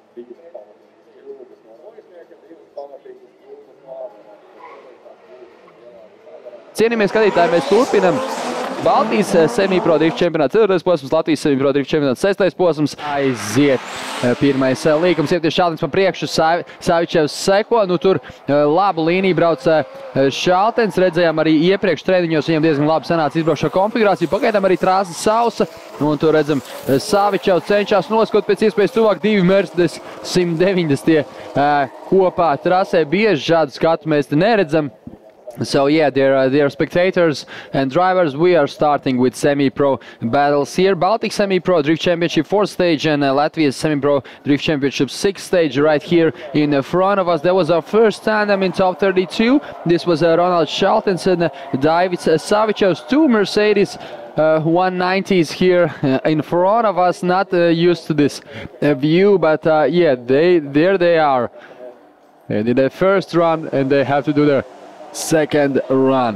Cienījamie skatītāji, mēs turpinam Baltijas semipro drifta čempionāts 4. posms, Latvijas semipro drifta čempionāts 6. posms. Aiziet pirmais līkums, iepties Šaltens pa priekšu, Savičevs seko, nu tur labu līniju brauc Šaltens, redzējām arī iepriekš treniņos, viņam diezgan labi sanāca izbraukšā konfigurācija, pagaidām arī trāsa sausa, un tur redzam Savičevs cenšas noskot pēc iespējas tuvāk 2 Mercedes 190 kopā trasē, bieži šādu skatu mēs te neredzam. So yeah, dear spectators and drivers, we are starting with semi-pro battles here. Baltic Semi-Pro Drift Championship 4th stage and Latvia's Semi-Pro Drift Championship 6th stage right here in front of us. That was our first tandem in top 32. This was Ronald Šaltens and Davids Savičevs, 2 Mercedes 190s here in front of us. Not used to this view, but yeah, there they are. They did their first run and they have to do their second run.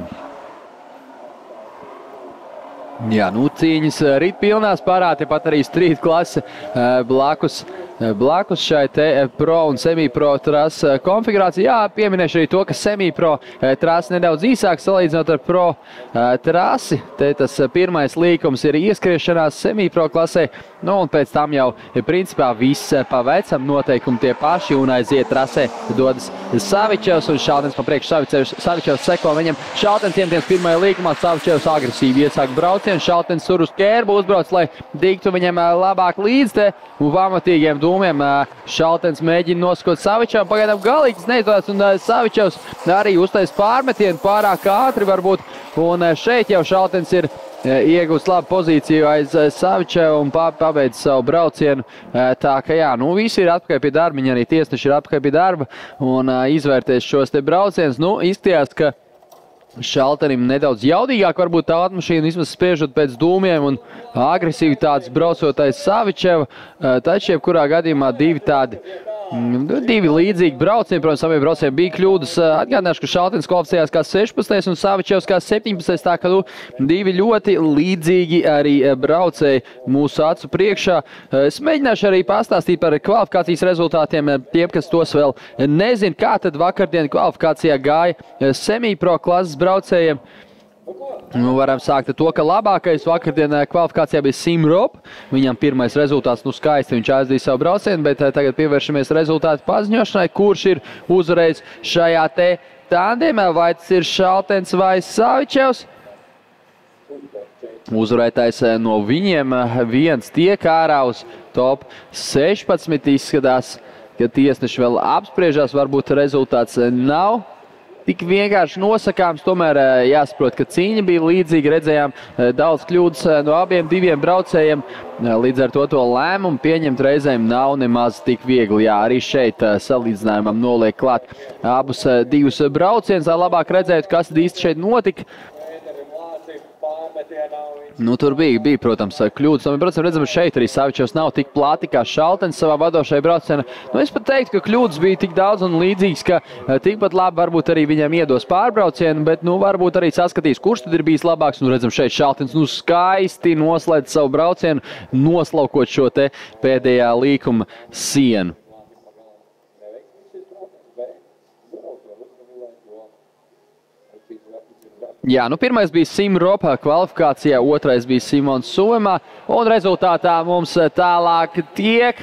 Jā, nu cīņas rīt pilnās parāti, pat arī street klase blakus šai te pro un semi-pro trasa konfigurācija. Jā, pieminēšu arī to, ka semi-pro trasa nedaudz īsāk salīdzinot ar pro trasi. Te tas pirmais līkums ir ieskriešanās semi-pro klasē, nu un pēc tam jau principā viss pa vecam noteikumi tie paši un aiziet trasē dodas Savičevs un Šaltens pa priekšu. Savičevs seko viņam. Šaltens iemeties pirmajā līkumā, Savičevs agresīvi iesāk braucienu. Šaltens tur uz ķērbu uzbrauc, lai diktu viņam labāk līdz te un pamatīgiem dūmiem. Šaltens mēģina noskot Savičevu, pagaidām galīgs neizdodas un Savičevs arī uztais pārmetienu pārāk ātri varbūt. Un šeit jau Šaltens ir iegūst labu pozīciju aiz Savičevu un pabeidz savu braucienu. Tā ka jā, nu visi ir atpakaļ pie darba, viņi arī tiesneši ir atpakaļ pie darba un izvērtēs šos te braucienus. Nu, izskatījās, ka Šaltenim nedaudz jaudīgāk varbūt tā automašīna, vismaz spiežot pēc dūmiem un agresīvitātes braucotais Savičeva, taču jebkurā gadījumā divi līdzīgi braucieni, protams, abiem braucieniem bija kļūdas. Atgādināšu, ka Šaltens kvalificējās kā 16. un Savičevs kā 17. Tā ka divi ļoti līdzīgi arī braucēji mūsu acu priekšā. Es mēģināšu arī pastāstīt par kvalifikācijas rezultātiem tiem, kas tos vēl nezin, kā tad vakardien kvalifikācijā gāja semi-pro klases braucējiem. Nu, varam sākt ar to, ka labākais vakardien kvalifikācijā bija Simrop. Viņam pirmais rezultāts, nu skaisti, viņš aizdīja savu braucienu, bet tagad pievēršamies rezultātu paziņošanai, kurš ir uzvarējis šajā te tandemā, vai tas ir Šaltens vai Savičevs. Uzvarētājs no viņiem viens tiek ārā uz top 16, izskatās, ka tiesneši vēl apspriežās, varbūt rezultāts nav tik vienkārši nosakāms, tomēr jāsaprot, ka cīņa bija līdzīga, redzējām daudz kļūdas no abiem diviem braucējiem, līdz ar to lēmumu pieņemt reizēm nav nemaz tik viegli. Jā, arī šeit salīdzinājumam noliek klāt abus divus braucienus, lai labāk redzētu, kas īsti šeit notika. Nu, tur bija, protams, kļūdas. Mēs redzam, šeit arī Savičevs nav tik plāti kā Šaltens savā vadošajā braucienā. Nu, es pat teiktu, ka kļūdas bija tik daudz un līdzīgas, ka tikpat labi varbūt arī viņam iedos pārbraucienu, bet nu, varbūt arī saskatīs, kurš tad ir bijis labāks. Nu, redzam, šeit Šaltens nu, skaisti noslēdz savu braucienu, noslaukot šo te pēdējā līkuma sienu. Jā, nu pirmais bija Simrop kvalifikācijā, otrais bija Simons Suvemā, un rezultātā mums tālāk tiek.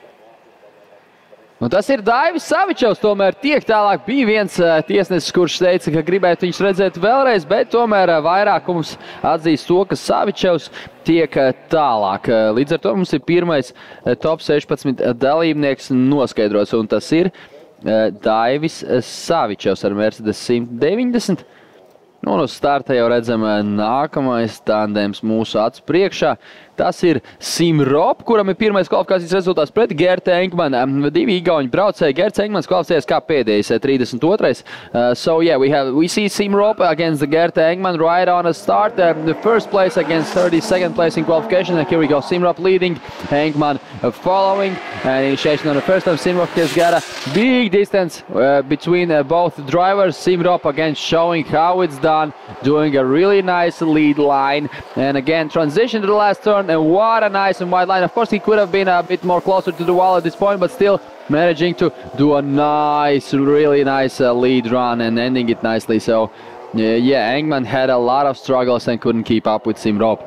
Un tas ir Daivis Savičevs, tomēr tiek tālāk. Bija viens tiesnesis, kurš teica, ka gribētu viņus redzēt vēlreiz, bet tomēr vairākums atzīst to, ka Savičevs tiek tālāk. Līdz ar to mums ir pirmais top 16 dalībnieks noskaidrots, un tas ir Daivis Savičevs ar Mercedes 190. Nu, uz starta jau redzam nākamais tandems mūsu acu priekšā. Tas ir Simrop, kuram ir pirmais kvalifikācijas rezultāts pret Gert Engmanu. Divi igauņu braucēji. Gerts Engmans kvalificējas kā pēdējais, 32. So yeah, we see Simrop against the Gert Engman right on a start. The first place against 32nd place in qualification. And here we go, Simrop leading, Engman following. And initiation on the first time, Simrop has got a big distance between both drivers. Simrop again showing how it's done. run, doing a really nice lead line. And again, transition to the last turn, and what a nice and wide line. Of course, he could have been a bit more closer to the wall at this point, but still managing to do a nice, really nice lead run and ending it nicely. So, yeah, Engman had a lot of struggles and couldn't keep up with Simrop.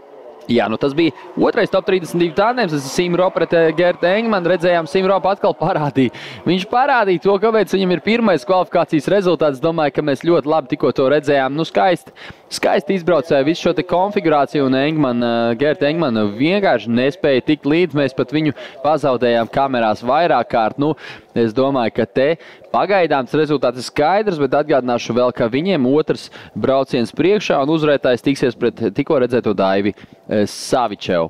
Jā, nu tas bija otrais top 32 tandems, tas ir Simrop pret Gertu Engmanu. Redzējām, Simrop atkal parādīja. Viņš parādīja to, kāpēc viņam ir pirmais kvalifikācijas rezultāts. Domāju, ka mēs ļoti labi tikko to redzējām. Nu, skaisti izbraucēja visu šo te konfigurāciju, un Gertu Engmanu vienkārši nespēja tikt līdz. Mēs pat viņu pazaudējām kamerās vairāk kārt. Nu, es domāju, ka te pagaidām tas rezultāts ir skaidrs, bet atgādināšu vēl, ka viņiem otrs brauciens priekšā un uzvarētājs tiksies pret tikko redzēto Daivi Savičevu.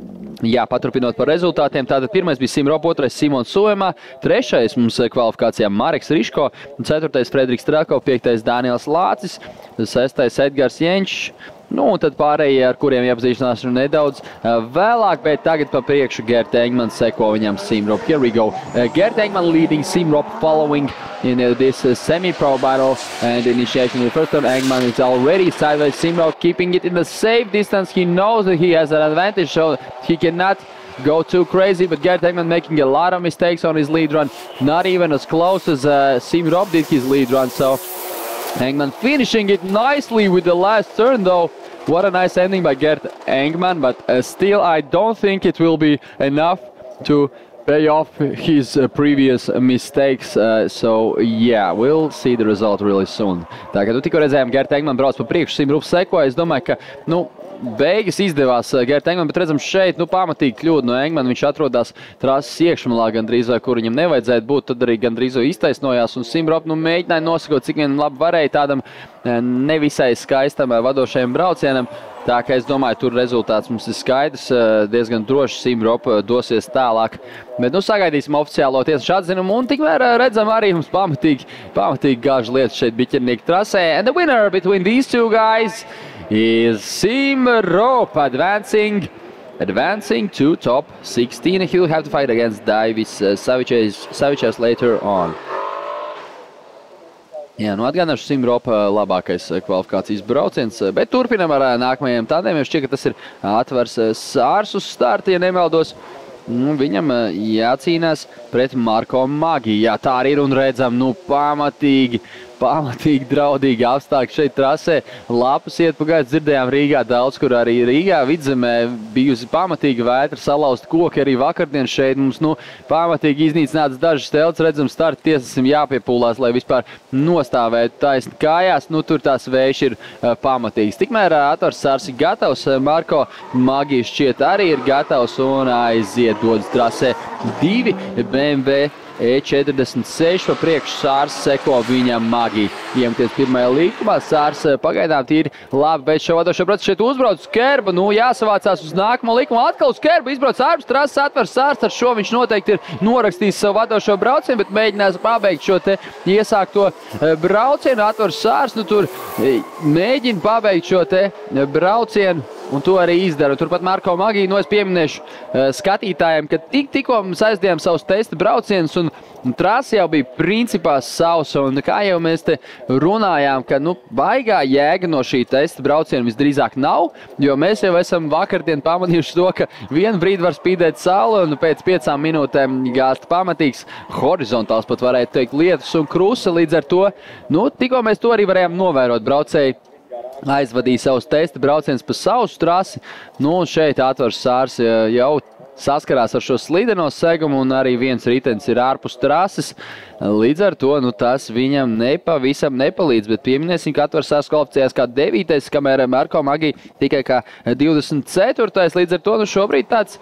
Jā, paturpinot par rezultātiem, tātad pirmais bija Simrop, otrais Simons Suemā, trešais mums kvalifikācijā Mareks Riško, ceturtais Fredriks Trako, piektais Daniels Lācis, sestais Edgars Jenčs. Nu, un tad pārējie, ar kuriem iepazīšanās nedaudz vēlāk, bet tagad pa priekšu Gerta Engman seko viņam Simrop. Here we go. Gerta Engman leading Simrop following in this semi-pro battle and initiation in the first turn. Engman is already sideways. Simrop keeping it in the safe distance. He knows that he has an advantage, so he cannot go too crazy, but Gerta Engman making a lot of mistakes on his lead run. Not even as close as Simrop did his lead run, so Engman finishing it nicely with the last turn though. What a nice ending by Gerta Engman, but still I don't think it will be enough to pay off his previous mistakes. So yeah, we'll see the result really soon. Tā kā tikko redzējām, Gerta Engman brauc pa priekšu, Simrop sekoja. Es domāju, ka, nu, beigas izdevās Gerta Engman, bet redzam šeit, nu, pamatīgi kļūda no Engman. Viņš atrodās trases iekšmalā gandrīz vai, kur viņam nevajadzētu būt, tad arī gandrīz iztaisnojās. Un Simrop, nu, mēģināja nosakot, cik vien labi varēja tādam nevisai skaistam vadošajam braucienam. Tā kā es domāju, tur rezultāts mums ir skaidrs, diezgan droši Simrop dosies tālāk. Bet, nu, sagaidīsim oficiālo tiesu atzinumu un tikmēr redzam arī mums pamatīgi gāžu lietas šeit biķernieku trasē. And the winner between these two guys is Simrop advancing to top 16. He'll have to fight against Daivis Savičevs later on. Jā, nu atgādināšu Simrop labākais kvalifikācijas brauciens, bet turpinam ar nākamajiem tandemiem. Šķiet, ka tas ir Atvars Sārs uz starta, ja nemaldos. Viņam jācīnās pret Marko Magi. Jā, tā arī ir un redzam, nu, pamatīgi draudīgi apstākļi šeit trasē. Lapas iet pa gaidu, dzirdējām Rīgā daudz, kur arī Rīgā vidzemē bijusi pamatīga vētra, salauzti koki arī vakardien šeit. Mums, nu, pamatīgi iznīcināts dažas telts, redzam, starta tiesasim jāpiepūlās, lai vispār nostāvētu taisni kājās. Nu, tur tās vējš ir pamatīgs. Tikmēr Atvars Sārs ir gatavs, Marko Magi šķiet arī ir gatavs un aiziet dodas trasē 2 BMW E46 pa priekšu Sārs seko viņam Magi. Iemeties pirmajā līkumā, Sārs pagaidām tīri labi, bet šo vadošo braucu šeit uzbrauc Skerba, nu jāsavācās uz nākamo līkumu, atkal Skerba izbrauc ārpus trases, Atvars Sārs, ar šo viņš noteikti ir norakstījis savu vadošo braucienu, bet mēģinās pabeigt šo te iesākto braucienu. Atvars Sārs, nu tur mēģina pabeigt šo te braucienu. Un to arī izdara. Turpat Marko Magi, nu es pieminēšu skatītājiem, ka tikko mums aizdījām savus testa braucienus un trasi jau bija principā sausa. Un kā jau mēs te runājām, ka nu, baigā jēga no šī testa brauciena visdrīzāk nav, jo mēs jau esam vakardien pamanījuši to, ka vienu brīdi var spīdēt saule un pēc 5 minūtēm gāzt pamatīgs horizontāls, pat varētu teikt, lietus un krusa. Līdz ar to, nu, tikko mēs to arī varējām novērot. Braucēji aizvadīja savus testa braucienus pa sausu trasi. Nu, un šeit Atvars Sārs jau saskarās ar šo slideno segumu, un arī viens ritenis ir ārpus trases. Līdz ar to, nu, tas viņam nepavisam nepalīdz, bet pieminēsim, ka Atvars Sārs kvalificējās kā 9. kamēr Marko Magi tikai kā 24. Līdz ar to, nu, šobrīd tāds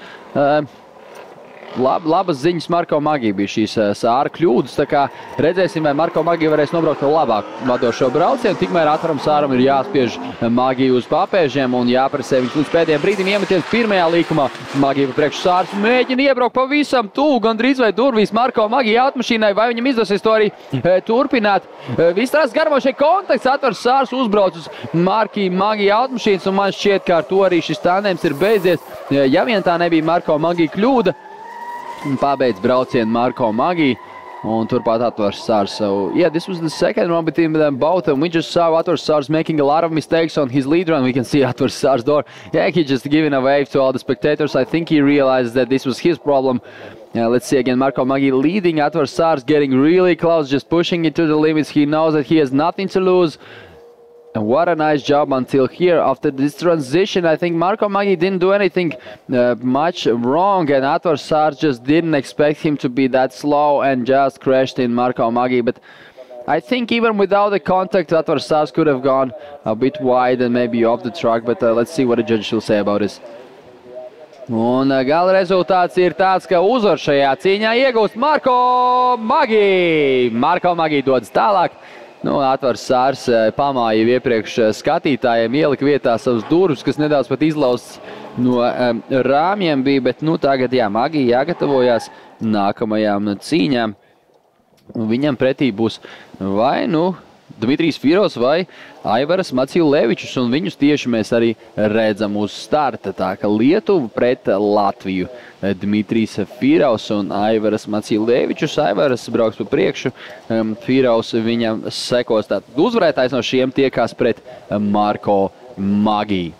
labas ziņas Marko Magi bija šīs Sāra kļūdas, tā kā redzēsim, vai Marko Magi varēs nobraukt ar labāku vadošo braucienu. Tikmēr Atvaram Sāram ir jāspiež Magi uz papēžiem un jāpresē viņš līdz pēdējiem brīdim iemeties pirmajā līkumā. Magi pa priekšu Sārs mēģina iebraukt pavisam tuvu, gandrīz vai durvīs Marko Magi automašīnai, vai viņam izdosies to arī turpināt. Viss tās garamo šeit kontakts, Atvars Sārs uzbrauc uz Marko Magi automašīnas, un man šķiet, ka ar to arī šis tandems ir beidzies. Ja vien tā nebija Marko Magi kļūda, pabeidz braucienu Marko Magi. Un turpat Atvars Sārs. So, yeah, this was the second one between them both, and we just saw Atvars Sārs making a lot of mistakes on his lead run. We can see Atvars Sārs door. Yeah, he just giving a wave to all the spectators. I think he realized that this was his problem. Let's see again, Marko Magi leading, Atvars Sārs getting really close, just pushing it to the limits. He knows that he has nothing to lose. And what a nice job until here. After this transition, I think Marko Magi didn't do anything much wrong, and Atvars Sārs just didn't expect him to be that slow and just crashed in Marko Magi. But I think even without the contact, Atvars Sārs could have gone a bit wide and maybe off the track. But let's see what the judges will say about this. Un gala rezultāts ir tāds, ka uzvar šajā cīņā iegūst Marko Magi. Marko Magi dodas tālāk. Nu, Atvars Sārs pamāja iepriekš skatītājiem, ielika vietā savus durvis, kas nedaudz pat izlausts no rāmjiem bija, bet nu tagad, jā, Magi jāgatavojās nākamajām cīņām. Viņam pretī būs vai, nu, Dmitrijs Firovs vai Aivaras Macīlevičs, un viņus tieši mēs arī redzam uz starta. Tā ka Lietuva pret Latviju. Dmitrijs Firovs un Aivaras Macīlevičs. Aivaras brauks pa priekšu, Firovs viņam sekos. Tātad uzvarētājs no šiem tiekās pret Marko Magi.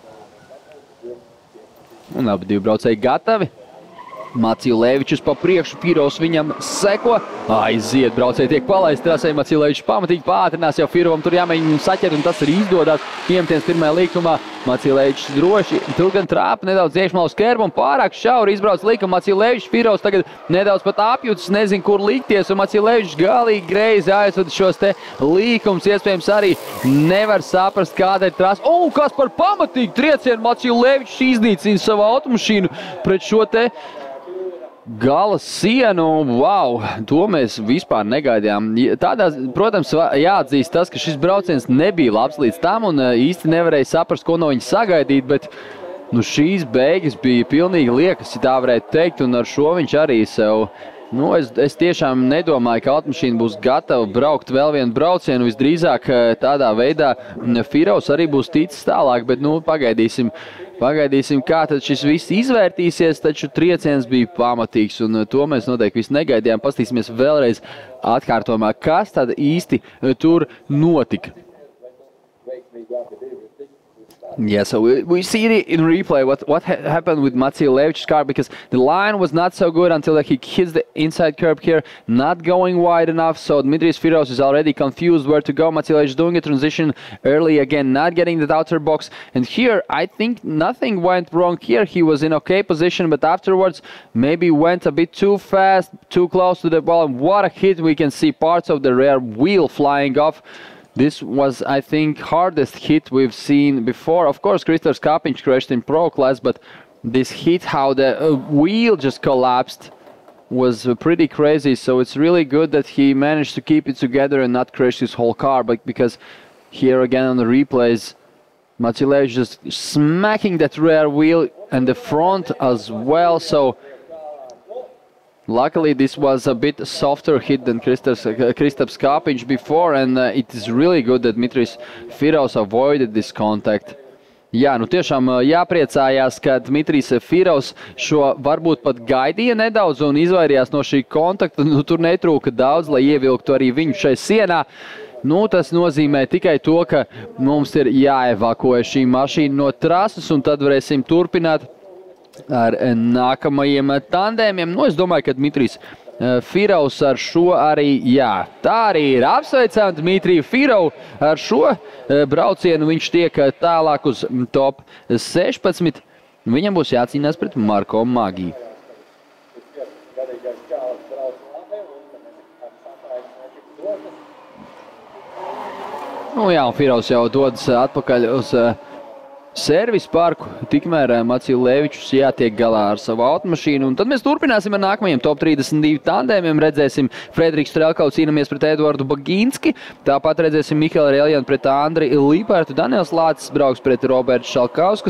Un abi divi braucēji gatavi. Macīlevičs pa priekšu, Firovs viņam seko. Aiziet, braucēji tiek palaisti trasē, Macīlevičs pamatīgi pātrinās, jau Firovam tur jāmēģina saķert, un tas arī izdodās. Iemetiens pirmajā līkumā, Macīlevičs droši, tur gan trāpa nedaudz iekšmalā uz kerbu un pārāk šauri izbrauc līkumu. Macīlevičs, Firovs tagad nedaudz pat apjūtas, nezin, kur likties, un Macīlevičs galīgi greizi aizvada šos te līkumus. Iespējams arī nevar saprast, kāda ir trasa. Kas par pamatīgu triecienu Macīlevičs iznīcina savu automašīnu pret šo te gala sienu. Wow, to mēs vispār negaidījām. Tādā, protams, jāatzīst tas, ka šis brauciens nebija labs līdz tam un īsti nevarēja saprast, ko no viņa sagaidīt, bet nu, šīs beigas bija pilnīgi liekas, ja tā varētu teikt, un ar šo viņš arī sev. Nu, es tiešām nedomāju, ka automašīna būs gatava braukt vēl vienu braucienu. Visdrīzāk tādā veidā Firovs arī būs ticis tālāk, bet nu, pagaidīsim, kā tad šis viss izvērtīsies, taču trieciens bija pamatīgs, un to mēs noteikti visu negaidījām. Pastīsimies vēlreiz atkārtojumā, kas tad īsti tur notika. Yeah, so we see it in replay what happened with Macīlevič's car, because the line was not so good until he hits the inside curb here, not going wide enough. So Dmitrijs Firovs is already confused where to go. Macīlevičs doing a transition early again, not getting the outer box. And here, I think nothing went wrong here. He was in okay position, but afterwards maybe went a bit too fast, too close to the ball. And what a hit! We can see parts of the rear wheel flying off. This was, I think, hardest hit we've seen before. Of course, Kristers Kāpiņš crashed in Pro class, but this hit, how the wheel just collapsed, was pretty crazy. So it's really good that he managed to keep it together and not crash his whole car. But because here again on the replays, Macīlevičs just smacking that rear wheel and the front as well. So luckily, this was a bit softer hit than Kristaps Kāpiņš before, and it is really good that Dmitrijs Firovs avoided this contact. Jā, nu tiešām jāpriecājās, ka Dmitrijs Firovs šo varbūt pat gaidīja nedaudz un izvairījās no šī kontakta. Nu, tur netrūka daudz, lai ievilktu arī viņu šai sienā. Nu, tas nozīmē tikai to, ka mums ir jāevakuē šī mašīna no trases, un tad varēsim turpināt ar nākamajiem tandēmiem. Nu, es domāju, ka Dmitrijs Firovs ar šo arī, jā, tā arī ir. Apsveicām Dmitriju Firovu ar šo braucienu. Viņš tiek tālāk uz top 16. Viņam būs jācīnās pret Marko Magi. Nu jā, un Firovs jau dodas atpakaļ uz servis parku, tikmēr Macīlevičs jātiek galā ar savu automašīnu. Un tad mēs turpināsim ar nākamajiem top 32 tandēmiem. Redzēsim Frederiks Strelkau cīnamies pret Eduardu Baginski. Tāpat redzēsim Mihālu Reljanu pret Andri Līpērtu. Daniels Lācis brauks pret Robertu Šalkauskas.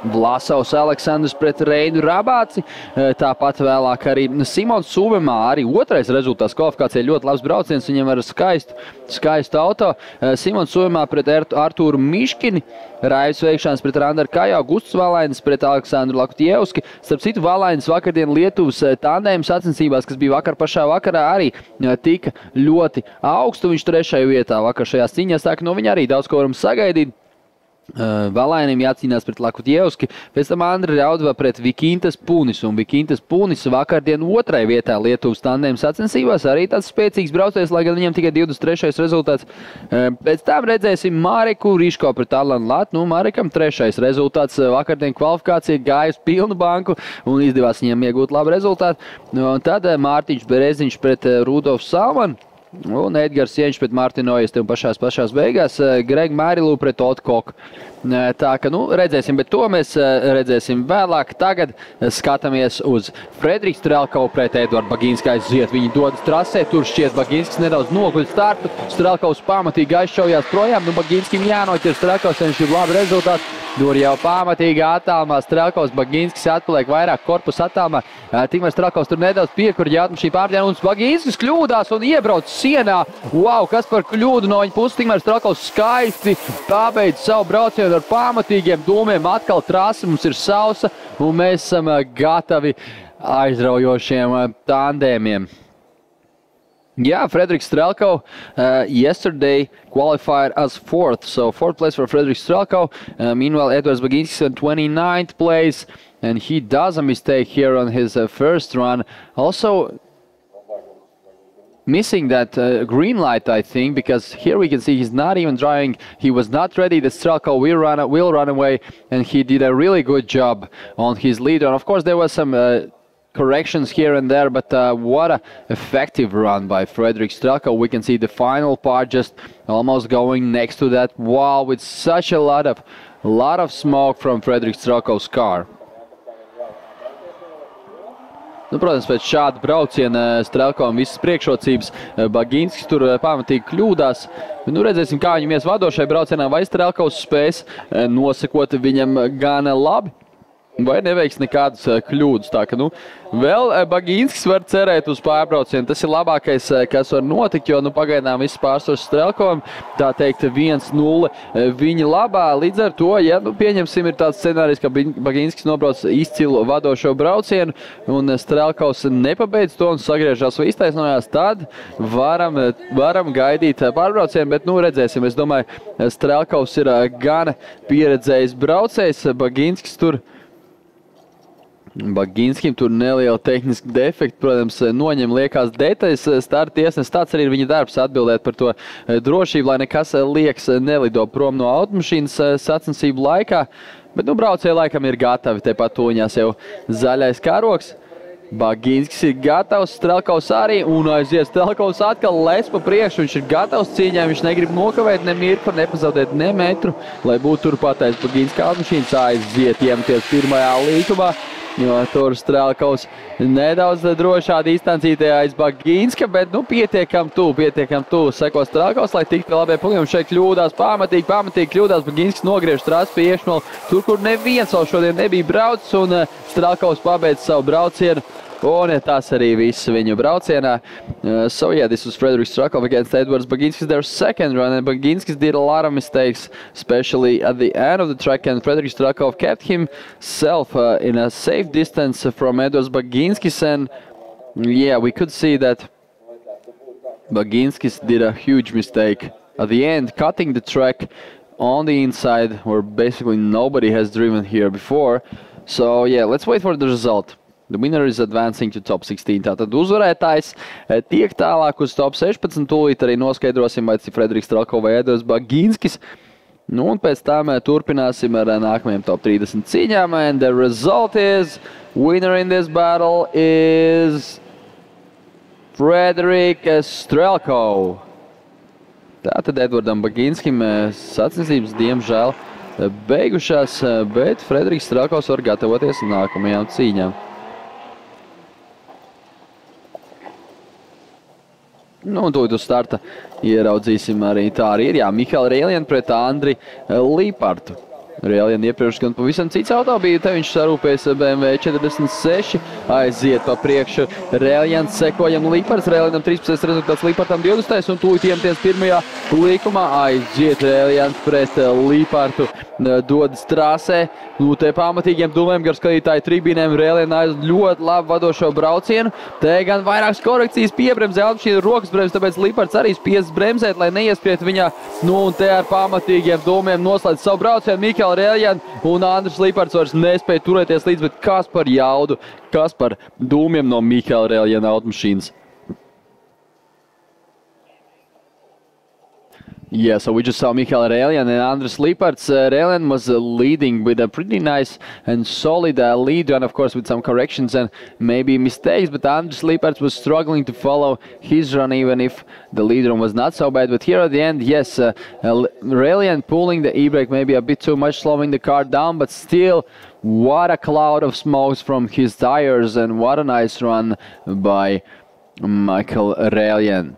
Vlasovs Aleksandrs pret Reinu Rabāci, tāpat vēlāk arī Simons Suvemā, arī otrais rezultāts kvalifikācijā, ļoti labs brauciens, viņam ar skaistu auto. Simons Suvemā pret Artūru Miškini, Raivs Veikšāns pret Randaru Kaju, Augusts Valainis pret Aleksandru Lakutievski. Starp citu, Valainis vakardien Lietuvas tandēmu sacensībās, kas bija vakar pašā vakarā, arī tika ļoti augstu, viņš 3. vietā vakar šajās cīņās, tā ka no viņa arī daudz ko varam sagaidīt. Valainim jācīnās pret Lakutievski, pēc tam Andra Raudva pret Vikintas Punis, un Vikintas Punis vakardien 2. vietā Lietuvas tandēmu sacensībās, arī tāds spēcīgs braucējs, lai gan viņam tikai 23. rezultāts. Pēc tam redzēsim Mareku Riško pret Alanu Latu, Marekam 3. rezultāts, vakardien kvalifikācija gāja uz pilnu banku un izdevās viņam iegūt labu rezultātu. Un tad Mārtiņš Bereziņš pret Rudolfu Salmanu. Un Edgars Ieņš pret Mārtiņu Oiesti un pašās beigās Greg Marilu pret Otu Koku. Tā ka, redzēsim, bet to mēs redzēsim vēlāk. Tagad skatāmies uz Frederiks Strelkovu pret Eduardu Baginski aiziet. Viņi dodas trasē, tur šķiet Baginskis nedaudz noguļ startu. Strelkovs pamatīgi aizšaujās projām, Baginskim jānoķer Strelkovs, viņš ir labi rezultāti. Tur jau pamatīgi attālumā Strelkovs, Baginskis atpaliek vairāk korpusu attālumā. Tikmēr Strelkovs tur nedaudz piekurģi šī pārdiena, un Baginskis kļūdās un iebrauc sienā. Wow, kas par kļūdu no viņa puses, tikmēr Strelkovs skaisti pabeidz savu braucienu ar pamatīgiem dūmiem. Atkal trasa mums ir sausa, un mēs esam gatavi aizraujošiem tandēmiem. Yeah, Frederiks Strelkov yesterday qualified as 4th. So 4th place for Frederiks Strelkov. Meanwhile, Edvards Baginskis in 29th place. And he does a mistake here on his first run. Also missing that green light, I think, because here we can see he's not even driving. He was not ready. The Strelkov will run away. And he did a really good job on his lead. And of course, there was some corrections here and there, but what a effective run by Frederiks Strelkov. We can see the final part just almost going next to that wall with such a lot of smoke from Frederiks Strelkov's car. Protams, pēc šāda brauciena Strelkovam visas priekšrocības, Baginskis tur pamatīgi kļūdās. Redzēsim, kā viņam ies vadošai braucienā, vai Strelkovs spēs nosekot viņam gan labi, vai neveiks nekādus kļūdus. Tā ka, vēl Baginskis var cerēt uz pārbraucienu. Tas ir labākais, kas var notikt, jo pagaidām viss pārsvars Strelkovam, tā teikt 1-0 viņa labā. Līdz ar to, ja pieņemsim, ir tāds scenārijs, ka Baginskis nobrauc izcilu vadošo braucienu un Strelkovs nepabeidz to un sagriežās vai iztaisnojās, tad varam gaidīt pārbraucienu, bet redzēsim. Es domāju, Strelkovs ir gan pieredzējis braucējs, Baginskim tur neliela tehniska defekta, protams, noņem liekās detaļas starta tiesnes. Tāds arī ir viņa darbs atbildēt par to drošību, lai nekas lieks nelido prom no automašīnas sacensību laikā. Bet braucēji laikam ir gatavi, tepat tuņās jau zaļais karoks. Baginskis ir gatavs, Strelkovs arī, un aizies Strelkovs atkal les pa priekšu. Viņš ir gatavs cīņai, viņš negrib nokavēt ne mirkli, nepazaudēt ne metru, lai būtu turpātais Baginska automašīnas aiziet iemeties pirmajā līkumā. Jo tur Strelkovs nedaudz drošā distancītē aiz Baginska, bet pietiekam tuvu seko Strelkovs, lai tiktu pie labiem punktiem. Šeit kļūdās pamatīgi kļūdās. Baginskis nogriež trasu pie iekšmala, tur, kur neviens vēl šodien nebija braucis, un Strelkovs pabeidz savu braucienu. Un tas arī viss viņu braucienā. So yeah, this was Frederiks Strelkov against Edvards Baginskis, their second run, and Baginskis did a lot of mistakes, especially at the end of the track, and Frederiks Strelkov kept himself in a safe distance from Edvards Baginskis, and yeah, we could see that Baginskis did a huge mistake at the end, cutting the track on the inside, where basically nobody has driven here before. So yeah, let's wait for the result. The winner is advancing to top 16. Tātad uzvarētājs tiek tālāk uz top 16. Tūlīt arī noskaidrosim, vai tas ir Frederiks Strelkov vai Edvards Baginskis. Un pēc tam turpināsim ar nākamajiem top 30 cīņām. And the result is, winner in this battle is Frederiks Strelkov. Tātad Edvardam Baginskim sacensības diemžēl beigušās, bet Frederiks Strelkovs var gatavoties nākamajām cīņām. Un tūlīt uz starta ieraudzīsim arī tā arī ir. Jā, Mihaela Reiliena pret Andri Līpartu. Rēliena iepriekš gan pavisam cits auto bija, te viņš sarūpēs BMW 46, aiziet pa priekšu Rēliens, sekojam Līparts, Rēlienam 13. rezultāts, Līpartam 20. un tūlīt iemeties pirmajā līkumā, aiziet Rēliens pret Līpartu, dodas trasē, te pamatīgiem dūmēm gar skatītāju tribīnēm, Rēliena aiz ļoti labu vadošo braucienu, te gan vairākas korekcijas piebremzē, automašīna rokas bremz, tāpēc Līparts arī spiesas bremzēt, lai neiespriet viņā, un te ar pamatīgiem dūmiem noslēdz savu braucienu, Mikela Rēliena un Andris Līparts vairs nespēja turēties līdz, bet kas par jaudu, kas par dūmiem no Mikela Rēliena automašīnas. Yeah, so we just saw Mikela Rēliena and Andris Līparts. Rēliena was leading with a pretty nice and solid lead, and of course with some corrections and maybe mistakes, but Andris Līparts was struggling to follow his run even if the lead run was not so bad. But here at the end, yes, Rēliena pulling the e-brake maybe a bit too much, slowing the car down, but still what a cloud of smokes from his tires and what a nice run by Michael Rēliena.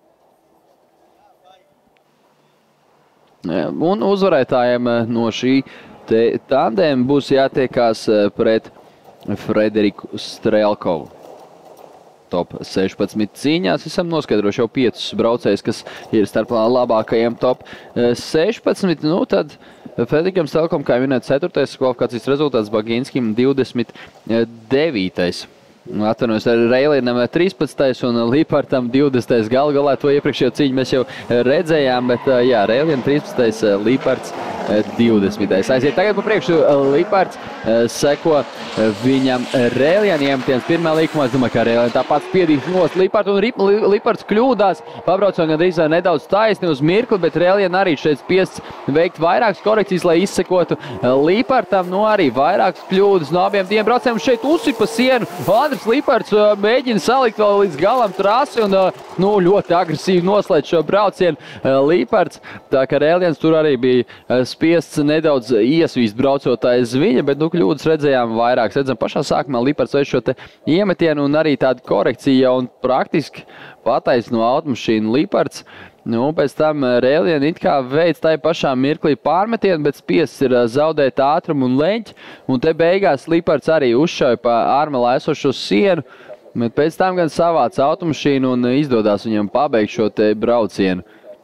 Un uzvarētājiem no šī tandēma būs jātiekās pret Frederiku Strelkovu. Top 16 cīņās esam noskaidrojuši jau 5 braucējus, kas ir starp labākajiem top 16. Nu, tad Frederikam Strelkovam, kā minēt, 4. kvalifikācijas rezultāts, Baginskim 29. Atvainojos, Rēlienam 13. un Līpartam 20. Galu galā to iepriekšējo cīņu mēs jau redzējām, bet jā, Rēliena 13. Līparts 20. Aiziet tagad pa priekšu Līparts, seko viņam Rēliena iemetienas pirmā līkumā. Es domāju, ka Rēliena tāpat spiedīs nost Līpartu, un Līparts kļūdās, pabraucot gandrīz nedaudz taisni uz mirkli, bet Rēliena arī šeit spiests veikt vairākas korekcijas, lai izsekotu Līpartam. Nu arī vairākas kļūdas no abiem tiem braucējiem. Šeit uzsipa sienu. Andris Līparts mēģina salikt vēl līdz galam trasi un ļoti agresīvi noslēdz šo braucienu Līparts. Tā kā Rēliens tur arī bija spiests nedaudz iesvīst braucot aiz viņa, bet kļūdas redzējām vairākas. Redzam, pašā sākumā Līparts veic šo te iemetienu un arī tādu korekciju un praktiski pataisno automašīnu Līparts. Pēc tam Rēliena it kā veic tai pašā mirklī pārmetienu, bet spiests ir zaudēt ātrumu un leņķi. Un te beigās Līparts arī uzšauja pa ārmalā esošo sienu, bet pēc tam gan savāc automašīnu un izdodās viņam pabeigt šo te braucienu.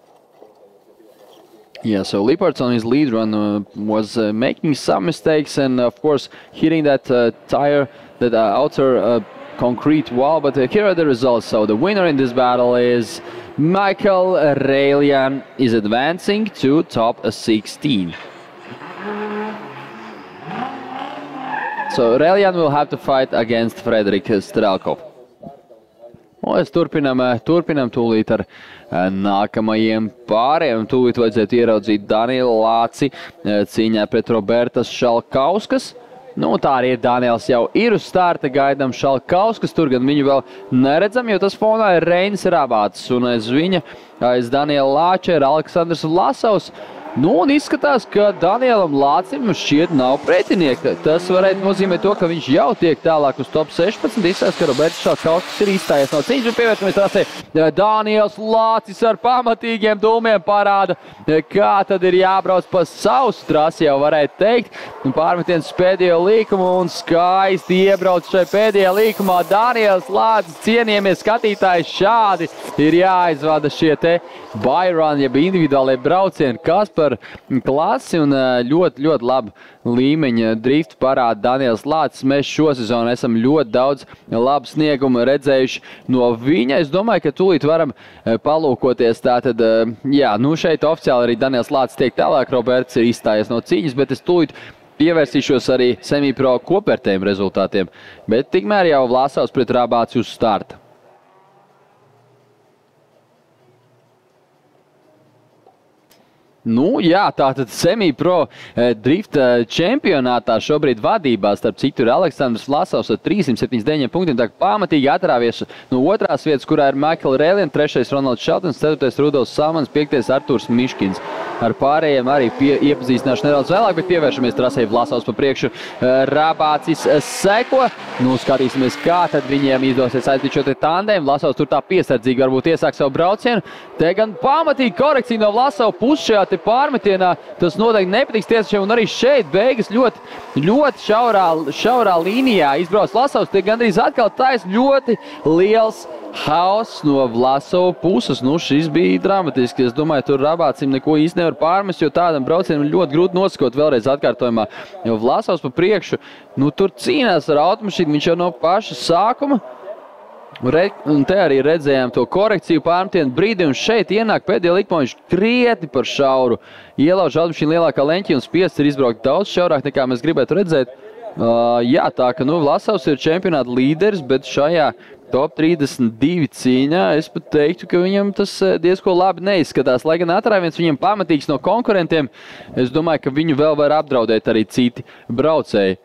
Yeah, so Līparts on his lead run was making some mistakes and of course hitting that tire, that outer concrete wall, but here are the results. So the winner in this battle is Michael Rēliena is advancing to top 16. So Rēliena will have to fight against Frederik Strelkov. Mēs turpinam tūlīt ar nākamajiem pāriem. Tūlīt vajadzētu ieraudzīt Danielu Lāci cīņā pret Robertas Šalkauskas. Tā arī ir, Daniels jau ir uz starta, gaidām Šalkauskas, tur gan viņu vēl neredzam, jo tas fonā ir Reinis Rabāts, un aiz viņa, aiz Daniela Lāča ir Aleksandrs Vlasovs. Un izskatās, ka Danielam Lācim šķiet nav pretinieka. Tas varētu nozīmēt to, ka viņš jau tiek tālāk uz top 16. Izskatās, ka Roberts Šalkauskas ir izstājies no cīņas, un pievēršamies trasē. Daniels Lācis ar pamatīgiem dūmiem parāda, kā tad ir jābrauc pa sausu trasi, jau varētu teikt. Pārmetiens pēdējo līkumu un skaisti iebrauc šai pēdējā līkumā. Daniels Lācis, cienījamies skatītāji, šādi ir jāizvada šie te byrun, jeb individuālie braucieni, kas par klasi un ļoti labu līmeņa driftu parāda Daniels Lācis. Mēs šo sezonu esam ļoti daudz labu sniegumu redzējuši no viņa. Es domāju, ka tūlīt varam palūkoties. Tātad, jā, šeit oficiāli arī Daniels Lācis tiek tālāk, Roberts ir izstājies no cīņas, bet es tūlīt pievērsīšos arī semipro kopvērtējumu rezultātiem. Bet tikmēr jau Vlasovs pret Rabāci uz starta. Jā, tātad semipro drifta čempionātā šobrīd vadībā, starp citu, ir Aleksandrs Vlasovs ar 379 punktiem, tā kā pamatīgi atrāvies no otrās vietas, kurā ir Michael Rēliena, 3. Ronalds Šeltons, 4. Rudolfs Salmans, 5. Artūrs Miškins. ar pārējiem arī iepazīstināšu nedaudz vēlāk, bet pievēršamies trasei Vlasovs pa priekšu. Rabācis seko. Nu, skatīsimies, kā tad viņiem izdosies aizdīt šo te tandēmu. Vlasovs tur tā piesardzīgi varbūt iesāk savu braucienu. Te gan pamatīgi korekcija no Vlasova puses šajā te pārmetienā. Tas noteikti nepatiks tiesnešiem, un arī šeit beigas ļoti šaurā līnijā izbrauc Vlasovs. Te gandrīz atkal taisa ļoti liels hauss no Vlasova puses. Nu, šis bija dramatiski. Es domāju, tur Rabācim neko īsti nevar pārmest, jo tādam braucienam ļoti grūti nosakot vēlreiz atkārtojumā. Jo Vlasovs pa priekšu, nu, tur cīnās ar automašīnu, viņš jau no paša sākuma. Un te arī redzējām to korekciju pārmetienu brīdi, un šeit ienāk pēdējā likumā, viņš krietni par šauru. Ielauž automašīnu lielākā leņķī un spiests ir izbraukt daudz šaurāk, nekā mēs gribētu redzēt. Jā, tā ka, nu, Vlasovs ir čempionāta līderis, bet šajā top 32 cīņā es pat teiktu, ka viņam tas diezko labi neizskatās. Lai gan atrāviens viņam pamatīgs no konkurentiem, es domāju, ka viņu vēl var apdraudēt arī citi braucēji.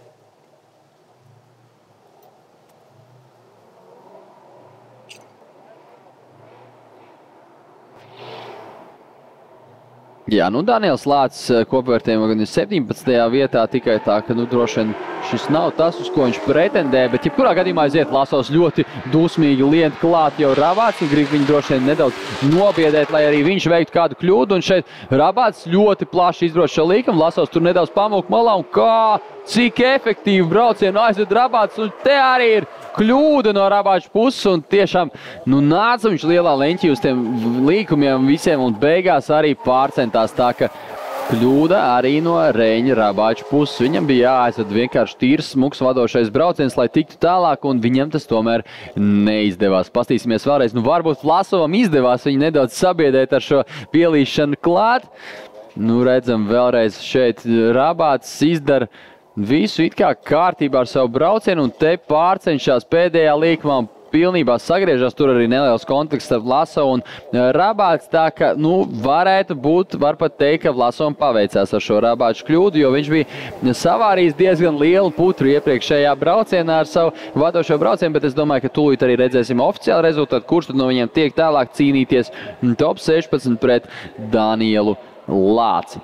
Jā, nu Daniels Lācis kopvērtējumā gan ir 17. vietā, tikai tā, ka, nu, droši vien šis nav tas, uz ko viņš pretendē, bet jebkurā gadījumā aiziet Vlasovs ļoti dusmīgi lien klāt jau Rabācis, un grib viņu droši vien nedaudz nobiedēt, lai arī viņš veiktu kādu kļūdu, un šeit Rabācis ļoti plaši izbrauc šo līkumu, Vlasovs tur nedaudz pamūk malā, un kā, cik efektīvi braucienu aizved Rabācis, un te arī ir kļūda no Rabāča puses, un tiešām, nu, nāca viņš lielā leņķī uz tiem līkumiem visiem, un beigās arī pārcentās tā, ka kļūda arī no Reņa Rabāča puses. Viņam bija jāaizved vienkārši tīrs, smuks vadošais brauciens, lai tiktu tālāk, un viņam tas tomēr neizdevās. Pastīsimies vēlreiz, nu, varbūt Vlasovam izdevās viņu nedaudz sabiedēt ar šo pielīšanu klāt. Nu, redzam, vēlreiz šeit Rabācis izdara visu it kā kārtībā ar savu braucienu, un te pārcenšās pēdējā līkumā un pilnībā sagriežās. Tur arī neliels konflikts starp Vlasovu un Rabāci, tā ka, nu, varētu būt, var pat teikt, ka Vlasovam paveicās ar šo Rabāču kļūdu, jo viņš bija savārījis diezgan lielu putru iepriekšējā braucienā ar savu vadošo braucienu, bet es domāju, ka tūlīt arī redzēsim oficiāli rezultātu, kurš tad no viņiem tiek tālāk cīnīties top 16 pret Danielu Lāci.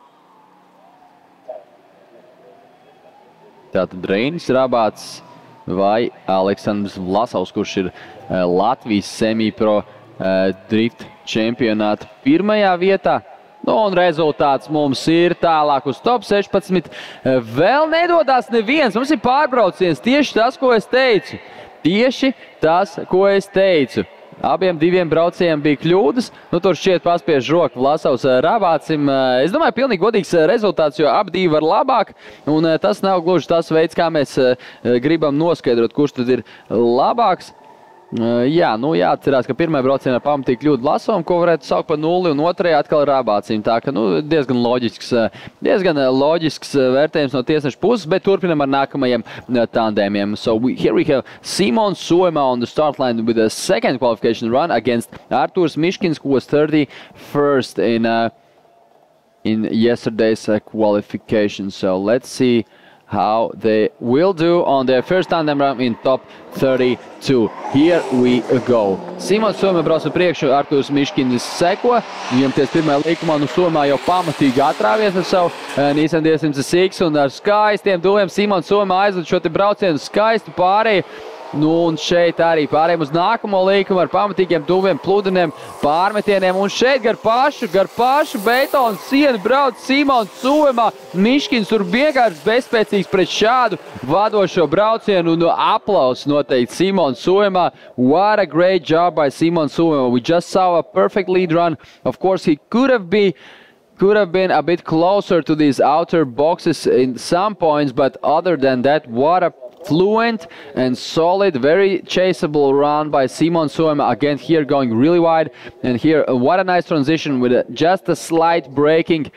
Tātad Reinis Rabācis vai Aleksandrs Vlasovs, kurš ir Latvijas semipro drift čempionāta pirmajā vietā. Nu, un rezultāts mums ir tālāk uz top 16. Vēl nedodās neviens, mums ir pārbrauciens, tieši tas, ko es teicu. Tieši tas, ko es teicu. Abiem diviem braucējiem bija kļūdas. Nu, tur šķiet paspiež roku Vlasovs Rabācim. Es domāju, pilnīgi godīgs rezultāts, jo abi divi var labāk. Un tas nav gluži tas veids, kā mēs gribam noskaidrot, kurš tad ir labāks. Jā, nu jāatcerās, ka pirmajā braucienā pamatīgi kļūda Vlasovam, ko varētu saukt par 0, un otrajā atkal Rabācim. Tā ka, nu, diezgan loģisks vērtējums no tiesneša puses, bet turpinam ar nākamajiem tandēmiem. So here we have Simon Suomā on the start line with a second qualification run against Artūrs Miškins, who was 31st in yesterday's qualification. So let's see how they will do on their first tandem run in top 32. Here we go. Simons Suomā brauc uz priekšu, Artūrs Miškins seko. Viņam ties pirmajā līkumā, nu Suomā jau pamatīgi atrāvies ar savu Nissan D100X, un ar skaistiem dūliem Simons Suomā aizved šo te braucienu skaistu pārēju. Nu, un šeit arī pārējiem uz nākamo līkumu ar pamatīgiem duviem, pludiniem, pārmetieniem. Un šeit gar pašu betonu sienu brauc Simons Suomā. Miškins tur vienkārši bezspēcīgs pret šādu vadošo braucienu. Un aplauss noteikti Simons Suomā. What a great job by Simons Suomā. We just saw a perfect lead run. Of course, he could have been a bit closer to these outer boxes in some points, but other than that, what a fluent and solid, very chaseable run by Simon Suomā. Again, here going really wide, and here what a nice transition with just a slight braking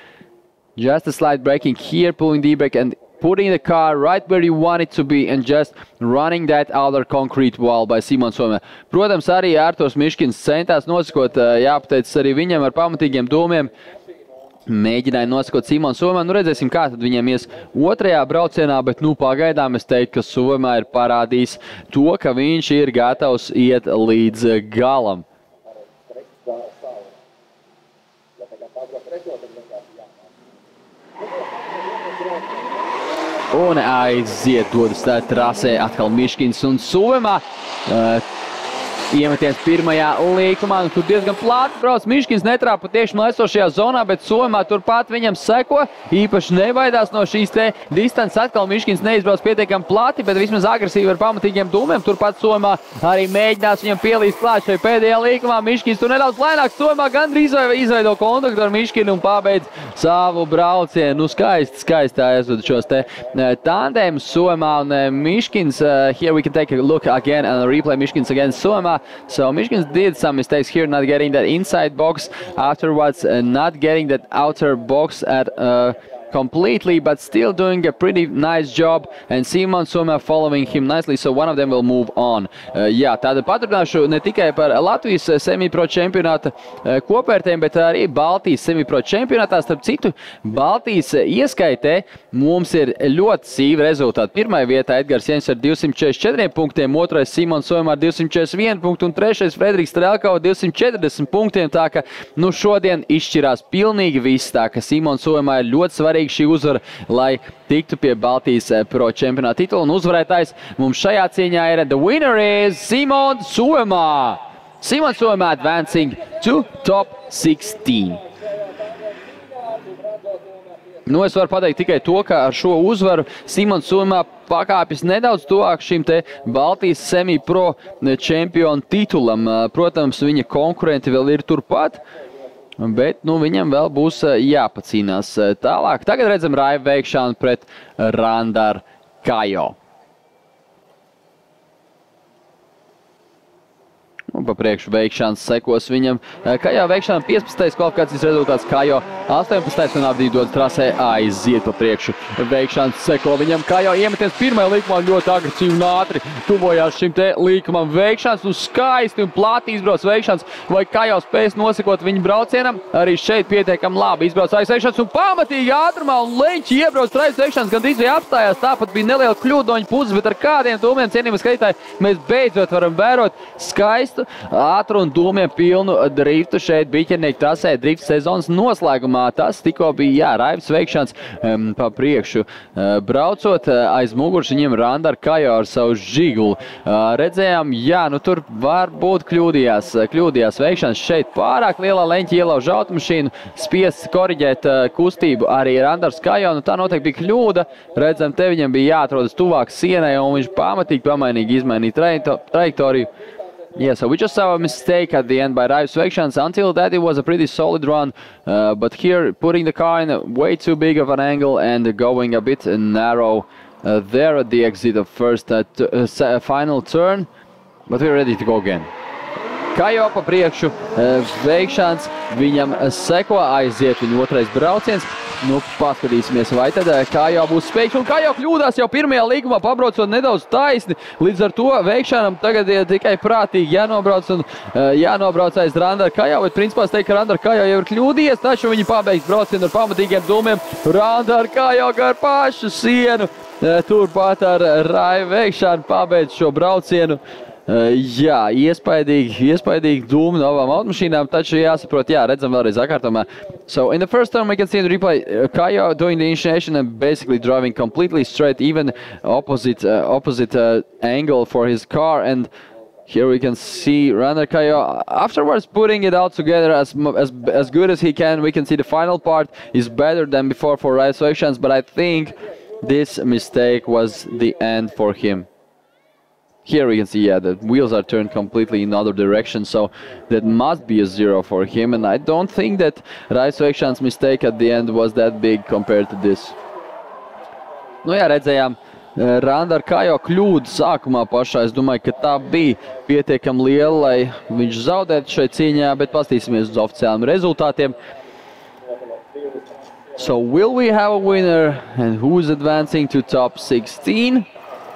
here, pulling the e-brake and putting the car right where you want it to be, and just running that outer concrete wall by Simon Suomā. Protams, arī Artūrs Miškins centās nosakot, jāpateic arī viņam ar pamatīgiem dūmiem. Mēģināja nosakot Simons Suomā. Nu, redzēsim, kā tad viņiem ies otrajā braucienā, bet, nu, pagaidām es teiktu, ka Suomā ir parādījis to, ka viņš ir gatavs iet līdz galam. Un aiziet dodas trasē atkal Miškins un Suvemā. Iemeties pirmajā līkumā, un tur diezgan plāti brauc. Miškins netrāpa tieši maisošajā zonā, bet Suvemā turpat viņam seko. Īpaši nebaidās no šīs te distances. Atkal Miškins neizbrauc pietiekami plāti, bet vismaz agresīvi ar pamatīgiem dūmiem. Turpat Suvemā arī mēģinās viņam pielīst klāt šai pēdējā līkumā. Miškins tur nedaudz lēnāks. Suvemā gandrīz izveido kontaktu ar Miškinu un pabeidz savu braucienu. Nu, skaisti aizved šos te tandēmus Suvemā un Miškins. Here we can take a look again and replay Miškins against Suvemā. So Miškins did some mistakes here, not getting that inside box, afterwards not getting that outer box at completely, but still doing a pretty nice job, and Simon Suvemā following him nicely, so one of them will move on. Jā, tāda paturināšu ne tikai par Latvijas semipro čempionāta kopvērtējumu, bet arī Baltijas semipro čempionātā. Starp citu, Baltijas ieskaitē mums ir ļoti sīvi rezultāti. Pirmajā vietā Edgars Jens ar 244 punktiem, otrais Simons Suvemā ar 241 punktu un trešais Frederiks Strelkova 240 punktiem, tā ka nu šodien izšķirās pilnīgi viss, tā ka Simons Suvemā ir ļoti svarīgi šī uzvara, lai tiktu pie Baltijas pro čempionāta titula, un uzvarētājs mums šajā cīņā ir the winner is Simons Suvemā. Simons Suvemā advancing to top 16. Nu, es varu pateikt tikai to, ka ar šo uzvaru Simons Suvemā pakāpjas nedaudz tuvāk šim te Baltijas semipro čempionu titulam. Protams, viņa konkurenti vēl ir turpat, bet nu, viņam vēl būs jāpacīnās tālāk. Tagad redzam Raivu Veikšanu pret Randaru Kajo. Un pa priekšu Veikšans sekos viņam. Kajo Veikšana 15. kvalifikācijas rezultāts, Kajo 18. un abi dodas trasē aiziet pa priekšu. Veikšans seko viņam. Kajo iemeties pirmajā līkumā ļoti agresīvi un ātri tuvojās šim te līkumam. Veikšans un skaisti un plāti izbrauc Veikšans. Vai Kajo spēs nosekot viņa braucienam? Arī šeit pietiekam labi izbrauc Raivis Veikšans un pamatīgi ātrumā un leņķi iebrauc Raivis Veikšans. Gandrīz bija apstājās, tāpat bija neliela kļūda no viņa puses, bet ar kādiem dūmiem, cienījamie skatītāji, mēs beidzot varam vērot skaistu, ātru un dūmiem pilnu driftu šeit biķernieku trasē drifta sezonas noslēgumā. Tas tikko bija, jā, Raivis Veikšans pa priekšu. Braucot aiz muguras viņiem Randaru Kajo ar savu žiguli. Redzējām, jā, nu tur varbūt kļūdījās Veikšans šeit pārāk lielā leņķa ielauž automašīnu, spiests koriģēt kustību arī Randars Kajo. Nu tā noteikti bija kļūda. Redzam, te viņam bija jāatrodas tuvāk sienai un viņš pamatīgi pamainīgi izmainīja trajektoriju. Yeah, so we just saw a mistake at the end by Raivis Veikšans. Until that, it was a pretty solid run. But here, putting the car in way too big of an angle and going a bit narrow there at the exit of first final turn. But we're ready to go again. Kajo pa priekšu, Veikšans viņam seko, aiziet viņa otrais brauciens. Nu, paskatīsimies, vai tad Kajo būs spēks. Un Kajo kļūdās jau pirmajā līkumā, pabraucot nedaudz taisni. Līdz ar to Veikšanam tagad ir tikai prātīgi jānobrauc un jānobrauc aiz Randaru Kajo. Bet principā es teiktu, ka Randaru Kajo jau ir kļūdījies, taču viņi pabeigs braucienu ar pamatīgiem dūmiem. Randaru Kajo gar pašu sienu. Turpat ar Raivu Veikšanu pabeidz šo braucienu. Jā, iespaidīgi dūmi no abām automašīnām, taču jāsaprot, jā, redzam vēlreiz atkārtumā. So in the first turn we can see in the replay Kajo doing the initiation and basically driving completely straight, even opposite angle for his car, and here we can see Randaru Kajo afterwards putting it all together as good as he can. We can see the final part is better than before for Raivis Veikšans, but I think this mistake was the end for him. Here we can see, yeah, the wheels are turned completely in other direction, so that must be a 0 for him, and I don't think that Raivis Veikšan's mistake at the end was that big compared to this. Nu jā, redzējām Randaru Kajo kļūdu sākumā pašā. Es domāju, ka tā bija pietiekami liela, lai viņš zaudētu šai cīņā, bet paskatīsimies uz oficiāliem rezultātiem. So will we have a winner, and who's advancing to top 16?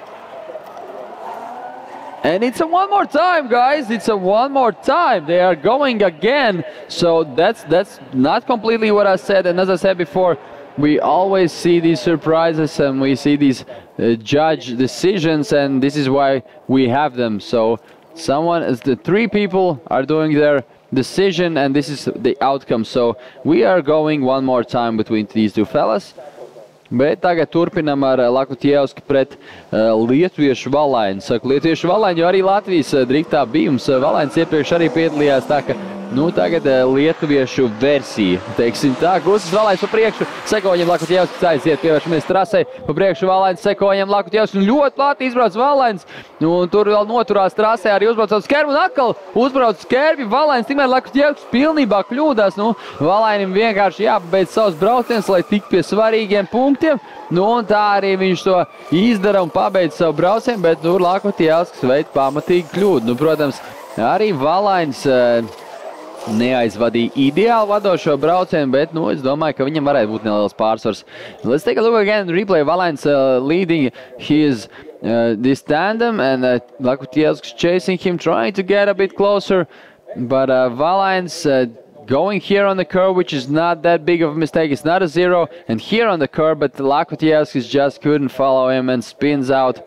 And it's a one more time, guys. It's a one more time. They are going again. So that's not completely what I said. And as I said before, we always see these surprises and we see these judge decisions, and this is why we have them. So the three people are doing their decision, and this is the outcome. So we are going one more time between these two fellas. Bet tagad turpinam ar Lakutievski pret lietuviešu Valaini. Saku lietuviešu Valaini, jo arī Latvijas driftā bijums. Valains iepriekš arī piedalījās, tā ka tagad lietuviešu versija. Teiksim tā, Gustas Valains pa priekšu, seko viņam Lakutievskis aiziet, pievēršamies trasei, pa priekšu Valains, seko viņam Lakutievskis, ļoti lāti izbrauc Valains, un tur vēl noturās trasē, arī uzbrauc Skerbi, un atkal uzbrauc Skerbi, Valains, tikmēr Lakutievskis pilnībā kļūdās, Valainim vienkārši jāpabeidz savus braucienus, lai tik pie svarīgiem punktiem, un tā arī viņš to izdara un pabeidz savu braucienu, bet Lakutievskis veid pamatīgi kļūdu. Protams, arī Valains neaizvadīja ideāli vadošo braucienu, bet es domāju, ka viņam varētu būt neliels pārsvars. Let's take a look again, replay. Valains leading his this tandem, and Lakutievskis chasing him, trying to get a bit closer, but Valains going here on the curve, which is not that big of a mistake. It's not a zero, and here on the curve, but Lakutievskis just couldn't follow him and spins out.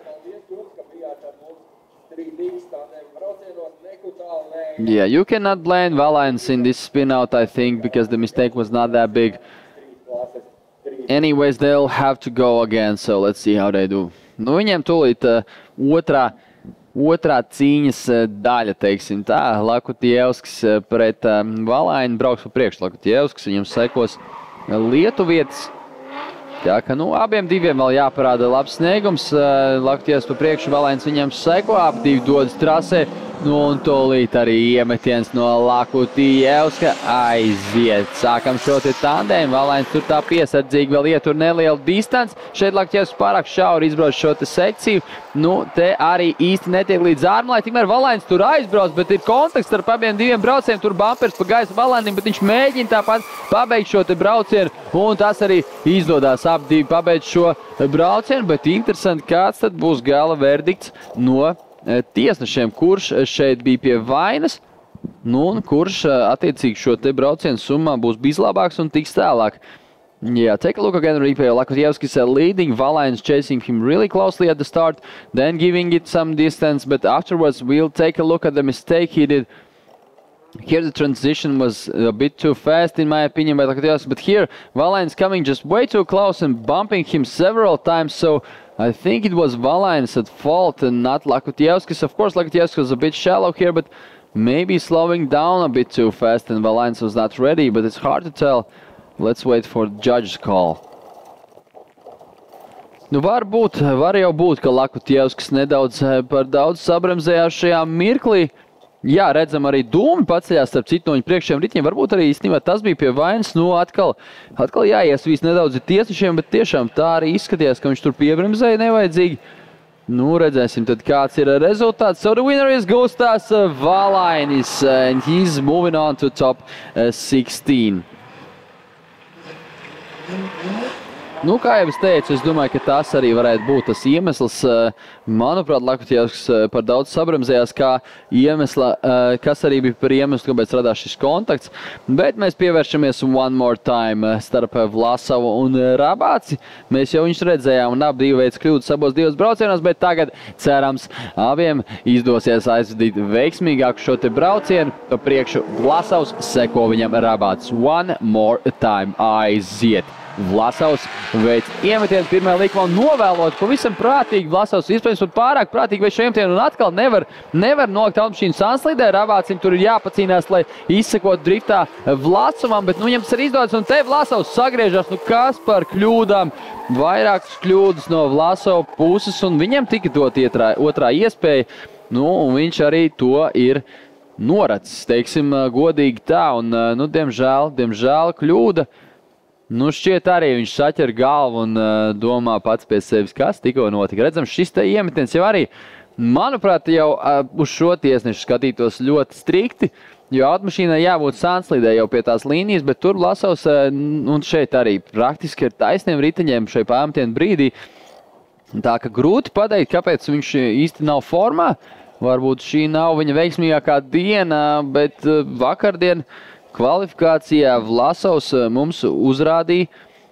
Yeah, you cannot blame Valains in this spin out, I think, because the mistake was not that big. Anyways, they'll have to go again, so let's see how they do. Viņiem tūlīt otrā cīņas daļa, teiksim tā. Lakutievskis pret Valaini brauks pa priekšu. Lakutievskis viņam sekos lietuvietis. Tā ka, abiem diviem vēl jāparāda labs sniegums. Lakutievskis pa priekšu, Valains viņam seko, abi divi dodas trasē. Un tūlīt arī iemetiens no Lakutievska aiziet. Sākam šo te tandēmu, Valains tur tā piesardzīgi vēl ietur nelielu distanci. Šeit Lakutievskis pārāk šauri izbrauc šo te sekciju. Te arī īsti netiek līdz ārmulai, tikmēr Valains tur aizbrauc, bet ir kontakts starp abiem diviem braucieniem. Tur bumpers pa gaisu Valainim, bet viņš mēģina tāpat pabeigt šo te braucienu. Un tas arī izdodās abi divi pabeigt šo braucienu, bet interesanti, kāds tad būs gala verdikts no tiesnešiem, kurš šeit bija pie vainas, un kurš attiecīgi šo te braucienu summā būs vislabāks un tiks tālāk. Yeah, take a look again at replay. Lakutievskis leading, Valains chasing him really closely at the start, then giving it some distance, but afterwards we'll take a look at the mistake he did. Here the transition was a bit too fast in my opinion by Lakutievskis, but here Valains coming just way too close and bumping him several times, so I think it was Valains at fault and not Lakutievskis. Of course, Lakutievskis was a bit shallow here, but maybe slowing down a bit too fast and Valains was not ready, but it's hard to tell. Let's wait for the judge's call. Var jau būt, ka Lakutievskis nedaudz par daudz sabremzējās šajā mirklī. Jā, redzam arī dūmi paceļās starp citu no viņa priekšējiem ritņiem. Varbūt arī īstenībā tas bija pie vainas. Atkal jāiesvīs nedaudz tiesnešiem, bet tiešām tā arī izskatījās, ka viņš tur piebremzēja nevajadzīgi. Redzēsim tad, kāds ir rezultāts. So the winner is Gustas Valainis, and he's moving on to top 16. Kā jau es teicu, es domāju, ka tas arī varētu būt tas iemesls. Manuprāt, Lakutievskis par daudz sabremzējās kā iemesla, kas arī bija par iemeslu, kāpēc radās šis kontakts. Bet mēs pievēršamies one more time starp Vlasovu un Rabāci. Mēs jau viņus redzējām un abi divi veids kļūdas abos divos braucienos, bet tagad, cerams, abiem izdosies aizvadīt veiksmīgāku šo te braucienu. Pa priekšu Vlasovs, seko viņam Rabācis. One more time aiziet. Vlasovs veids iemetienu pirmajā likumā un novēlot pavisam prātīgi. Vlasovs iespējams pat pārāk prātīgi veids šo iemetienu un atkal nevar nolikt automašīnu sanslīdē. Rabācim tur ir jāpacīnās, lai izsekot driftā Vlasovam, bet viņam tas ir izdodas un te Vlasovs sagriežas. Kas par kļūdām? Vairākas kļūdas no Vlasova puses un viņam tika dot otrā iespēja. Un viņš arī to ir noracis, teiksim, godīgi tā. Un, diemžēl kļūda. Šķiet arī viņš saķer galvu un domā pats pie sevis, kas tikko notika. Redzam, šis te iemetiens jau arī, manuprāt, jau uz šo tiesnešu skatītos ļoti strikti, jo automašīnai jābūt sanslīdē jau pie tās līnijas, bet tur Vlasovs un šeit arī praktiski ar taisniem riteņiem šai pārmetienu brīdī. Tā ka grūti pateikt, kāpēc viņš īsti nav formā. Varbūt šī nav viņa veiksmīgākā diena, bet vakardien kvalifikācijā Vlasovs mums uzrādīja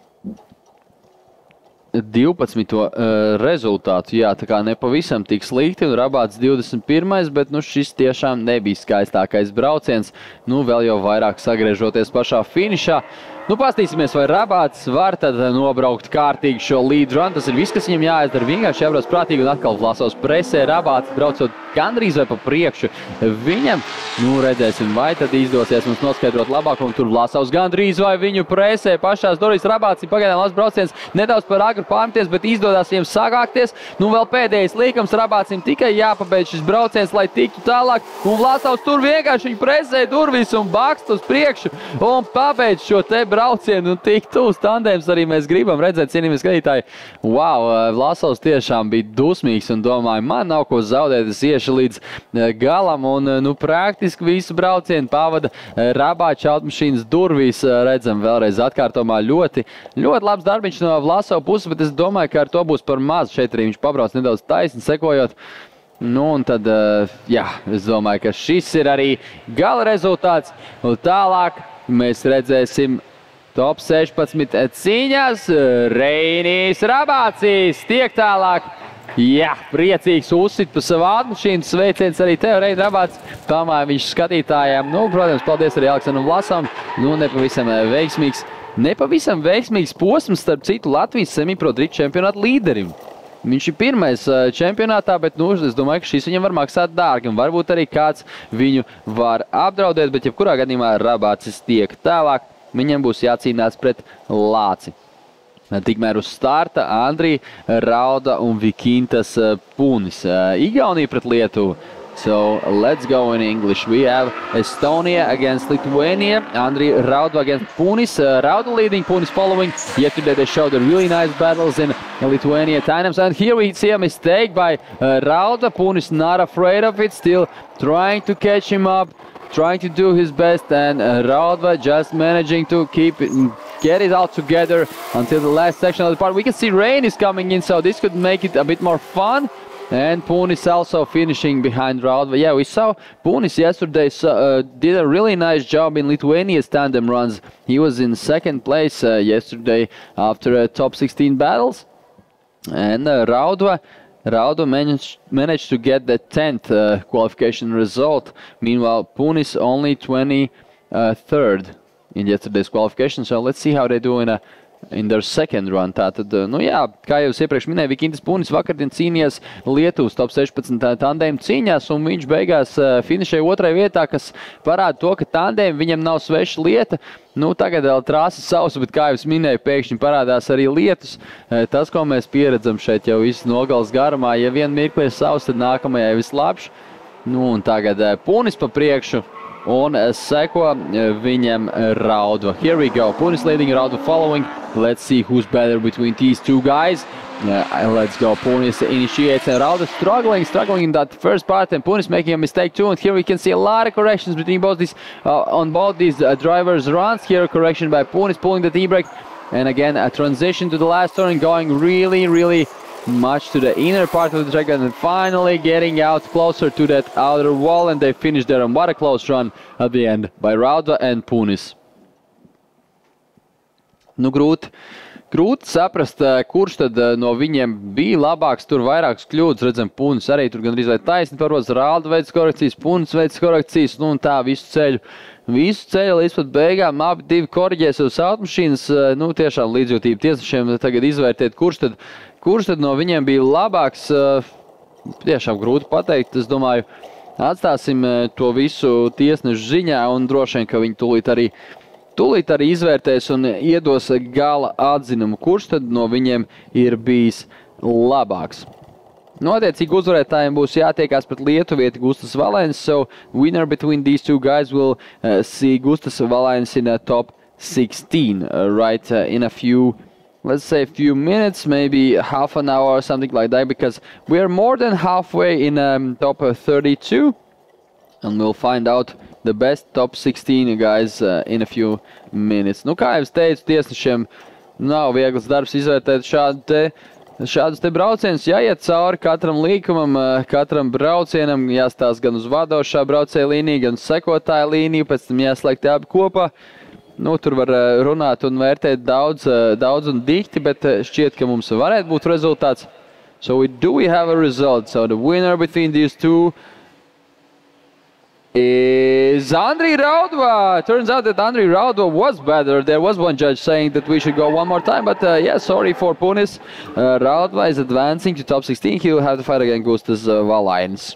12. rezultātu. Jā, tā kā nepavisam tik slikti un Rabācis 21. Bet šis tiešām nebija skaistākais brauciens. Vēl jau vairāk sagriežoties pašā finišā. Nu, pastīsimies, vai Rabāts var tad nobraukt kārtīgi šo lead run. Tas ir viss, kas viņam jāizdara. Vienkārši jābrauc prātīgi un atkal Vlasovs presē. Rabāts braucot gandrīz vai pa priekšu viņam. Nu, redzēsim, vai tad izdosies mums noskaidrot labāk. Un tur Vlasovs gandrīz vai viņu presē pašās durvīs. Rabāts ir pagaidām labs brauciens. Nedaudz par agru pārmeties, bet izdodās viņiem sagākties. Nu, vēl pēdējais līkums. Rabātsim tikai jāpabeidz šis brauciens, lai tiktu tālāk. Un Vlasovs tur vienkārši viņu presē durvīs un bakst uz priekšu. Un pabeidz šo te braucienu. Un tik tūs tandēms arī mēs gribam redzēt, cienījamie skatītāji. Wow, Vlasovs tiešām bija dusmīgs un domāja, man nav ko zaudēt, es iešu līdz galam. Un, nu, praktiski visu braucienu pavada Rabāča automašīnas durvīs. Redzam vēlreiz atkārtomā ļoti labs darbiņš no Vlasova puses, bet es domāju, ka ar to būs par maz. Šeit arī viņš pabrauc nedaudz taisni sekojot. Nu, un tad, jā, es domāju, ka šis ir arī gala rezultāts. Un tālāk mēs redzēsim top 16 cīņās. Reinis Rabācis tiek tālāk. Jā, priecīgs uzsit pa savu automašīnu. Sveiciens arī tev, Reini Rabāts. Pamāja viņš skatītājiem. Nu, protams, paldies arī Aleksandram Vlasovam. Nu, nepavisam veiksmīgs posms starp citu Latvijas semipro drift čempionāta līderim. Viņš ir pirmais čempionātā, bet nu, es domāju, ka šis viņam var maksāt dārgi. Un varbūt arī kāds viņu var apdraudēt, bet jebkurā gadījumā Rabācis tiek tālāk. Viņam būs jācīnās pret Lāci. Tikmēr uz starta Andrija Rauda un Vikintas Punis. Igaunija pret Lietuvu. So let's go in English. We have Estonia against Lithuania. Andrija Rauda against Punis. Rauda leading, Punis following. Yesterday they showed a really nice battles in Lithuania tandems. And here we see a mistake by Rauda. Punis not afraid of it, still trying to catch him up, trying to do his best. And Rauda just managing to get it all together until the last section of the part. We can see rain is coming in, so this could make it a bit more fun. And Punis also finishing behind Rauda. Yeah, we saw Punis yesterday did a really nice job in Lithuania's tandem runs. He was in second place yesterday after top 16 battles. And Rauda managed to get the 10th qualification result. Meanwhile, Punis only 23rd in yesterday's qualification. So let's see how they do in their second run. Tātad, nu jā, kā jau es iepriekš minēju, Vikintas Punis vakardien cīnījās Lietuvas top 16 tandēm cīņās, un viņš beigās finišēja otrajā vietā, kas parāda to, ka tandēm viņam nav sveša lieta. Nu, tagad vēl trāsa sausa, bet kā jau es minēju, pēkšņi parādās arī lietus. Tas, ko mēs pieredzam šeit jau visu nogales garumā, ja vien mirkli ir sausa, tad nākamajai vislabš. Nu, un tagad Punis pa priekšu. Un seko viņam Rauda. Here we go. Punis leading, Rauda following. Let's see who's better between these two guys. Let's go. Punis initiates and Rauda struggling in that first part, and Punis making a mistake too. And here we can see a lot of corrections between both these on both these drivers' runs. Here a correction by Punis pulling the T-brake, and again a transition to the last turn, going really much to the inner part of the track, and then finally getting out closer to that outer wall, and they finished there. And what a close run at the end by Rauda and Punis. Nu, grūti saprast, kurš tad no viņiem bija labāks. Tur vairākas kļūdas, redzam, Punis arī tur gandrīz vai taisni parvodas. Rauda veids korekcijas, Punis veids korekcijas, nu un tā visu ceļu līdz pat beigām. Abi divi koriģēs uz automašīnas, nu tiešām līdzjūtība tiesnešiem tagad izvērtēt, kurš tad no viņiem bija labāks. Tiešām grūti pateikt, es domāju, atstāsim to visu tiesnešu ziņā, un droši vien, ka viņi tūlīt arī izvērtēs un iedos gala atzinumu, kurš tad no viņiem ir bijis labāks. Nu, attiecīgi uzvarētājiem būs jātiekās pret lietuvieti Gustas Valēns, so winner between these two guys will see Gustas Valēns in a top 16 right in a few, let's say a few minutes, maybe half an hour or something like that, because we are more than halfway in top 32, and we'll find out the best top 16 guys in a few minutes. Nu, kā jau es teicu, tiesnešiem nav viegls darbs izvērtēt šādus te braucienus. Jāiet cauri katram līkumam, katram braucienam, jāstās gan uz vadošā braucēja līnija, gan sekotāja līnija, pēc tam jāslēgt abi kopā. Nu, tur var runāt un vērtēt daudz un dikti, bet šķiet, ka mums varētu būt rezultāts. So we have a result. So the winner between these two is is Andriy Raudva. Turns out that Andriy Raudva was better. There was one judge saying that we should go one more time, but yeah, sorry for Punis. Raudva is advancing to top 16. He will have to fight against Gustas Valains.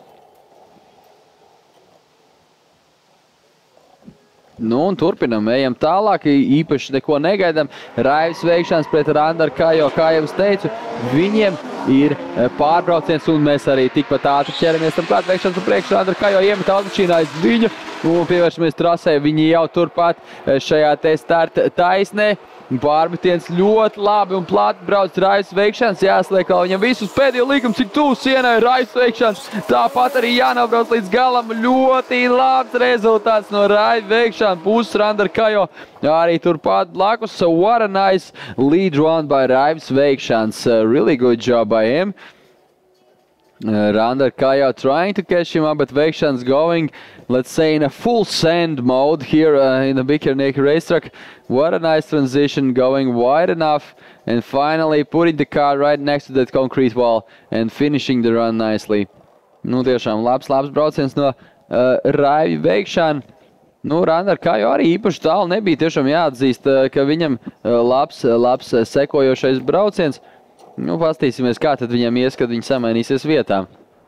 Nu, un turpinam, ejam tālāk, īpaši neko negaidām. Raivs veikšanas pret Randaru Kajo, kā jau es teicu, viņiem ir pārbrauciens, un mēs arī tikpat ātri ķeramies tam klāt veikšanas un priekš. Randaru Kajo iemet automašīnā aiz viņa, un pievēršamies trasē. Viņi jau turpat šajā te starta taisnē. Pārmetiens ļoti labi un plati brauc Raivs veikšanas. Jāsliek viņam visus pēdējo līkumu, cik tuvu sienai Raivs veikšanas. Tāpat arī jānobrauc līdz galam. Ļoti labs rezultāts no Raivs veikšanas puses. Randaru Kajo arī turpat blakus. So what a nice lead run by Raivs veikšanas. Really good job by him. Randaru Kajo trying to catch him up, but Veikšanas going, let's say, in a full send mode here in the Bikernieki racetrack. What a nice transition, going wide enough and finally putting the car right next to that concrete wall and finishing the run nicely. Nu, tiešām labs brauciens no Raivs Veikšana. Nu, Randaru Kajo arī īpaši tālu nebija. Tiešām jāatzīst, ka viņam labs sekojošais brauciens. Nu, pastīsimies, kā tad viņam ies, kad viņi samainīsies vietām.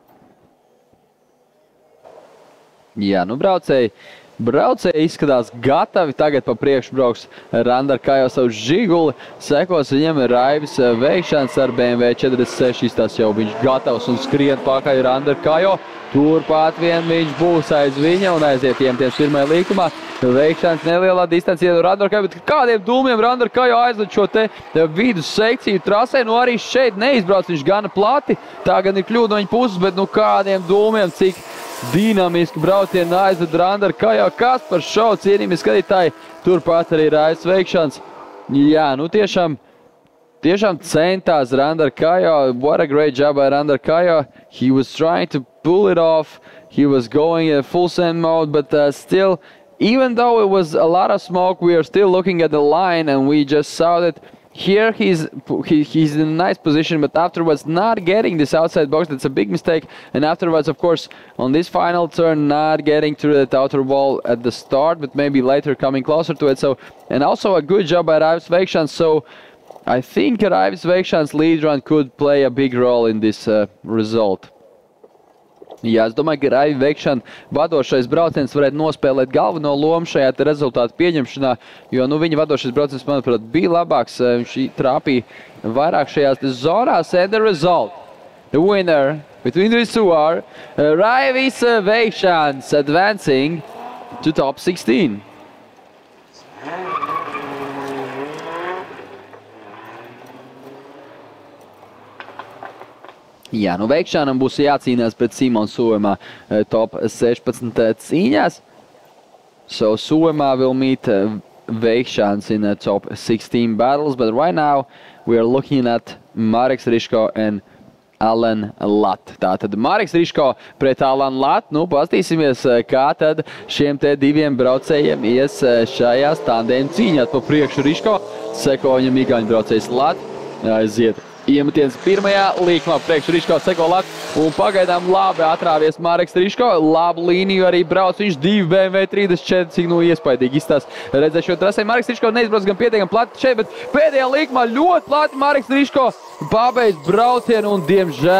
Jā, nu braucēji izskatās gatavi. Tagad pa priekšu brauks Randaru Kajo savu Žiguli. Sekos viņam Raivs Veikšanas ar BMW 46. Tas jau viņš gatavs un skrien pakaļ Randaru Kajo. Turpat vien viņš būs aiz viņa un aiziet iemeties pirmajā līkumā. Veikšanas nelielā distancē no Randaru Kajo, bet kādiem dūmiem Randaru Kajo aizlid šo te vidus sekciju trasē. Nu arī šeit neizbrauc viņš gana plati. Tā gan ir kļūda no viņa puses, bet nu kādiem dūmiem, cik dinamiski braucieni aizved Randaru Kajo. Kas par šovu, cienījami skatītāji, turpat arī Raivs Veikšanas. Jā, nu tiešām centās Randaru Kajo. What a great job by Randaru Kajo. He was trying to pull it off. He was going in full send mode, but still, even though it was a lot of smoke, we are still looking at the line, and we just saw that here he's in a nice position, but afterwards not getting this outside box. That's a big mistake. And afterwards, of course, on this final turn, not getting through that outer wall at the start, but maybe later coming closer to it. So, and also a good job by Raivs Veikšanas. So I think Raivs Veikšanas lead run could play a big role in this result. Jā, es domāju, ka Raivs Veikšana vadošais brauciens varētu nospēlēt galveno lomu šajā rezultātu pieņemšanā, jo nu, viņa vadošais brauciens, manuprāt, bija labāks. Viņš trāpīja vairāk šajās zonās. And the result, the winner between these two are Raivs Veikšanas advancing to top 16. Jā, nu Veikšanam būs jācīnās pret Simonu Suomā top 16 cīņās. So Suomā will meet Veikšanas in top 16 battles, but right now we are looking at Mareks Riško and Alan Lat. Tātad Mareks Riško pret Alan Lat. Nu, pastīsimies, kā tad šiem te diviem braucējiem ies šajās tandēm cīņāt. Pa priekšu Riško, seko viņam igauņu braucējs Lat, aiziet. Iemetiens pirmajā līkumā, priekš Riško seko Lat, un pagaidām labi atrāvies Mareks Riško, labu līniju arī brauc, viņš 2 BMW 34, cik nu iespaidīgi izstās redzēt šo trasē. Mareks Riško neizbrauc gan pietiekami plati šeit, bet pēdējā līkumā ļoti plati Mareks Riško pabeidz braucienu, un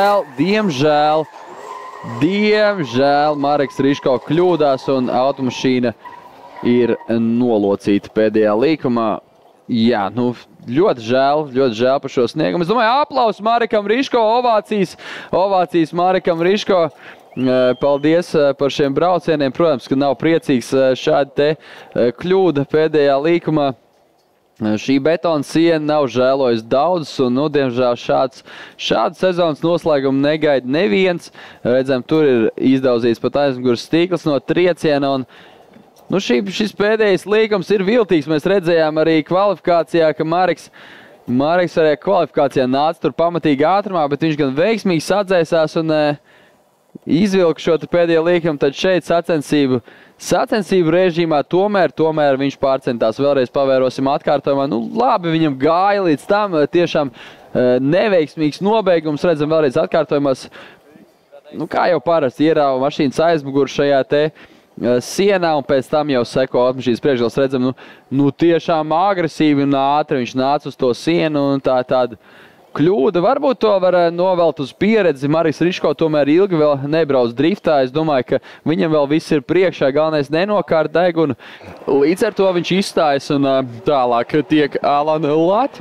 diemžēl Mareks Riško kļūdās, un automašīna ir nolocīta pēdējā līkumā. Jā, nu, ļoti žēl par šo sniegumu. Es domāju, aplausus Marekam Riško, ovācijas Marekam Riško. Paldies par šiem braucieniem. Protams, ka nav priecīgs šāda te kļūda pēdējā līkumā. Šī betona siena nav žēlojis daudz, un, nu, diemžēl šādu sezonas noslēgumu negaida neviens. Redzam, tur ir izdauzīts pat aizmugures stīkls no trieciena, un nu, šis pēdējais līgums ir viltīgs. Mēs redzējām arī kvalifikācijā, ka Mareks arī kvalifikācijā nāca tur pamatīgi ātrumā, bet viņš gan veiksmīgi sadzēsās un izvilka šo pēdējo līgumu. Tad šeit sacensību režīmā tomēr viņš pārcentās. Vēlreiz pavērosim atkārtojumā. Nu, labi, viņam gāja līdz tam. Tiešām neveiksmīgs nobeigums. Redzam vēlreiz atkārtojumās. Nu, kā jau parasti ierāva mašīnas aizmuguru šajā te sienā, un pēc tam jau seko automašīnas priekšgals, redzam, nu tiešām agresīvi un ātri viņš nāca uz to sienu, un tāda kļūda. Varbūt to var novelt uz pieredzi. Marijs Riško tomēr ilgi vēl nebrauc driftā. Es domāju, ka viņam vēl viss ir priekšā, galvenais nenokārt degunu. Līdz ar to viņš izstājas, un tālāk tiek Alan Lat.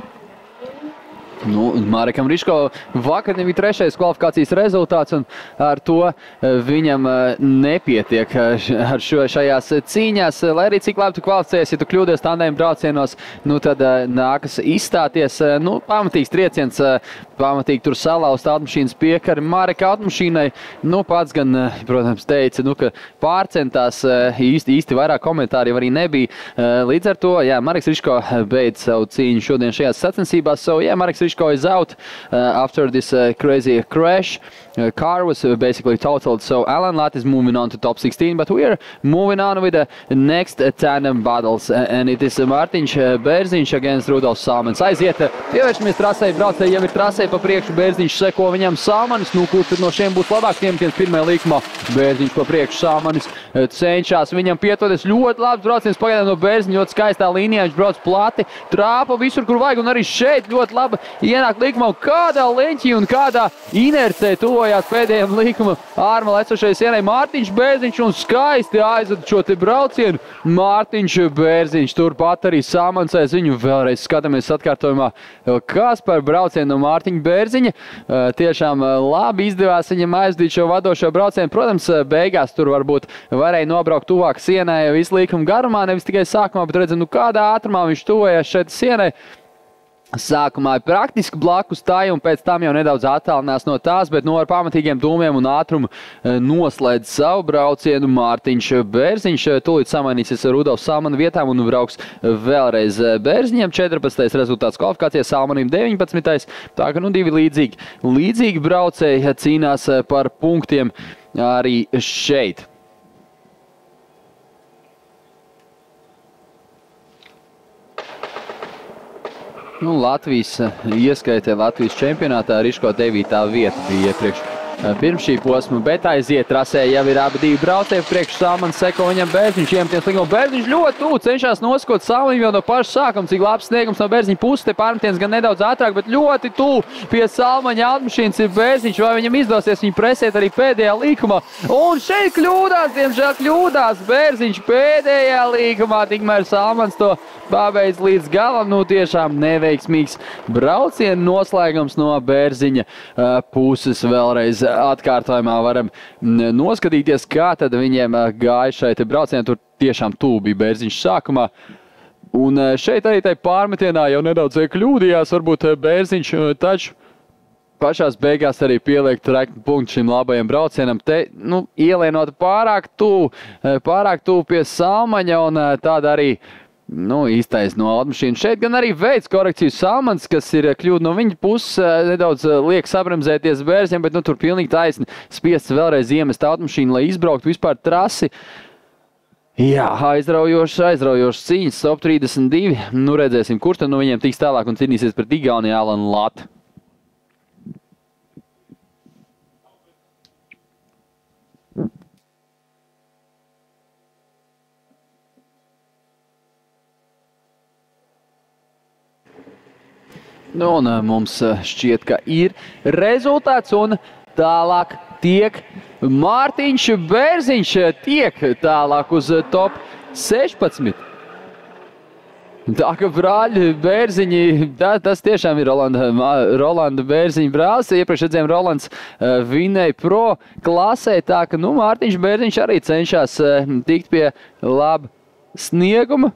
Marekam Riško vakar nebija 3. kvalifikācijas rezultāts, un ar to viņam nepietiek ar šajās cīņās. Lai arī cik labi tu kvalificējies, ja tu kļūdies tandēm braucienos, tad nākas izstāties. Pamatīgs trieciens, pamatīgi tur salauzt automašīnas piekari. Mareka automašīnai, pats gan, protams, teica, ka pārcentās, īsti vairāk komentāri arī nebija. Līdz ar to, Mareks Riško beidz savu cīņu šodien šajās sacensībās. Mareks Riško is out after this crazy crash. Car was basically totaled, so Alan Lat is moving on to top 16, but we are moving on with the next tandem battles, and it is Mārtiņš Bērziņš against Rudolfs Salmans. Aiziet, pievēršamies trasei, braucēji jau ir trasei pa priekšu, Bērziņš seko viņam Salmanis, kurš tad no šiem būs labāk tiem pirmajā līkumā. Bērziņš pa priekšu, Salmanis cenšas viņam pietuvoties, ļoti labs brauciens pagaidām no Bērziņa, ļoti skaistā līnijā, viņš brauc plati, trāpa visur, kur vajag, un arī šeit ļoti labi ienāk līkumā, un kādā leņķī un kādā inercē tuvojās pēdējiem līkuma ārma lecošais sienai Mārtiņš Bērziņš, un skaisti aizved šo te braucienu. Mārtiņš Bērziņš turpat arī samansēs viņu. Vēlreiz skatāmies atkārtojumā, kas par braucienu no Mārtiņa Bērziņa. Tiešām labi izdevās viņam aizdīt šo vadošo braucienu. Protams, beigās tur varbūt varēja nobraukt tuvāk sienai visu līkumu garumā, nevis tikai sākumā, bet redzam, kādā ātrumā viņš tuvojās šeit sienai. Sākumā praktiski blakus tai, un pēc tam jau nedaudz attālinās no tās, bet ar pamatīgiem dūmiem un ātrumu noslēdz savu braucienu. Mārtiņš Bērziņš tūlīt samainīsies ar Rudolfu Salmanu vietām un brauks vēlreiz Bērziņam. 14. rezultāts kvalifikācijā, Salmanim 19. Tā ka divi līdzīgi braucēji cīnās par punktiem arī šeit. Latvijas ieskaitē Latvijas čempionātā Riško 9. vieta bija iepriekš pirms šī posma, bet aiziet trasē jau ir abi divi braucēji priekš Salmans, seko viņam Bērziņš, iemeties līgumā. Bērziņš ļoti tuvu cenšas noskot Salmanim jau no paša sākuma, cik labs sniegums no Bērziņa puses, te pārmetiens gan nedaudz ātrāk, bet ļoti tuvu pie Salmaņa automašīnas ir Bērziņš, vai viņam izdosies viņu presēt arī pēdējā līkumā. Un šeit kļūdās, diemžēl kļūdās Bērziņš pēdējā līkumā, tikmēr Salmans to pabeidz līdz galam. Tiešām neveiksmīgs braucienu noslēgums no Bērziņa puses. Vēlreiz atkārtojumā varam noskatīties, kā tad viņiem gāja šeit braucienā. Tur tiešām tuvu bija Bērziņš sākumā. Un šeit arī tai pārmetienā jau nedaudz kļūdījās, varbūt Bērziņš, taču pašās beigās arī pieliek trekni punktu šim labajam braucienam. Te, ielienot pārāk tuvu pie Salmaņa, un tāda arī īstais no automašīnas. Šeit gan arī veids korekciju Salmans, kas ir kļūda no viņa puses, nedaudz liek sabremzēties Bērziņam, bet tur pilnīgi taisni spiests vēlreiz iemest automašīnu, lai izbrauktu vispār trasi. Jā, aizraujošas cīņas, top 32. Redzēsim, kurš tad no viņiem tiks tālāk un cīnīsies pret Igauni Alanu Latu. Un mums šķiet, ka ir rezultāts, un tālāk tiek Mārtiņš Bērziņš tiek tālāk uz top 16. Tā ka brāļi Bērziņi, tas tiešām ir Rolanda Bērziņa brālis. Iepriekš redzējām, Rolands vinēja pro klasē, tā ka Mārtiņš Bērziņš arī cenšas tikt pie laba snieguma.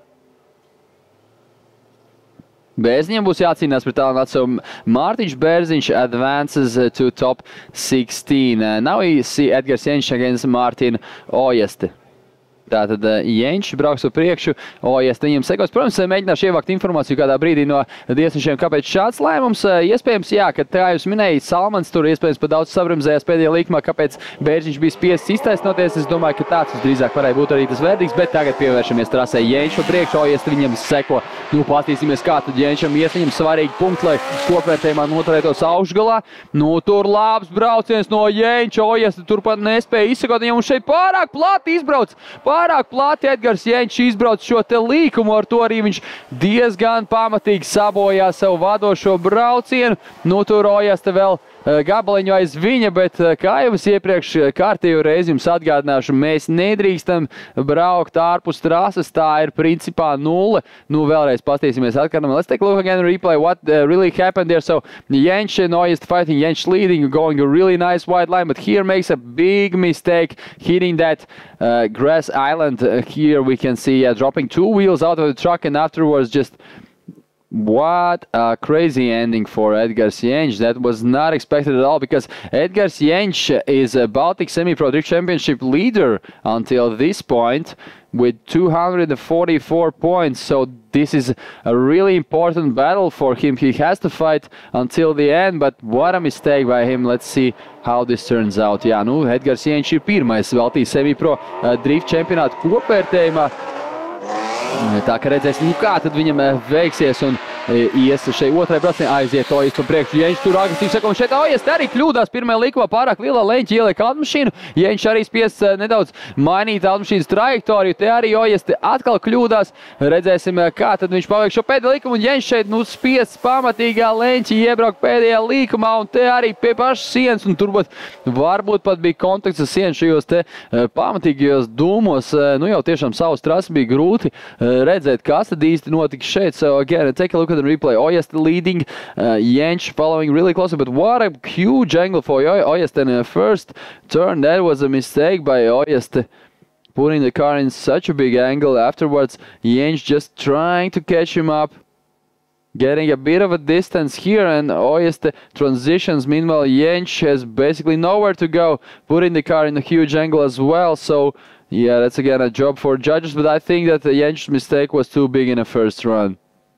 Bērziņam būs jācīnās pret Alanu Latu. Mārtiņš Bērziņš advances to top 16. Now we see Edgars Jenčs against Martin Ojesti. Tātad Jenčs brauks uz priekšu, OJS viņam sekos. Protams, mēģināšu ievākt informāciju kādā brīdī no tiesnešiem, kāpēc šāds lēmums. Iespējams, jā, ka tā jūs minējāt, Salmans tur iespējams pa daudz sabrimzējās pēdējā līkumā, kāpēc Bērziņš bija spiests iztaisnoties. Es domāju, ka tāds visdrīzāk varēja būt arī tas vērtīgs, bet tagad pievēršamies trasē Jenčs pa priekšu, OJS viņam seko. Nu, patīsimies, kā tad Jenčam ies, viņam svarīgi punkti, lai kopvērtējumā noturētos augšgalā. Nu, tur labs brauciens no Jenča, OJS turpat nespēja izsekot, viņam šeit pārāk plati izbrauc. Pārāk plati Edgars Jenčs izbrauc šo te līkumu, ar to arī viņš diezgan pamatīgi sabojā savu vadošo braucienu. Nu, tur OJS te vēl gabaliņu aiz viņa, bet kā jau es iepriekš kārtējo reizi jums atgādināšu, mēs nedrīkstam braukt ārpus trases, tā ir principā 0. Nu, vēlreiz pastīsimies atkārtam. Let's take a look again and replay what really happened there. So, Jenčs and OJS fighting, Jenčs leading, going a really nice wide line, but here makes a big mistake hitting that grass island. Here we can see dropping 2 wheels out of the truck and afterwards just what a crazy ending for Edgars Jenčs. That was not expected at all because Edgars Jenčs is a Baltic Semi-Pro Drift Championship leader until this point with 244 points. So this is a really important battle for him. He has to fight until the end, but what a mistake by him. Let's see how this turns out. Jā, nu, Edgars Jenčs ir pirmais Baltijas Semi-Pro Drift čempionāta kopvērtējumā. Tā kā redzēsim, nu kā tad viņam veiksies un ies šeit otrai braucienā, aiziet OJS pa priekšu. Jenčs tur agresīvi seko, un šeit OJS arī kļūdās pirmajā likumā, pārāk lielā leņķa ieliek automašīnu. Jenčs arī spiests nedaudz mainīt automašīnas trajektoriju, te arī OJS te atkal kļūdās. Redzēsim, kā tad viņš paveiks šo pēdējo likumu, un Jenčs šeit, nu, spiests pamatīgā leņķa iebrauk pēdējā likumā, un te arī pie pašas sienas, un turbūt varbūt pat bija kontakts ar sienu šajos te pamatīgajos dūmos. Nu, jau tiešām savas trases bija grūti redzēt, kas tad īsti notika šeit. So again, take a look at the replay. OJS leading, Jenčs following really closely, but what a huge angle for OJS in the first turn. That was a mistake by OJS putting the car in such a big angle. Afterwards, Jenčs just trying to catch him up, getting a bit of a distance here, and OJS transitions. Meanwhile, Jenčs has basically nowhere to go, putting the car in a huge angle as well. So yeah, that's again a job for judges, but I think that the Jenčs mistake was too big in the first run.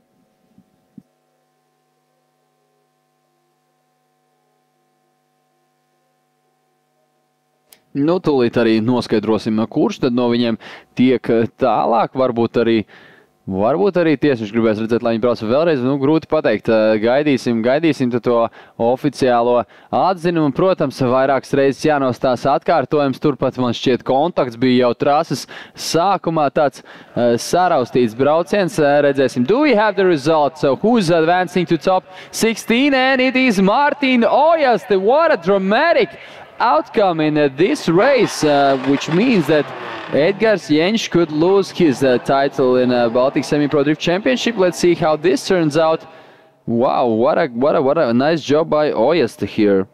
Nu, tūlīt arī noskaidrosim, kurš tad no viņiem tiek tālāk. Varbūt arī tiesneši gribēs redzēt, lai viņi brauc vēlreiz. Nu, grūti pateikt. Gaidīsim to oficiālo atzinumu. Protams, vairākas reizes jānostās atkārtojums. Turpat man šķiet kontakts bija jau trases sākumā tāds saraustīts brauciens. Redzēsim, do we have the result? So who's advancing to top 16? And it is Martin OJS. What a dramatic outcome in this race, which means that Edgars Jenčs could lose his title in Baltic Semi-Pro Drift Championship. Let's see how this turns out. Wow, what a nice job by OJS here.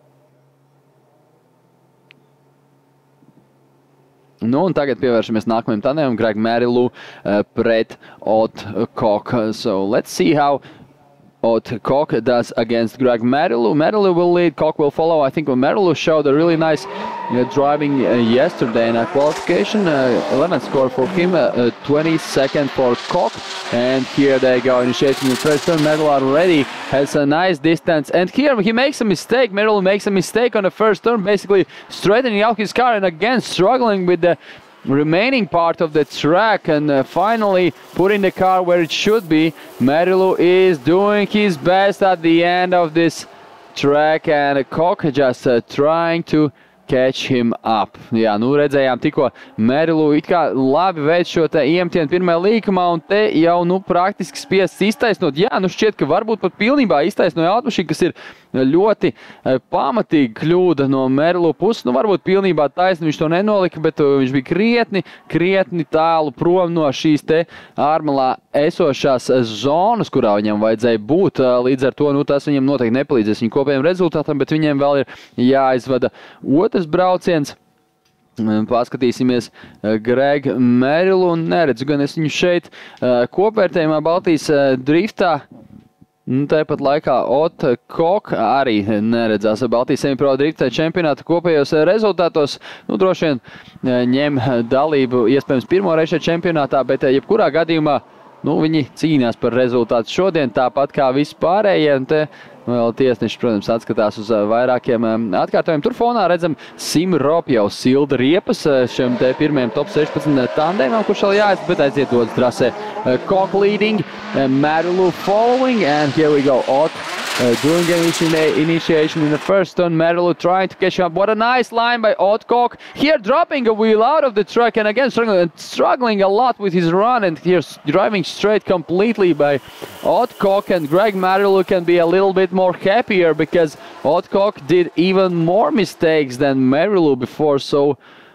Nu, un tagad pievēršamies nākamajam tandemam, Greg Marilou pret Ott Koch. So let's see how Ott Koch does against Greg Marilou. Marilou will lead, Koch will follow. I think Marilou showed a really nice driving yesterday in a qualification. 11th score for him, 22nd for Koch. And here they go, initiating the first turn. Marilou already has a nice distance. And here he makes a mistake. Marilou makes a mistake on the first turn, basically straightening out his car and again struggling with the remaining part of the track, and finally putting the car where it should be. Marilou is doing his best at the end of this track, and Koch just trying to catch him up. Jā, nu redzējām tikko Marilou it kā labi veic šo te iemtienu pirmajā līkumā, un te jau nu praktiski spiests iztaisnot. Jā, nu šķiet, ka varbūt pat pilnībā iztaisnoja automašīnu, kas ir ļoti pamatīgi kļūda no Marilou puses. Nu varbūt pilnībā taisni viņš to nenolika, bet viņš bija krietni tālu prom no šīs te ārmalā esošās zonas, kurā viņam vajadzēja būt. Līdz ar to, nu tas viņam noteikti nepalīdzēs viņu kopējiem rezultātam, bet viņiem vēl ir jāizvada otrs brauciens. Paskatīsimies Greg Marilou, un neredzu gan es viņu šeit kopvērtējumā Baltijas driftā. Tāpat laikā Otkok arī neredzās Baltijas semipro drifta čempionāta kopējos rezultātos. Droši vien ņem dalību iespējams pirmo reizi šajā čempionātā, bet jebkurā gadījumā viņi cīnās par rezultātu šodien, tāpat kā visi pārējie. Un te vēl tiesneši, protams, atskatās uz vairākiem atkārtojumiem. Tur fonā redzam Simrop jau silda riepas šiem te pirmajiem top 16 tandēmam, kurš vēl jāiet, bet aiziet dodas trasē. Kok leading, Marilu following, and here we go. Ot doing an initiation in the first turn. Marilu trying to catch up. What a nice line by Otkok. Here dropping a wheel out of the track and again struggling a lot with his run, and here driving straight completely by Otkok, and Greg Marilu can be a little bit more happier because Otkok did even more mistakes than Marilu before, so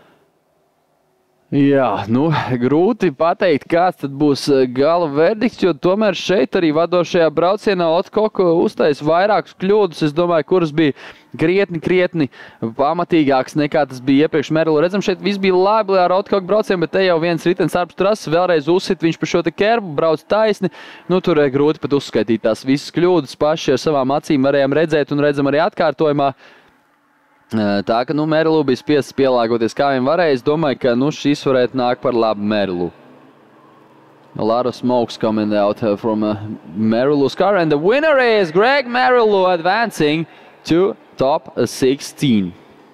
jā, grūti pateikt, kāds tad būs gala verdikts, jo tomēr šeit arī vadošajā braucienā Otkok uztais vairākus kļūdus, es domāju, kuras bija krietni pamatīgāks nekā tas bija iepriekš Marilu. Redzam, šeit viss bija labi ar Otkok braucienu, bet te jau viens ritens ārpus trases, vēlreiz uzsit viņš pa šo te kerbu, brauc taisni. Tur grūti pat uzskaitīt tās visas kļūdas, paši ar savām acīm varējām redzēt un redzam arī atkārtojumā. Tā ka, Marilu bija spiests pielāgoties kā vien varēja. Es domāju, ka, šis varētu nākt par labu Marilu. A lot of smokes coming out from Marilu's car. And the winner is Greg Marilu advancing to top 16.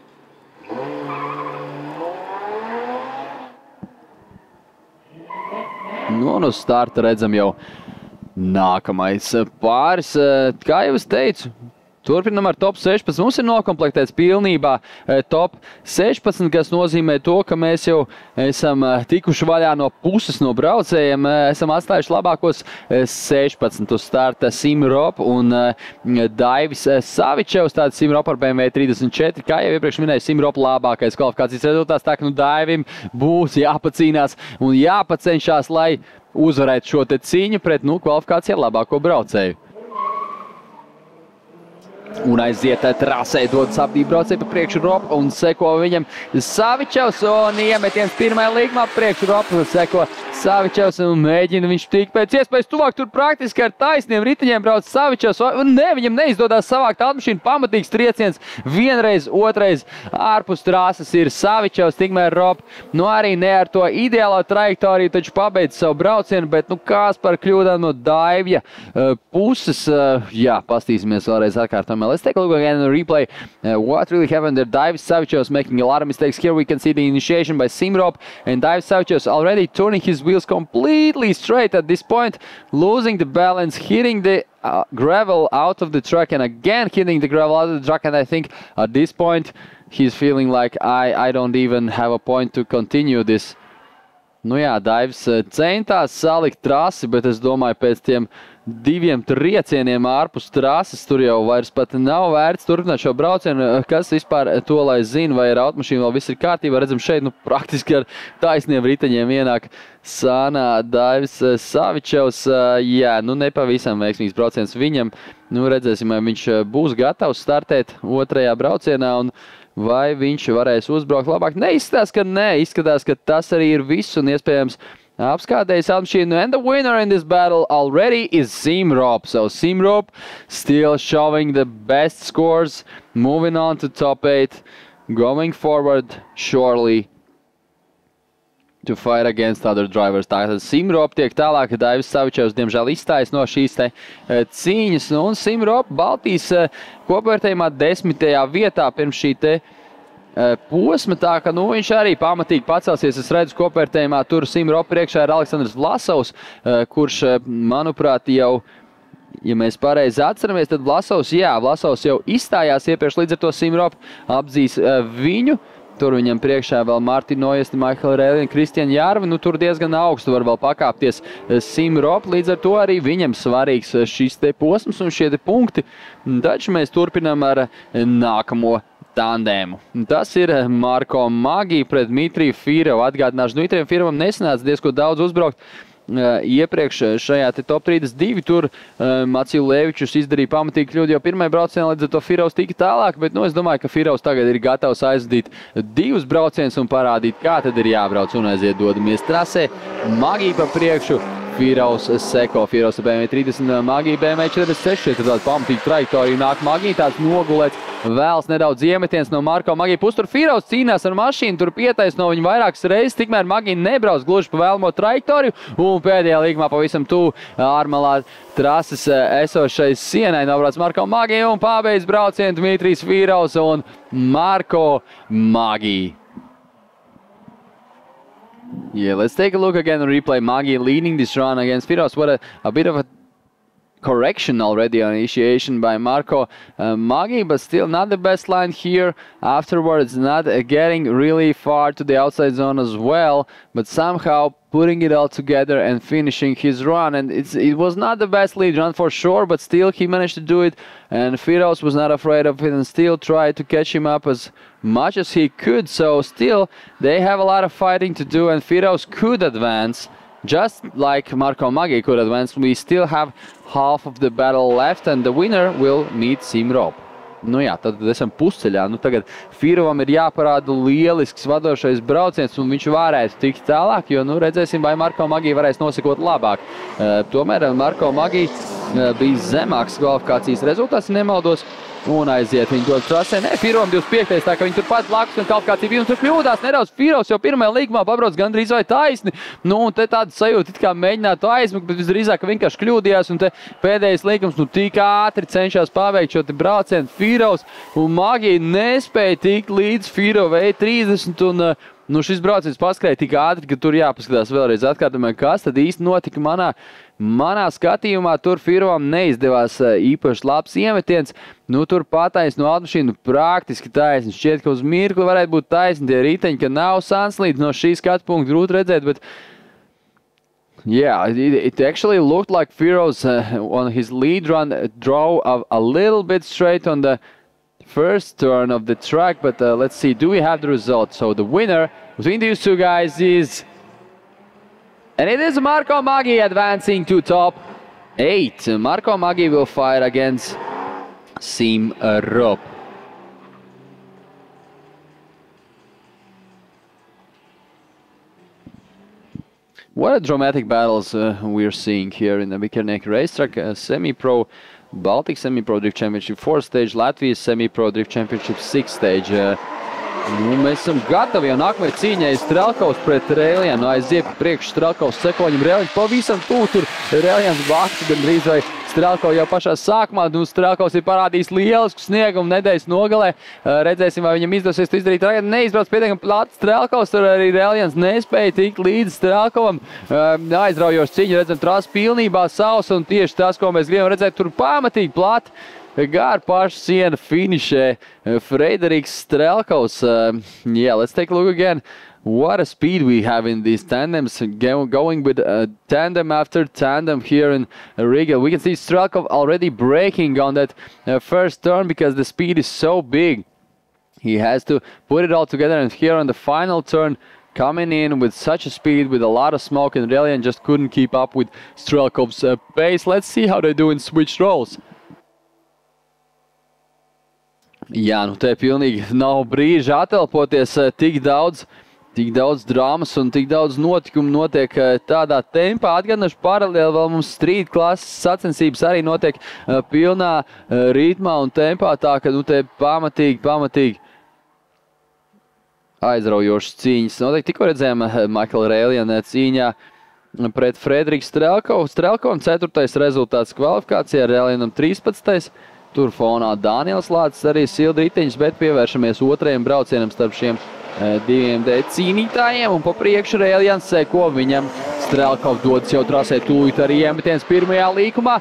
Un uz starta redzam jau nākamais pāris. Kā jau es teicu, turpinam ar top 16. Mums ir nokomplektēts pilnībā top 16, kas nozīmē to, ka mēs jau esam tikuši vaļā no puses no braucējiem. Esam atstājuši labākos 16 uz starta Simrop un Daivis Savičevs. Tātad Simrop ar BMW 34. Kā jau iepriekš minēju, Simrop labākais kvalifikācijas rezultāts. Tā ka Daivim būs jāpacīnās un jāpacenšās, lai uzvarētu šo te cīņu pret kvalifikācijā labāko braucēju. Un aiziet trasē, dodas abi braucēji pa priekšu Ropu un seko viņam Savičevs un iemetiens pirmajā līgumā priekšu Ropu seko Savičevs un mēģina viņš tik pēc iespējas tuvāk. Tur praktiski ar taisniem ritiņiem brauc Savičevs. Viņam neizdodas savākt automašīnu, pamatīgs trieciens. Vienreiz, otrais ārpus trases ir Savičevs, tikmēr Ropu. Arī ne ar to ideālo trajektoriju, taču pabeidz savu braucienu, bet kāds par kļūdām no Daivja puses. Jā, pastīsimies vēlreiz atkārtojumā. Let's take a look again in the replay. What really happened there? Daivis Savičevs making a lot of mistakes. Here we can see the initiation by Simrop, and Daivis Savičevs already turning his wheels completely straight at this point, losing the balance, hitting the gravel out of the track, and again hitting the gravel out of the track. And I think at this point he's feeling like I don't even have a point to continue this. Jā, Daivis centās salikt trasi, bet es domāju, pēc tiem diviem triecieniem ārpus trases tur jau vairs pat nav vērts turpināt šo braucienu. Kas vispār to, lai zina, vai ar automašīnu vēl viss ir kārtībā. Redzam šeit, praktiski ar taisniem riteņiem ienāk sānā Daivis Savičevs. Jā, nepavisam veiksmīgs brauciens viņam. Redzēsim, vai viņš būs gatavs startēt otrajā braucienā un vai viņš varēs uzbraukt labāk. Neizskatās, ka nē. Izskatās, ka tas arī ir viss un iespējams apskādējis automašīnu. And the winner in this battle already is Simrop. So Simrop still showing the best scores, moving on to top 8, going forward surely to fight against other drivers. Tātad Simrop tiek tālāk, Daivis Savičevs diemžēl izstājas no šīs te cīņas. Un Simrop Baltijas kopvērtējumā 10. vietā pirms šī te posma, tā ka viņš arī pamatīgi pacelsies. Es redzu kopvērtējumā tur Simrop priekšā ir Aleksandrs Vlasovs, kurš, manuprāt, jau, ja mēs pareizi atceramies, tad Vlasovs jau izstājās iepriekš, līdz ar to Simrop apdzīs viņu. Tur viņam priekšā vēl Martin Noiesti, Michael Rēlin, Kristian Jārvi. Tur diezgan augstu var vēl pakāpties Simrop. Līdz ar to arī viņam svarīgs šis te posms un šie te punkti. Taču mēs turpinām ar nākamo tandēmu. Tas ir Marko Magi pret Dmitriju Firovu. Atgādināšu, Dmitrijam Firovam nesanāca diezko daudz uzbraukt iepriekš šajā te top 32. Tur Maciju Levičus izdarīja pamatīgi kļūdu jau pirmajā braucienā, līdz ar to Firovs tika tālāk, bet es domāju, ka Firovs tagad ir gatavs aizvadīt 2 braucienus un parādīt, kā tad ir jābrauc un aiziet dodamies trasē. Magi pa priekšu, Fīraus seko. Fīraus BMW 30, Magija BMW 46. Tad tāda pamatīga trajektorija nāk Magija, tāds nogulēts. Vēls nedaudz iemetiens no Marko Magija puses. Tur Fīraus cīnās ar mašīnu, tur pietaisno viņu vairākas reizes, tikmēr Magija nebrauc gluži pa vēlamo trajektoriju. Un pēdējā līkumā pavisam tuvu ārmalā trases esošais sienai nobrauc Marko Magija un pabeidz braucienu Dmitrijs Fīraus un Marko Magija. Yeah, let's take a look again and replay Magija leading this run against Fīraus. What a bit of a correction already on initiation by Marko Magija, but still not the best line here. Afterwards, not getting really far to the outside zone as well, but somehow putting it all together and finishing his run. And it was not the best lead run for sure, but still he managed to do it. And Fīraus was not afraid of it and still tried to catch him up as much as he could. So still, they have a lot of fighting to do, and Fīraus could advance. Just like Marko Magija could advance, we still have half of the battle left, and the winner will meet Sim Rob. Nu jā, tad esam pusceļā. Nu tagad Fīrovam ir jāparāda lielisks vadošais brauciens, un viņš varētu tikt tālāk, jo nu redzēsim, vai Marko Magija varēs nosakot labāk. Tomēr Marko Magija bija zemāks kvalifikācijas rezultāts, ja nemaldos, un aiziet viņu dod trasē. Nē, Fīrovam 25. Tā ka viņi turpat blakus un kvalifikācija bija, un tur kļūdās nedaudz. Fīrovs jau pirmajā līgumā pabrauc gandrīz vai taisni. Nu, un te tāda sajūta, it kā mēģinātu aizmukt, bet visdrīzāk vienkārši kļūdījās, un te pēdējais līgums, nu, tik ātri cenšas paveikt šo te braucienu Fīrovs, un Magija nespēja tikt līdz Fīrova E30, un nu, šis brauciens paskrēja tik ātri, ka tur jāpaskatās vēlreiz atkārtumā, kas tad īsti notika manā skatījumā. Tur Fīrovam neizdevās īpaši labs iemetiens. Nu, tur pataisno automašīnu praktiski taisni. Šķiet, ka uz mirkli varētu būt taisni tie riteņi, ka nav sanslīdz no šī skatu punkta grūti redzēt, bet yeah, it actually looked like Fīrovs on his lead run drove a little bit straight on the first turn of the track, but let's see, do we have the result? So the winner between these two guys is, and it is Marko Magija advancing to top 8. Marko Magija will fight against Sim Rob. What a dramatic battles we're seeing here in the Bikernieki racetrack. Semi-Pro Baltic Semi-Pro Drift Championship 4th stage, Latvijas Semi-Pro Drift Championship 6th stage. Nu, mēs esam gatavi jau nākamajai cīņai. Strelkovs pret Rēlienu. Aiziet priekš Strelkovs seko viņam. Rēliens pavisam tūl tur. Rēliens bakts gandrīz vai Strelkovs jau pašā sākumā. Nu, Strelkovs ir parādījis lielisku sniegumu nedēļas nogalē. Redzēsim, vai viņam izdosies to izdarīt. Neizbrauc pietiekami plāts Strelkovs. Tur arī Rēliens nespēja tikt līdz Strelkovam. Aizraujoši cīņa. Redzam, trasa pilnībā sausa, un tieši tas, ko mēs gribam redzēt, tur pamatīgi plati. Gar pašu sienu finišē Frederiks Strelkovs. Yeah, let's take a look again. What a speed we have in these tandems, going with tandem after tandem here in Riga. We can see Strelkov already braking on that first turn because the speed is so big. He has to put it all together, and here on the final turn, coming in with such a speed, with a lot of smoke, and Rēliens just couldn't keep up with Strelkov's pace. Let's see how they do in switched roles. Jā, nu te pilnīgi nav brīža atelpoties, tik daudz drāmas un tik daudz notikumu notiek tādā tempā. Atgādināšu paralēli vēl mums street klases sacensības arī notiek pilnā ritmā un tempā, tā ka nu te pamatīgi aizraujošas cīņas. Noteikti tikko redzējām Michaela Rēliena cīņā pret Frederiku Strelkovu. Strelkovam 4. rezultāts kvalifikācijā, Rēlienam 13. Tur fonā Daniels Lācis arī silda riteņus, bet pievēršamies otrajam braucienam starp šiem diviem cīnītājiem. Un pa priekšu Rēliens seko viņam. Strelkov dodas jau trasē tūlīt arī iemetiens pirmajā līkumā.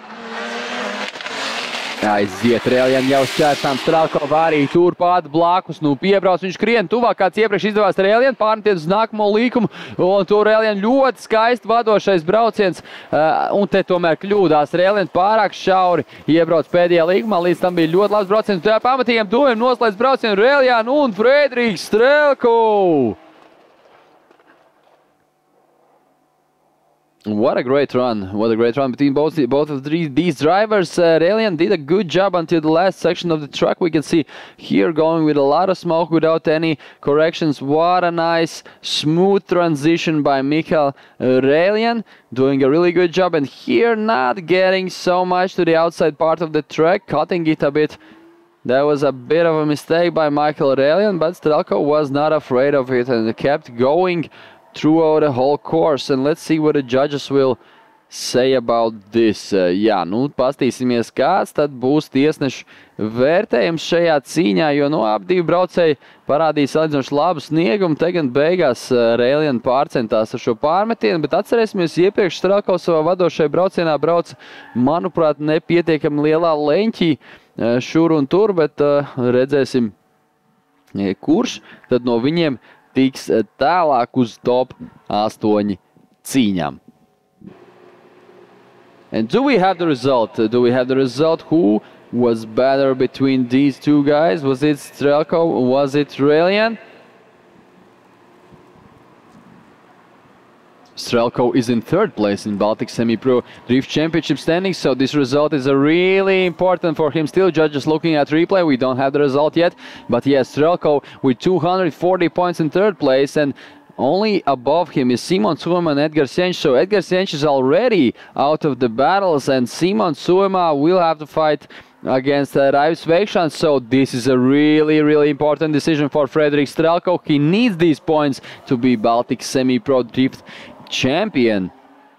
Aiziet Rēliens jau šķērsām, Strelkov arī turpat blakus. Nu, piebrauc viņš krien tuvāk, kāds iepriekš izdevās Rēliens, pārmeties uz nākamo līkumu. Un tur Rēliens ļoti skaisti vadošais brauciens. Un te tomēr kļūdās Rēliens pārāk šauri. Iebrauc pēdējā līkumā, līdz tam bija ļoti labs brauciens. Tajā pamatīgiem tuviem noslēdz braucienu Rēliens un Frederiks Strelkov. What a great run. What a great run between both of these drivers. Raelian did a good job until the last section of the track. We can see here going with a lot of smoke without any corrections. What a nice smooth transition by Michael Raelian. Doing a really good job. And here not getting so much to the outside part of the track. Cutting it a bit. That was a bit of a mistake by Michael Raelian. But Strelko was not afraid of it and kept going throughout the whole course, and let's see what the judges will say about this. Jā, nu, pastīsimies, kāds tad būs tiesnešu vērtējums šajā cīņā, jo, nu, abi divi braucēji parādīja salīdzinoši labu sniegumu. Te gan beigās Raelian pārcentās ar šo pārmetienu, bet atcerēsimies, iepriekš Strelko savā vadošajā braucienā brauca, manuprāt, nepietiekami lielā leņķī šur un tur, bet redzēsim, kurš tad no viņiem tiks tālāk uz top 8 cīņām. And do we have the result? Do we have the result? Who was better between these two guys? Was it Strelko? Was it Raelian? Strelko is in third place in Baltic Semi-Pro Drift Championship standings, so this result is really important for him. Still, judges looking at replay, we don't have the result yet, but yes, Strelko with 240 points in third place, and only above him is Simon Suomela and Edgar Sienš. So Edgar Sienš is already out of the battles, and Simon Suomela will have to fight against Raivis Veikšans. So this is a really important decision for Fredrik Strelko. He needs these points to be Baltic Semi-Pro Drift champion.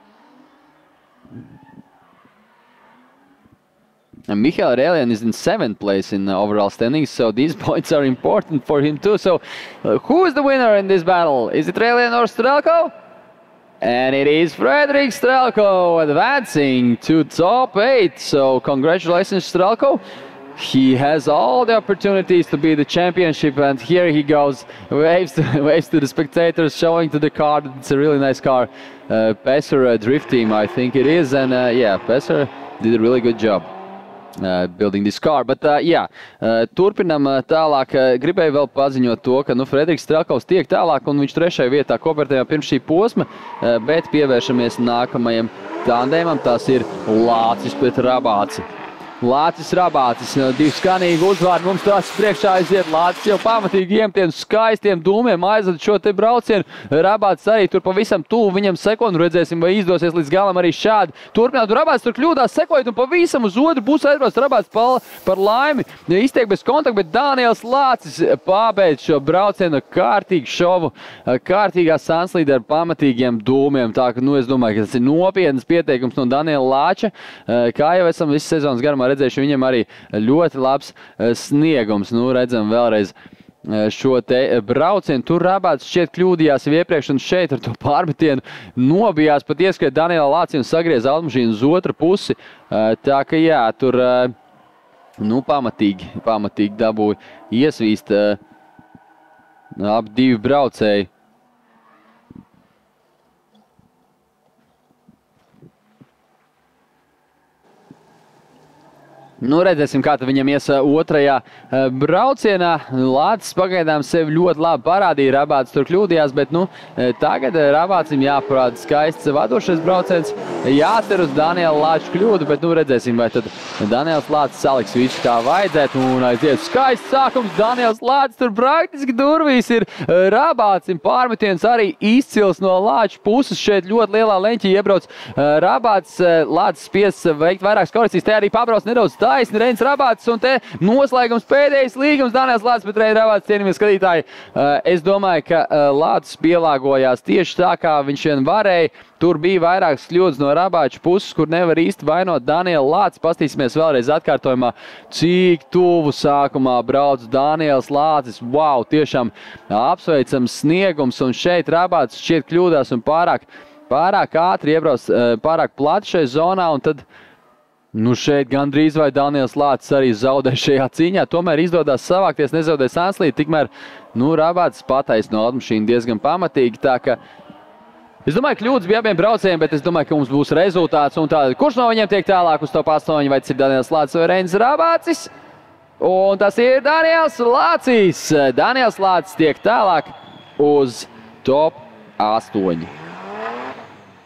And Michael Raelian is in 7th place in the overall standings, so these points are important for him too. So who is the winner in this battle? Is it Raelian or Strelko? And it is Fredrik Strelko advancing to top 8. So congratulations, Strelko. He has all the opportunities to be the championship, and here he goes, waves to the spectators, showing to the car that it's a really nice car. Pesser Drift Team, I think it is, and yeah, Pesser did a really good job building this car. But yeah, turpinam tālāk. Gribēju vēl paziņot to, ka Fredriks Strelkovs tiek tālāk, un viņš 3. vietā kopvērtējumā pirms šī posma, bet pievēršamies nākamajam tandēmam. Tas ir Lācis pret Rabāci. Lācis Rabācis, divi skanīgi uzvārdi mums tās priekšā aiziet. Lācis jau pamatīgi iemetiem skaistiem dūmiem aizved šo te braucienu. Rabācis arī tur pavisam tuvu viņam sekundu. Redzēsim, vai izdosies līdz galam arī šādi turpināt. Rabācis tur kļūdās sekojot un pavisam uz otru pusi aizbrauc. Rabācis par laimi iztiek bez kontakta, bet Daniels Lācis pabeidz šo braucienu kārtīgu šovu, kārtīgā sanslīde ar pamatīgiem dūmiem. Tā ka, es domāju, ka tas ir nopietnas pieteikums no Daniela Lāča. Kā jau esam visu sezonas garumā redzējuši, viņam arī ļoti labs sniegums. Redzam vēlreiz šo te braucienu. Tur Rabācis šķiet kļūdījās jau iepriekš, un šeit ar to pārmetienu nobijās pat ieskriet Daniela Lāci un sagriez automašīnu uz otru pusi. Tā ka jā, tur pamatīgi dabūja iesvīst ap divi braucēji. Redzēsim, kā viņam ies otrajā braucienā. Lācis pagaidām sevi ļoti labi parādīja. Rabācis tur kļūdījās, bet tagad Rabācim jāparāda skaists vadošais brauciens. Jācer uz Daniela Lāča kļūdu, bet redzēsim, vai tad Daniels Lācis saliks visu kā vajadzētu. Un aiziet skaists sākums. Daniels Lācis tur praktiski durvīs ir. Rabācim pārmetiens arī izcils no Lāča puses. Šeit ļoti lielā leņķī iebrauc Rabācis. Lācis spies veikt vairākas korekcijas. Te arī pabrauc nedaudz taisni Reinis Rabācis, un te noslēgums pēdējais līgums Daniels Lācis pret Reinis Rabācis. Cienījamies skatītāji, es domāju, ka Lācis pielāgojās tieši tā, kā viņš vien varēja. Tur bija vairākas kļūdas no Rabāča puses, kur nevar īsti vainot Danielu Lāci. Pastīsimies vēlreiz atkārtojumā, cik tuvu sākumā brauc Daniels Lācis. Wow, tiešām apsveicams sniegums, un šeit Rabācis šķiet kļūdās un pārāk ātri iebrauc, pārāk plati šai zonā, un tad šeit gandrīz vai Daniels Lācis arī zaudē šajā cīņā. Tomēr izdodās savākties, nezaudē sanslīdi. Tikmēr Rabācis pataisno automašīnu diezgan pamatīgi. Tā ka es domāju, kļūdas bija abiem braucējiem, bet es domāju, ka mums būs rezultāts. Un tā, kurš no viņiem tiek tālāk uz top 8? Vai tas ir Daniels Lācis vai Reinis Rabācis? Un tas ir Daniels Lācis. Daniels Lācis tiek tālāk uz top 8.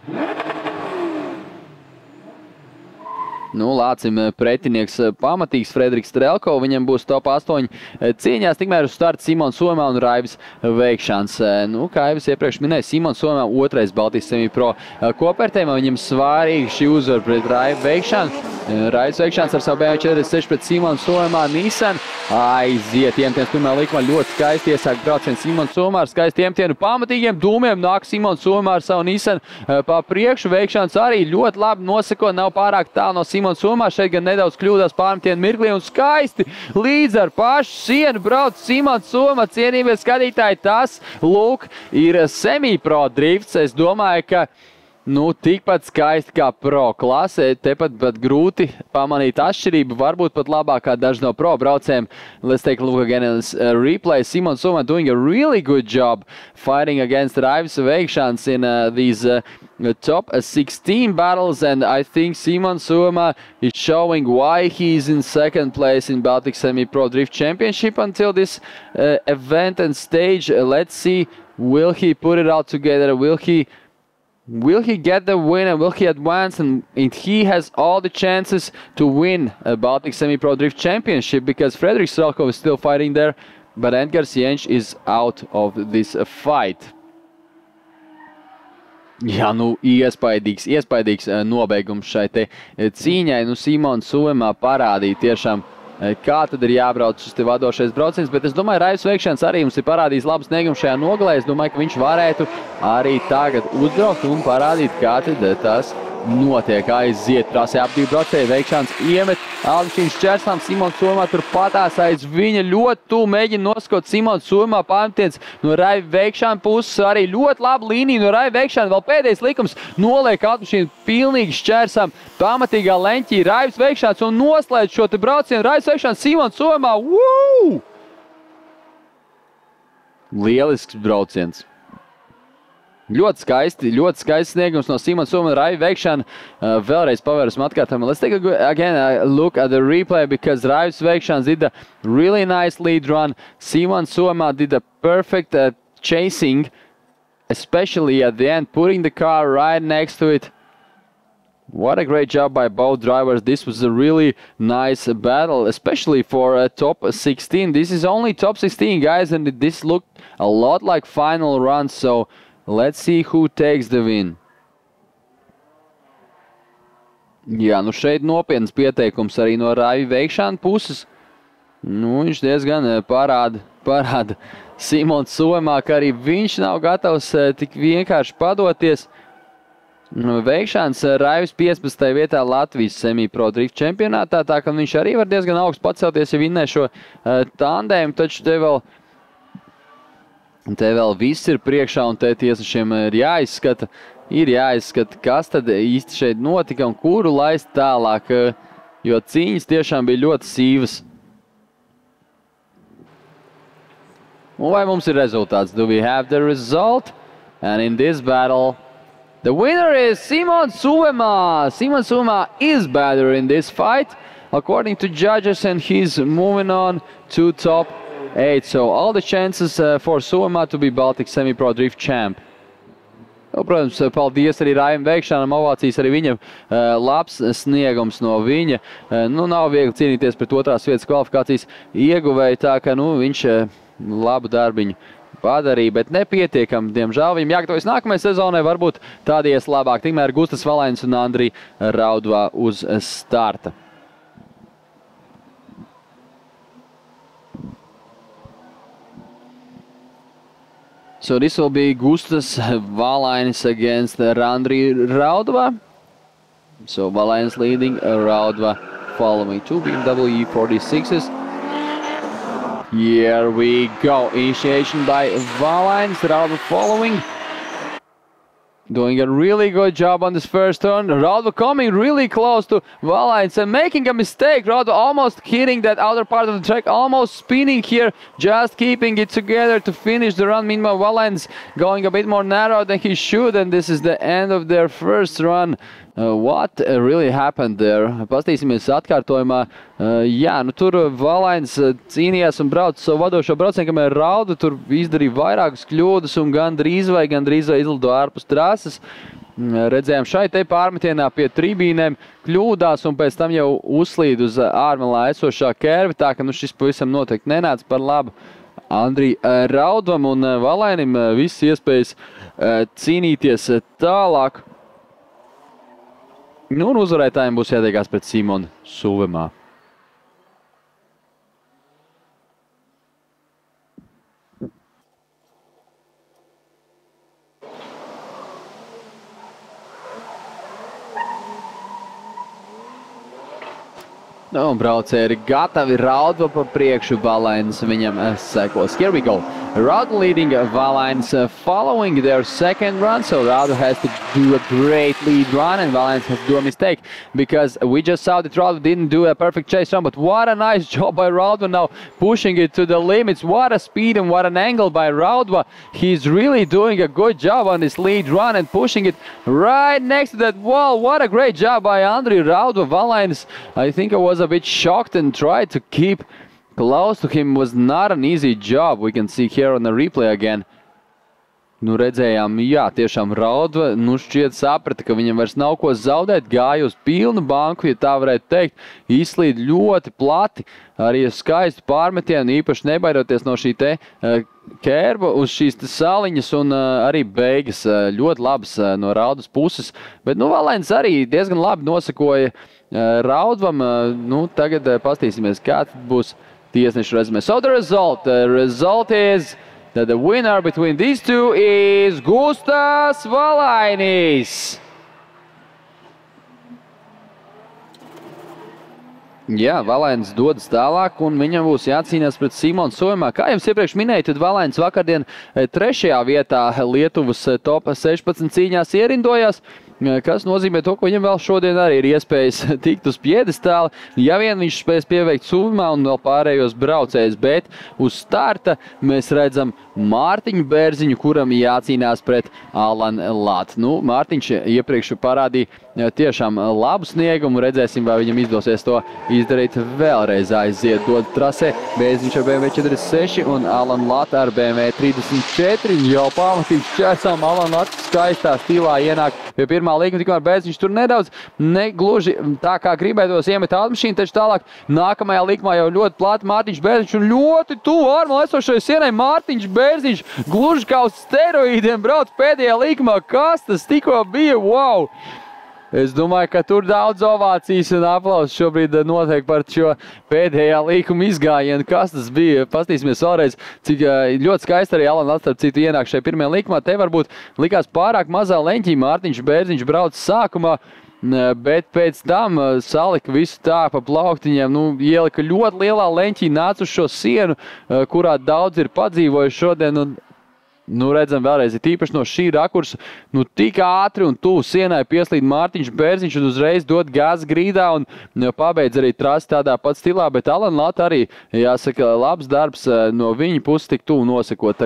Nu, lācim pretinieks pamatīgs Frederiks Strelko, viņam būs top 8 cīņās, tikmēr uz starta Simons Somā un Raivis Veikšans. Nu, kā jau es iepriekš minēju, Simons Somā otrais Baltijas semipro kopvērtējumā, viņam svārīgi šī uzvara pret Raivi Veikšanu. Raivis Veikšans ar savu BMW 46 pret Simons Somā, Nissan aiziet iemtiens pirmā likumā, ļoti skaisti iesāk braucienu Simons Somā ar skaisti iemtienu pamatīgiem dūmiem, nāk Simons Somā ar savu Nissan pa priekšu, Veikšans arī ļoti labi noseko, nav pārāk tālu no Simons Somā, šeit gan nedaudz kļūdās pārmetienu mirklī un skaisti līdz ar pašu sienu brauc Simons Somā, cienījamie skatītāji, tas, lūk, ir semipro drifts, es domāju, ka nu, tikpat skaisti kā pro klasē, tepat grūti pamanīt atšķirību, varbūt pat labākā daži no pro braucējiem. Let's take a look again at this replay. Simons Somā doing a really good job fighting against Raivis Veikšans in these top 16 battles, and I think Simons Somā is showing why he's in second place in Baltic Semi-Pro Drift Championship until this event and stage. Let's see, will he put it all together? Will he get the win and will he advance? And he has all the chances to win a Baltic Semi-Pro Drift Championship because Frederiks Strelko is still fighting there, but Edgars Jenčs is out of this fight. Jā, nu, iespaidīgs nobeigums šai te cīņai. Nu, Simons Somā parādīja tiešām, kā tad ir jābrauc šis te vadošais brauciens, bet es domāju, Raivis Veikšans arī mums ir parādījis labu sniegumu šajā nogalē. Es domāju, ka viņš varētu arī tagad uzbraukt un parādīt, kā tad tas notiek. Aiziet trasē ap divu braucēju, Veikšans iemet Alvišķīnu šķērslām, Simons Somā tur patās aiz viņa ļoti tuvu mēģina noskot Simons Somā pārmetiens no Raivi Veikšana puses, arī ļoti laba līnija no Raivi Veikšana, vēl pēdējais likums noliek Alvišķīnu pilnīgi šķērsām pamatīgā leņķī Raivis Veikšans un noslēdz šo te braucienu Raivis Veikšans Simons Somā. Woo! Lielisks brauciens. Ļoti skaisti sniegums no Simons Somā un Raivi Veikšana. Vēlreiz pavērsim atkārtam. Let's take again a look at the replay because Raivis Veikšans did a really nice lead run. Simons Somā did a perfect chasing, especially at the end, putting the car right next to it. What a great job by both drivers. This was a really nice battle, especially for top 16. This is only top 16, guys, and this looked a lot like final run, so let's see who takes the win. Jā, nu šeit nopietns pieteikums arī no Raivi Veikšana puses. Nu, viņš diezgan parāda Simons Somā, ka arī viņš nav gatavs tik vienkārši padoties. Veikšans Raivis 15. vietā Latvijas Semi-Pro Drift čempionātā, tā ka viņš arī var diezgan augstu pacelties, ja vinnē šo tandēmu, taču te vēl viss ir priekšā un te tiesnešiem ir jāizskata, kas tad īsti šeit notika un kuru laist tālāk, jo cīņas tiešām bija ļoti sīvas. Un vai mums ir rezultāts? Do we have the result? And in this battle, the winner is Simons Somā. Simons Somā is better in this fight, according to judges, and he's moving on to top 8. So all the chances for Somā to be Baltic Semi-Pro Drift champ. Protams, paldies arī Raivim Veikšanam, ovācijas arī viņam, labs sniegums no viņa. Nu, nav viegli cīnīties pret otrās vietas kvalifikācijas ieguvēju, tā ka viņš labu darbiņu padarīja, bet nepietiekam, diemžēl. Viņam jāgatavojas nākamajai sezonai, varbūt tādies labāk. Tikmēr Gustas Valainis un Andrij Raudva uz starta. So this will be Gustas Valainis against Andrij Raudva. So Valainis leading, Raudva following. Two BMW E46s. Here we go. Initiation by Valainis, Raudva following. Doing a really good job on this first turn. Raudva coming really close to Valainis and making a mistake. Raudva almost hitting that outer part of the track, almost spinning here, just keeping it together to finish the run. Meanwhile, Valainis going a bit more narrow than he should, and this is the end of their first run. What really happened there? Pastīsimies atkārtojumā. Jā, nu tur Valainis cīnījās un brauc savu vadošo braucienu, kamēr Raudva tur izdarīja vairākas kļūdas un gandrīz vai izlido ārpus trases. redzējām šai te pārmetienā pie tribīnēm kļūdās un pēc tam jau uzslīd uz ārmalā esošā Kērva, tā ka šis pavisam noteikti nenāca par labu Andrija Raudvam un Valainim visas iespējas cīnīties tālāk. Un uzvarētājiem būs jātiekās pret Simonu Suvemā. Un braucēji ir gatavi, Raudva pa priekšu, Valainis viņam sekos. Here we go. Raudva leading, Valainis following their second run, so Raudva has to do a great lead run and Valainis has to do a mistake because we just saw that Raudva didn't do a perfect chase run, but what a nice job by Raudva now pushing it to the limits. What a speed and what an angle by Raudva. He's really doing a good job on this lead run and pushing it right next to that wall. What a great job by Andrija Raudva. Valainis, I think I was a bit shocked and tried to keep close to him. Was not an easy job. We can see here on the replay again. Redzējām, jā, tiešām Raudva, šķiet saprata, ka viņam vairs nav ko zaudēt, gāja uz pilnu banku, ja tā varētu teikt, izslīd ļoti plati, arī skaistu pārmetienu, īpaši nebaidoties no šī te Kērva uz šīs saliņas un arī beigas ļoti labas no Raudvas puses, bet Valainis arī diezgan labi nosakoja Raudvam. Tagad pastīsimies, kā būs tiesnešu rezumē. So the result is that the winner between these two is Gustas Valainis. Jā, Valainis dodas tālāk un viņam būs jācīnās pret Simonu Suvemā. Kā jums iepriekš minēju, tad Valainis vakardien 3. vietā Lietuvas top 16 cīņās ierindojās, kas nozīmē to, ka viņam vēl šodien arī ir iespējas tikt uz piedestāli, ja vien viņš spēs pieveikt Suvemā un vēl pārējos braucējus, bet uz starta mēs redzam Mārtiņu Bērziņu, kuram jācīnās pret Alanu Latu. Mārtiņš iepriekš parādīja tiešām labu sniegumu, redzēsim, vai viņam izdosies to izdarīt vēlreiz. Aiziet dod trasē, Bērziņš ar BMW 46 un Alana Lata ar BMW 34. Jau pamatīgi šķērsām, Alana Lata skaistā stilā ienāk pie pirmā līkuma, tikmēr Bērziņš tur nedaudz negluži tā kā gribētos iemet automašīnu, taču tālāk nākamajā līkumā jau ļoti plāti Mārtiņš Bērziņš un ļoti tuvu ārmalā esošai sienai Mārtiņš Bērziņš gluži kā uz steroīdiem brauc pēdējā līkumā. Kas tas tikko bija? Wow! Es domāju, ka tur daudz ovācijas un aplausus šobrīd notiek par šo pēdējā līkuma izgājienu. Kas tas bija? Pastīsimies vēlreiz, cik ļoti skaisti arī Alana Lata, starp citu, ienāk šajā pirmajā līkumā. Te varbūt likās pārāk mazā leņķī. Mārtiņš Bērziņš brauc sākumā, bet pēc tam salika visu tā pa plauktiņiem. Ielika ļoti lielā leņķī, nāca uz šo sienu, kurā daudz ir padzīvojuši šodien. Redzam vēlreiz, ir tīpaši no šī rakursa, tik ātri un tuvu sienai pieslīd Mārtiņš Bērziņš un uzreiz dod gāzi grīdā un pabeidz arī trasi tādā pat stilā, bet Alana Lata arī, jāsaka, labs darbs no viņa puses tik tuvu nosakot.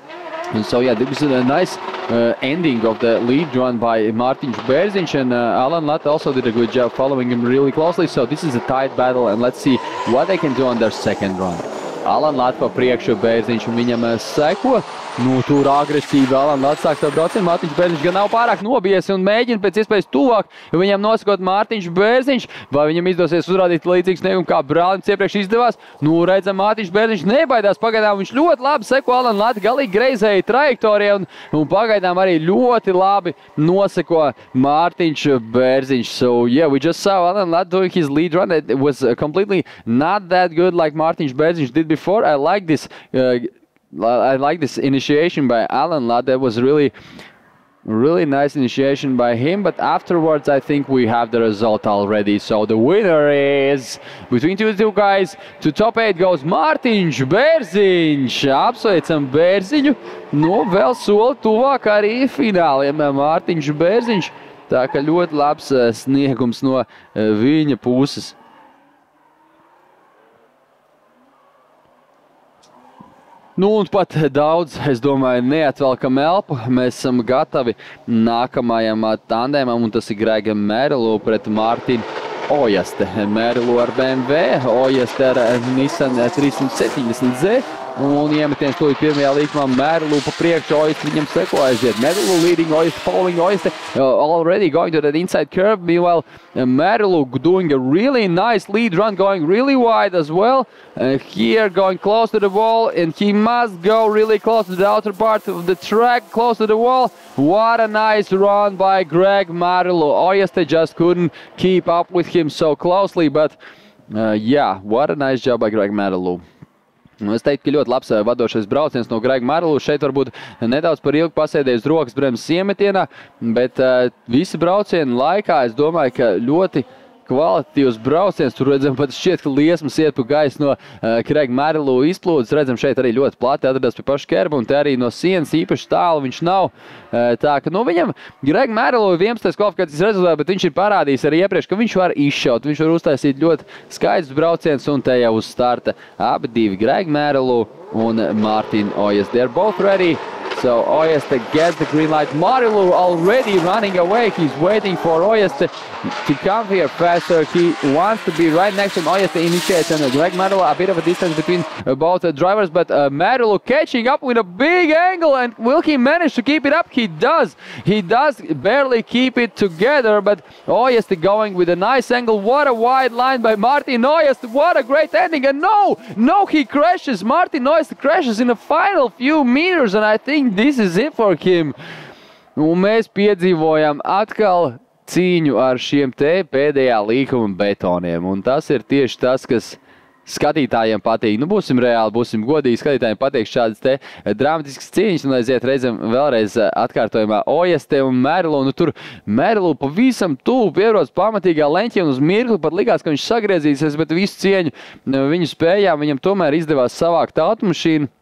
So yeah, this was a nice ending of the lead run by Mārtiņš Bērziņš, and Alana Lata also did a good job following him really closely. So this is a tight battle, and let's see what they can do on their second run. Alana Lata pa priekšu, Bērziņš un viņam seko. Tur agresīvi Alana Lata sāk savu braucienu. Mārtiņš Bērziņš gan nav pārāk nobijies un mēģina pēc iespējas tuvāk viņam nosakot Mārtiņš Bērziņš. Vai viņam izdosies uzrādīt līdzīgu sniegumu, kā brālim iepriekš izdevās? Redzam, Mārtiņš Bērziņš nebaidās pagaidām. Viņš ļoti labi seko Alana Lata galīgi greizēji trajektorijai un pagaidām arī ļoti labi noseko Mārtiņš Bērziņš. So yeah, we just saw Alana Lata doing his lead run. It was completely not that good like Mārtiņš Bērziņš did before. I like this initiation by Alana Lata. That was really nice initiation by him, but afterwards I think we have the result already. So the winner is, between two guys, to top 8 goes Mārtiņš Bērziņš. Apsveicam Bērziņu. Vēl soli tuvāk arī fināliem Mārtiņš Bērziņš. Tā ka ļoti labs sniegums no viņa puses. Un pat daudz, es domāju, neatvelkam elpu. Mēs esam gatavi nākamajam tandēmam, un tas ir Grega Merilu pret Mārtiņu Ojaste. Merilu ar BMW, Ojaste ar Nissan 370Z. Un iemetiens tūlīt pirmajā līkumā Merlu pa priekšu, Oiste viņam seko aiziet. Merlu leading, Oiste following, Oiste already going to that inside curve. Meanwhile, Merlu doing a really nice lead run, going really wide as well. Here going close to the wall, and he must go really close to the outer part of the track, close to the wall. What a nice run by Greg Merlu. Oiste just couldn't keep up with him so closely, but yeah, what a nice job by Greg Merlu. Es teiktu, ka ļoti labs vadošais brauciens no Grega Merlu. Šeit varbūt nedaudz par ilgu pasēdējis rokas bremzes iemetienā, bet visi braucienu laikā es domāju, ka ļoti kvalitatīvs brauciens. Tur redzam, pat šķiet, ka liesmas iet pa gaisu no Grega Merlu izplūdes. Redzam, šeit arī ļoti plati atradās pie paša kerba, un te arī no sienas īpaši tālu viņš nav. Tā ka, nu, viņam Grega Merlu ir 11. kvalifikācijas rezultāts, bet viņš ir parādījis arī iepriekš, ka viņš var izšaut. Viņš var uztaisīt ļoti skaidrs brauciens, un te jau uz starta abi divi Grega Merlu un Martin Oiste. They are both ready. So Oiste gets the green light. Merlu already running away. He's waiting for Oiste to come here faster. He wants to be right next to him. Oiste initiates, and Greg Merlu, a bit of a distance between both drivers, but Merlu catching up with a big angle, and will he manage to keep it up? He does. He does barely keep it together, but Oiste going with a nice angle. What a wide line by Martin Oiste. What a great ending. And no, he crashes. Martin Oiste crashes in the final few meters, and I think this is it for him. Un mēs piedzīvojam atkal cīņu ar šiem te pēdējā līkuma betoniem. Un tas ir tieši tas, kas skatītājiem patīk. Nu, būsim reāli, būsim godīgi. Skatītājiem patīk šādas te dramatiskas cīņas. Un aiziet reizēm vēlreiz atkārtojumā Oiste un Merlu. Nu, tur Merlu pavisam tuvu pierodas pamatīgā leņķī, un uz mirkli pat likās, ka viņš sagriezīsies, bet visu cieņu viņu spējām viņam tomēr izdevās savākt automašīnu.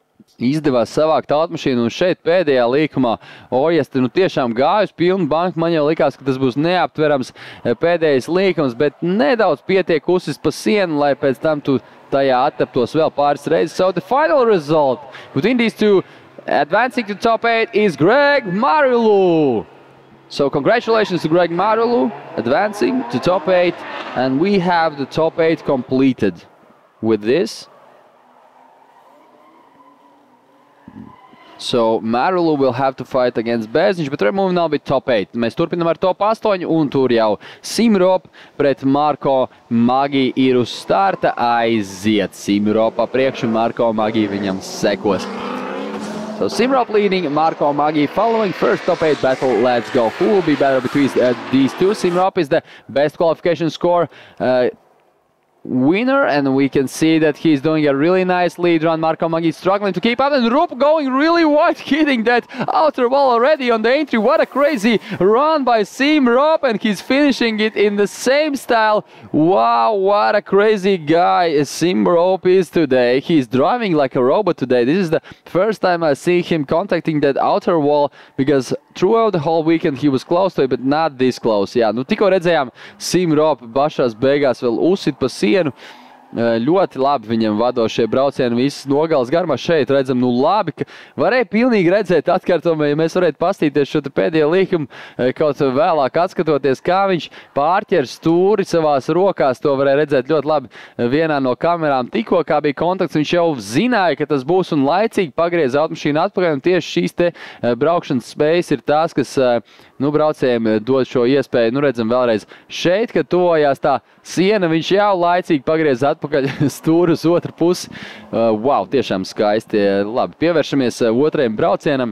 Un šeit pēdējā līkumā Oiste tiešām gāja uz pilnu banku. Man jau likās, ka tas būs neaptverams pēdējais līkums, bet nedaudz pietiek uzsist pa sienu, lai pēc tam tu tajā attaptos vēl pāris reizes. So the final result between these two advancing to top 8 is Greg Merlu. So congratulations to Greg Merlu advancing to top 8, and we have the top 8 completed with this. So Merlu will have to fight against Bēziņš, bet remove now be top 8. Mēs turpinam ar top 8, un tur jau Simrop pret Marko Magi ir uz starta. Aiziet Simropa priekšu, Marko Magi viņam sekos. So Simrop leading, Marko Magi following. First top 8 battle, let's go. Who will be better between these two? Simrop is the best qualification score winner, and we can see that he's doing a really nice lead run. Marko Magi struggling to keep up, and Rupp going really wide, hitting that outer wall already on the entry. What a crazy run by Simrop, and he's finishing it in the same style. Wow, what a crazy guy Simrop is today. He's driving like a robot today. This is the first time I see him contacting that outer wall, because throughout the whole weekend he was close to it, but not this close. Jā, nu tikko redzējām Simrop pašās beigās vēl uzsit pa sienu. Ļoti labi viņam vadošie braucieni, visas nogales garumā. Šeit redzam, nu labi, ka varēja pilnīgi redzēt atkārtojumā, ja mēs varētu pastīties šo te pēdējo līkumu, kaut vēlāk atskatoties, kā viņš pārķer stūri savās rokās. To varēja redzēt ļoti labi vienā no kamerām. Tikko kā bija kontakts, viņš jau zināja, ka tas būs, un laicīgi pagriez automašīnu atpakaļ, un tieši šīs te braukšanas spējas ir tās, kas braucējiem dod šo iespēju. Nu, redzam vēlreiz šeit, kad tuvojās tā siena, viņš jau laicīgi pagriez atpakaļ stūri uz otru pusi. Wow, tiešām skaisti. Labi, pievēršamies otrajam braucienam.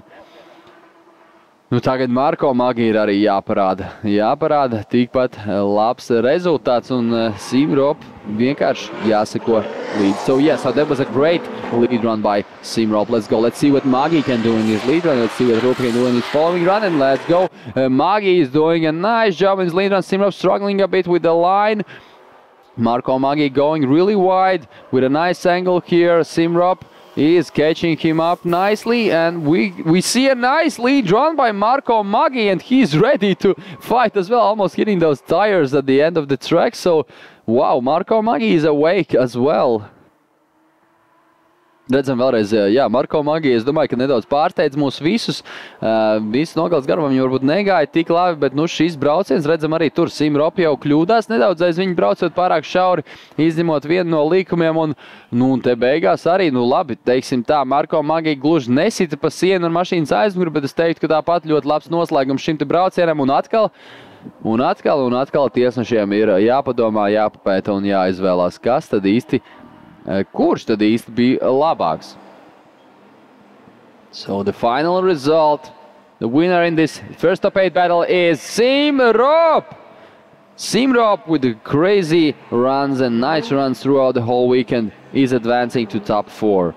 Nu, tagad Marko Magi ir arī jāparāda tikpat labs rezultāts, un Simrop vienkārši jāseko līdzi. So yes, so that was a great lead run by Simrop. Let's go. Let's see what Magi can do in his lead run. Let's see what Rupp can do in his following run, and let's go. Magi is doing a nice job in his lead run. Simrop struggling a bit with the line. Marko Magi going really wide with a nice angle here. Simrop is catching him up nicely, and we see a nice lead run by Marko Magi, and he's ready to fight as well, almost hitting those tires at the end of the track. So wow, Marko Magi is awake as well. Redzam vēlreiz, jā, Marko Magija, es domāju, ka nedaudz pārsteidz mūs visus. Visu nogals garumā viņi varbūt negāja tik labi, bet šis brauciens, redzam arī tur Simrop jau kļūdās nedaudz aiz viņu braucot pārāk šauri, izņemot vienu no līkumiem un te beigās arī, labi, teiksim tā, Marko Magija gluži nesita pa sienu ar mašīnas aizmuguri, bet es teiktu, ka tāpat ļoti labs noslēgums šim te braucienam un atkal tiesnešiem ir jāpadomā, jāpapēta un jāizvēlās, kas tad īsti kurš tad īsti bija labāks? So the final result, the winner in this first top 8 battle is Simrop! Simrop with the crazy runs and nice runs throughout the whole weekend is advancing to top 4.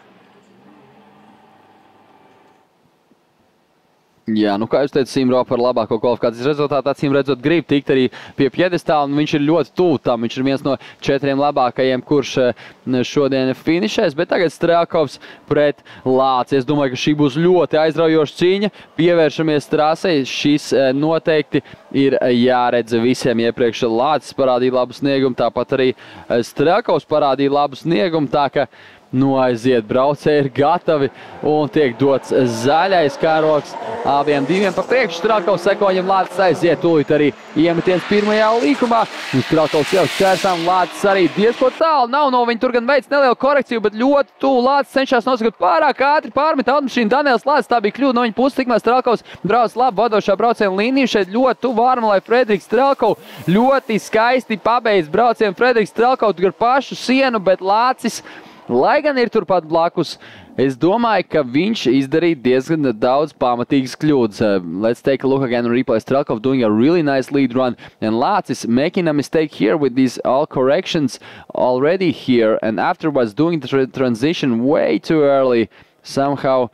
Jā, kā jūs teicat, Simrop ar labāko kvalifikācijas rezultātu, acīm redzot, grib tikt arī pie piedestāla, un viņš ir ļoti tuvu tam. Viņš ir viens no 4 labākajiem, kurš šodien finišēs, bet tagad Strelkovs pret Lāci. Es domāju, ka šī būs ļoti aizraujoša cīņa. Pievēršamies trasei, šis noteikti ir jāredz visiem iepriekš. Lācis parādīja labu sniegumu, tāpat arī Strelkovs parādīja labu sniegumu, tā ka aiziet, braucēji ir gatavi un tiek dots zaļais karoks abiem diviem pa priekšu. Strelkovs sekoņam, Lācis aiziet, tūlīt arī iemetiens pirmajā līkumā. Un Strelkovs jau šķērsām, Lācis arī diezko tālu nav no viņa, tur gan veids nelielu korekciju, bet ļoti tuvu. Lācis cenšas nosakot pārāk ātri pārmet automašīnu Daniels Lācis, tā bija kļūda no viņa puses, tikmēr Strelkovs brauc labi vadošā brauciena līniju, šeit ļoti tuvu vārma, lai Frederiks Strelkovs ļoti skaisti pabeidz braucienu. Frederiks Strelkovs gar pašu sienu, bet Lācis, lai gan ir turpat blakus, es domāju, ka viņš izdarīja diezgan daudz pamatīgas kļūdas. Let's take a look again and replay. Strelkov doing a really nice lead run. And Lācis making a mistake here with these all corrections already here. And afterwards doing the transition way too early. Somehow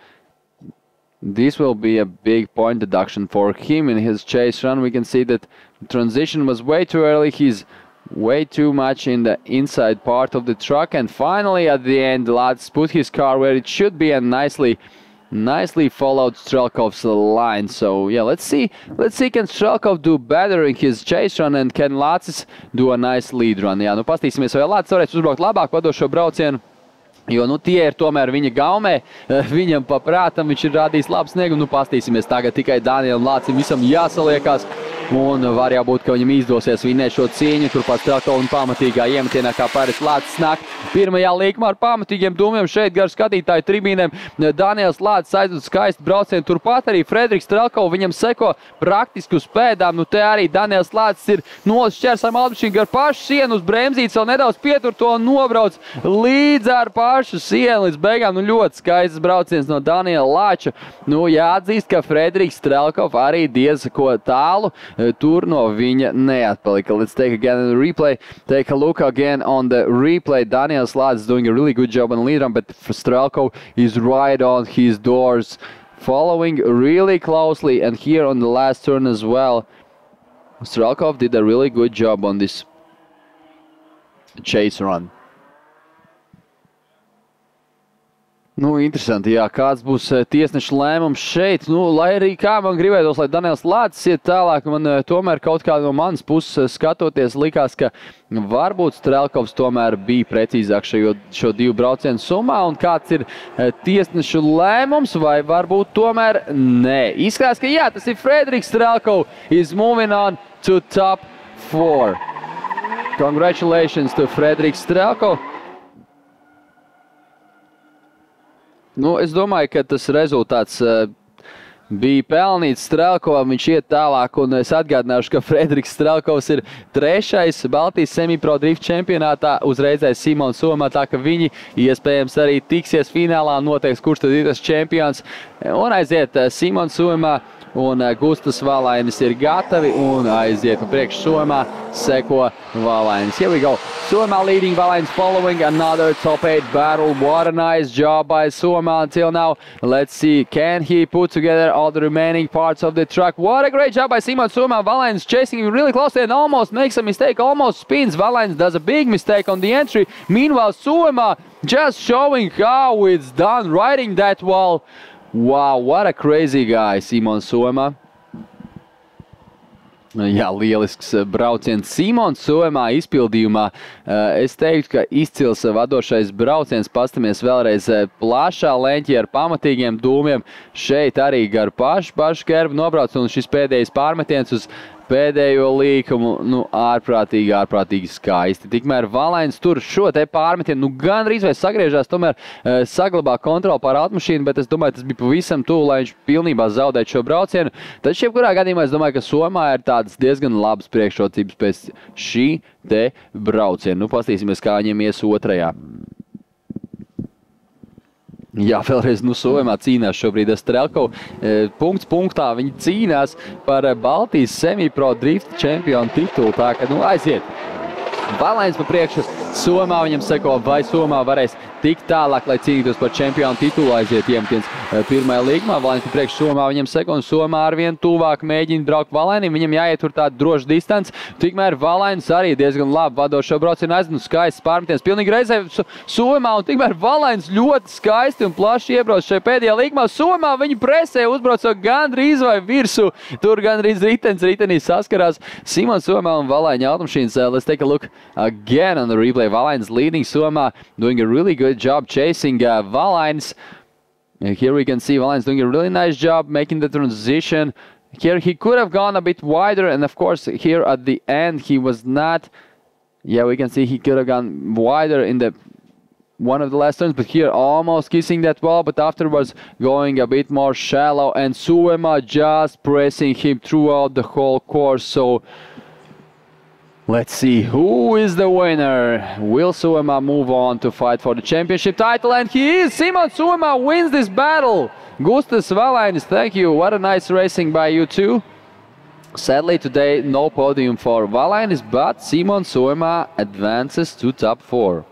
this will be a big point deduction for him in his chase run. We can see that the transition was way too early. He's way too much in the inside part of the truck, and finally at the end Lācis put his car where it should be and nicely followed Strelkov's line. So yeah, let's see can Strelkov do better in his chase run and can Lācis do a nice lead run. Jā, pastīsimies, vai Lācis varēs uzbraukt labāk vadošo braucienu. Jo tie ir tomēr viņa gaumē, viņam paprātam, viņš ir rādījis labu sniegumu. Pastīsimies tagad tikai Danielam Lācim visam jāsaliekās. Un var jābūt, ka viņam izdosies vinēt šo cīņu. Turpat Strelkova un pamatīgā iemetienā, kā parasti Lācis nāk pirmajā līkumā ar pamatīgiem dūmiem. Šeit gar skatītāju tribīnēm Daniels Lācis aizved skaistu braucienu. Turpat arī Frederiks Strelkova viņam seko praktiski uz pēdām. Te arī Daniels Lācis ir nolis šķērsām automašīnu gar pašu sienu uz bremzītes, vēl nedaudz pietur to un nobrauc līdz ar pašu sienu līdz beigām. Ļoti skaists brauciens no Daniela Lāča. Jāatzīst, ka Frederiks Strelkov arī diezko tālu tur no viņa neatpalika. Let's take again the replay. Take a look again on the replay. Daniels Lācis is doing a really good job on the lead run, but Strelkov is right on his doors, following really closely. And here on the last turn as well, Strelkov did a really good job on this chase run. Interesanti, jā, kāds būs tiesneša lēmums šeit. Lai arī kā man gribētos, lai Daniels Lācis iet tālāk, man tomēr kaut kā no manas puses skatoties likās, ka varbūt Strelkovs tomēr bija precīzāk šo divu braucienu summā, un kāds ir tiesnešu lēmums, vai varbūt tomēr nē. Izskatās, ka jā, tas ir Frederiks Strelkov is moving on to top 4. Congratulations to Frederiks Strelkov. Es domāju, ka tas rezultāts bija pelnīts Strelkovam, viņš iet tālāk, un es atgādināšu, ka Frederiks Strelkovs ir 3. Baltijas semipro drift čempionātā, uzreizēs Simons Somā, tā ka viņi iespējams arī tiksies finālā, noteiks, kurš tad ir tas čempions, un aiziet Simons Somā. Un Gustas Valainis ir gatavi un aiziet priekš Somā, seko Valainis. Here we go. Somā leading, Valainis following, another top 8 battle. What a nice job by Somā until now. Let's see, can he put together all the remaining parts of the truck? What a great job by Simon Somā. Valainis chasing him really closely and almost makes a mistake, almost spins. Valainis does a big mistake on the entry. Meanwhile, Somā just showing how it's done, riding that wall. Wow, what a crazy guy, Simon Somā. Jā, lielisks brauciens Simons Suomā izpildījumā. Es teiktu, ka izcils vadošais brauciens. Pastamies vēlreiz plašā leņķī ar pamatīgiem dūmiem. Šeit arī gar pašu kerbu nobrauc, un šis pēdējais pārmetiens uz pēdējo līkumu, ārprātīgi skaisti. Tikmēr Valains tur šo te pārmetienu, gandrīz vai sagriežās, tomēr saglabā kontroli pār automašīnu, bet es domāju, tas bija pavisam tuvu, lai viņš pilnībā zaudētu šo braucienu. Tad jebkurā gadījumā es domāju, ka Somā ir tādas diezgan labas priekšrocības pēc šī te brauciena. Pastīsimies, kā viņiem ies otrajā. Jā, vēlreiz Somā cīnās šobrīd ar Strelkovu. Punkts punktā viņi cīnās par Baltijas semipro drift čempionu titulu. Tā ka, aiziet. Valains pa priekšu Somā viņam seko, vai Somā varēs tik tālāk, lai cīnītos par čempionu titulu, aiziet iemetiens pirmajā līgumā. Valains pa priekšu Somā viņam seko, un Somā arvien tuvāk mēģina braukt Valainim. Viņam jāietur tādu drošu distanci. Tikmēr Valains arī diezgan labi vadošo braucienu aizved, skaists pārmetiens. Pilnīgi reizē Somā, un tikmēr Valains ļoti skaisti un plaši iebrauc šajā pēdējā līgumā. Somā viņi presē uzbraucot gandrīz vai virsū. Tur gandrīz ritenī saskarās Simons Somā un Valaiņa automašīnas. Let's take a look again on the replay. Valains leading Somā, doing a really good job chasing Valains. Here we can see Valains doing a really nice job making the transition. Here he could have gone a bit wider, and of course here at the end he was not. Yeah, we can see he could have gone wider in the one of the last turns, but here almost kissing that wall, but afterwards going a bit more shallow, and Suomā just pressing him throughout the whole course. So let's see who is the winner. Will Suomā move on to fight for the championship title? And he is! Simons Suomā wins this battle! Gustas Valainis, thank you. What a nice racing by you two. Sadly today no podium for Valainis, but Simons Suomā advances to top 4.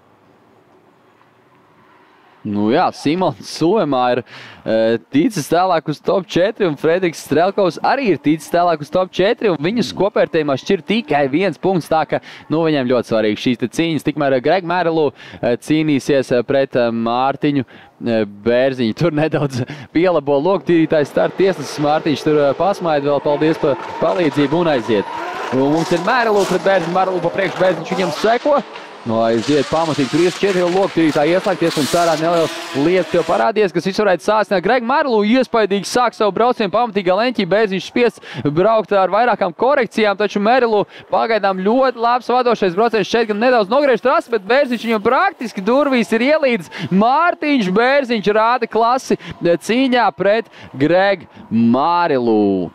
Jā, Simons Suomā ir ticis tālāk uz top 4, un Frederiks Strelkovs arī ir ticis tālāk uz top 4, un viņus kopvērtējumā šķir tikai 1 punkts, tā ka viņiem ļoti svarīgi šīs cīņas. Tikmēr Greg Merelu cīnīsies pret Mārtiņu Bērziņu. Tur nedaudz pielabo loktīrītājs start tiesnesis Mārtiņš tur pasmaida vēl, paldies par palīdzību un aiziet. Un mums ir Merelu pret Bērziņu, Merelu pa priekšu, Bērziņš viņam seko. Aiziet pamatīgi, tur 4 loktīrītāji ieslēgties un sārā neliela lieta tev parādies, kas visu varētu sāstināt. Greg Merelu iespaidīgi sāk savu braucienu pamatīgā leņķī, Bērziņš spiests braukt ar vairākām korekcijām, taču Merelu pagaidām ļoti labs vadošais brauciens. Šeit gan nedaudz nogriež trasi, bet Bērziņš viņam praktiski durvīs ir ielīdz. Mārtiņš Bērziņš rāda klasi cīņā pret Greg Merelu.